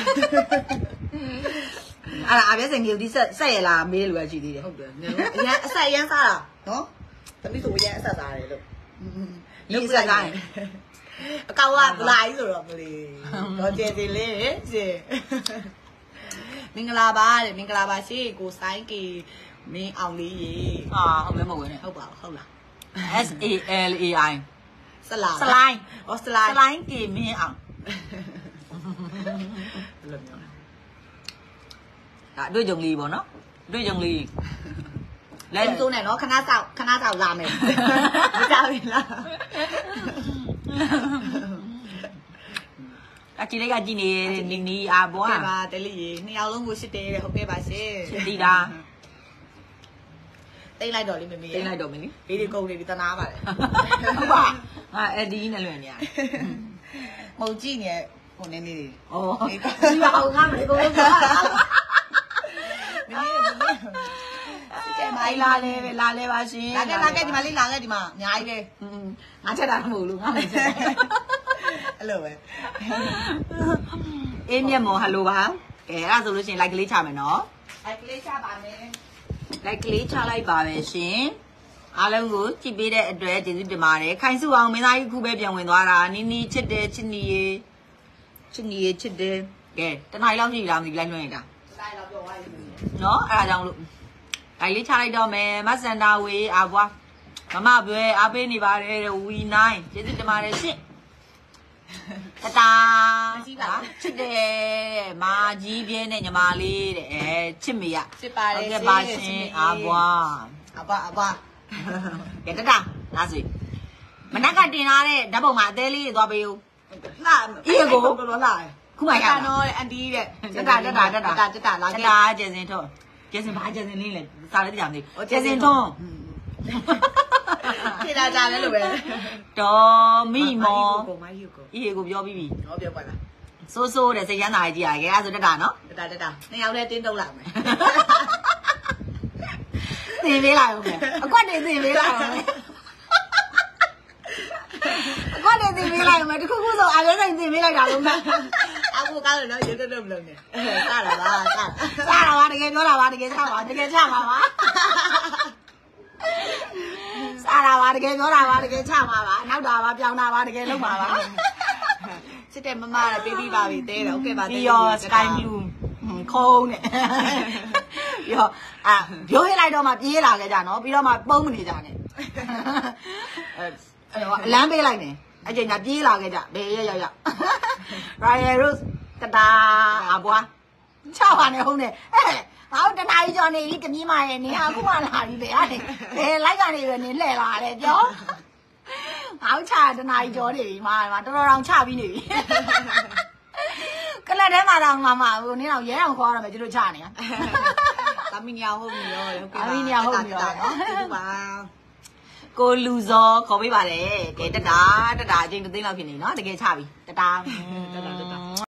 အဲ့ဒါအပြည့်စင်ကြီးဒီဆက်ဆက်ရလားမေးလို့ပဲရှိသေးတယ်ဟုတ်တယ်အရန်အဆက်အရန်စားတာနော်သမီးဆိုအရန်အဆက်စားတယ်လို့ရုပ်ဆက်စားတယ်အကောက်ကဗလာကြီးဆိုတော့မလေးတော့ကျေသေးလေးရှင်မင်္ဂလာပါတဲ့မင်္ဂလာပါရှင်ကိုဆိုင်ကီမင်းအောင်လေးရေအာဟုတ်လဲမဟုတ်ဘူးဟုတ်ပါဟုတ်လား S A L A I ဆလာဆလိုင်းဩဆလိုင်းဆလိုင်းကီမင်းအောင်ဒါတွေ့ကြုံလေးပေါ့နော်တွေ့ကြုံလေးလဲစိုးနဲ့နော်ခဏဆောက်ခဏဆောက်လာမယ်မကြောက်ဘူးလားအကြည့်လေးကကြည့်နေနေနီအာဘွားပါတလီရေနှစ်ယောက်လုံးကိုရှစ်တယ်တဲ့ဟုတ်ကဲ့ပါရှင်ရှစ်တီတာတိတ်လိုက်တော့လေးမမေးတိတ်လိုက်တော့မင်းလေဒီကုန်းလေးဒီတနာပါတယ်ဟုတ်ပါငါအဒီနဲ့လွယ်နေရတယ်မဟုတ်ကြည့်နေကိုနေနေဩဒီအောင်ငါမလေးကိုလုံးကမင်းမင်းကဲမိုင်းလာလေပဲလာလေပါရှင်လာခဲ့လာခဲ့ဒီမှာလေးလာခဲ့ဒီမှာအများကြီးပဲငါချက်တာမဟုတ်လို့ငါမချက်အဲ့လိုပဲအေးမြတ်မော်ဟယ်လိုပါကဲအဲ့ဒါဆိုလို့ရှိရင် like ကလေးချမယ်နော် like ကလေးချပါမယ် like ကလေးချလိုက်ပါမယ်ရှင်အားလုံးကိုကြည့်ပေးတဲ့အတွက်ကျေးဇူးတင်ပါတယ်ခိုင်စုအောင်မင်းသားကြီးခုပဲပြန်ဝင်သွားတာနီနီချစ်တယ်ချစ်နီရေချစ်နီရေချစ်တယ်ကဲတနိုင်လောက်ရှိလားမသိလိုက်လွှင့်နေတာတနိုင်လောက်ပြောသွားပြီနော်အဲ့ဒါကြောင့်လို့လိုက်လေးချလိုက်တော့မယ်မဆန်တာဝေးအာဘွားမမဘွဲအားပေးနေပါတယ်ဝီနိုင်ကျေးဇူးတင်ပါတယ်ရှင်တတာချစ်တယ်မာကြီးပြင်းတဲ့ညီမလေးတဲ့အဲချစ်မေရချစ်ပါတယ်ဟုတ်ကဲ့ပါရှင်အာဘွားအဘအဘကဲတတာလာစီမနက်ကတင်လာတဲ့ဓာတ်ပုံမှာအသေးလေးတွေသွားပေးဦးလာအေးကိုတော်တော်လာခုမှရတာနော်အန်တီတဲ့တတာတတာတတာတတာလာခဲ့တတာကျစင်ထုံးကျစင်ဘာကျစင်လေးလဲစားလိုက်ကြမသိကျစင်ထုံးခေတာကြလဲလို့ပဲတော်မိမောကိုမကြီးကိုအေးကိုပြောပြီးပြီဟောပြောပါလားစိုးစိုးတဲ့စိတ်ရမ်းသာကြီးကြီးရခဲ့အဲဆိုတတာနော်တတာတတာနှစ်ယောက်တည်းတင်းတုံးလာမယ်သင်ပေးလိုက်ဦးမယ်အကွက်တွေသင်ပေးလိုက်ဦးမယ်အကွက်တွေသင်ပေးလိုက်ဦးမယ်တခုခုဆိုအားလုံးတိုင်းသင်ပေးလိုက်တာလုံးမအခုကားလို့နော်ရုပ်တော့မလုံးနဲ့စတာပါစတာစတာပါတကယ်ပြောတာပါတကယ်ချပါတကယ်ချပါပါစားတာပါတကယ်ပြောတာပါတကယ်ချမှာပါနောက်တာပါပြောင်းတာပါတကယ်လုံးပါပါစစ်တဲ့မမလည်းပြီးပြီးပါပြီတဲတယ်โอเคပါတဲပြီးရော sky blue ခုံးနဲ့ပြီးတော့အာပြောဟိလိုက်တော့မှပြေးလာခဲ့ကြနော်ပြီးတော့မှပုံးမနေကြနဲ့အဲအလန်းပေးလိုက်နေအချိန်ကပြေးလာခဲ့ကြဘယ်ရရောက်ရောက် Royal Rose တတာအဘွားချပါနဲ့ဟုတ်နဲ့အဲငါတို့တနားကြီးကျော်နေပြီတမီးမရဲ့နေဟာခုမှလာပြီပဲအဲ့ဘယ်လိုက်ကနေပဲနေလှဲ့လာတယ်ပြောဘာလို့ချရတနာကြီးကြောနေပြီမာမာတော်တော်တောင်ချပြီးနေပြီကလတ်ထဲမှာတော့မမဟိုနင်းအောင်ရဲအောင်ခေါ်ရမယ်ကျတို့ချနေရသမီးညောင်ဟုတ်ပြီရောဟုတ်ကဲ့သမီးညောင်ဟုတ်ပြီရောနော်ကျေးဇူးပါကိုလူစောခေါ်ပေးပါတယ်ကဲတတာတတာအချင်းတစ်သိန်းလောက်ဖြစ်နေနော်တကယ်ချပြီတတာတတာတတာ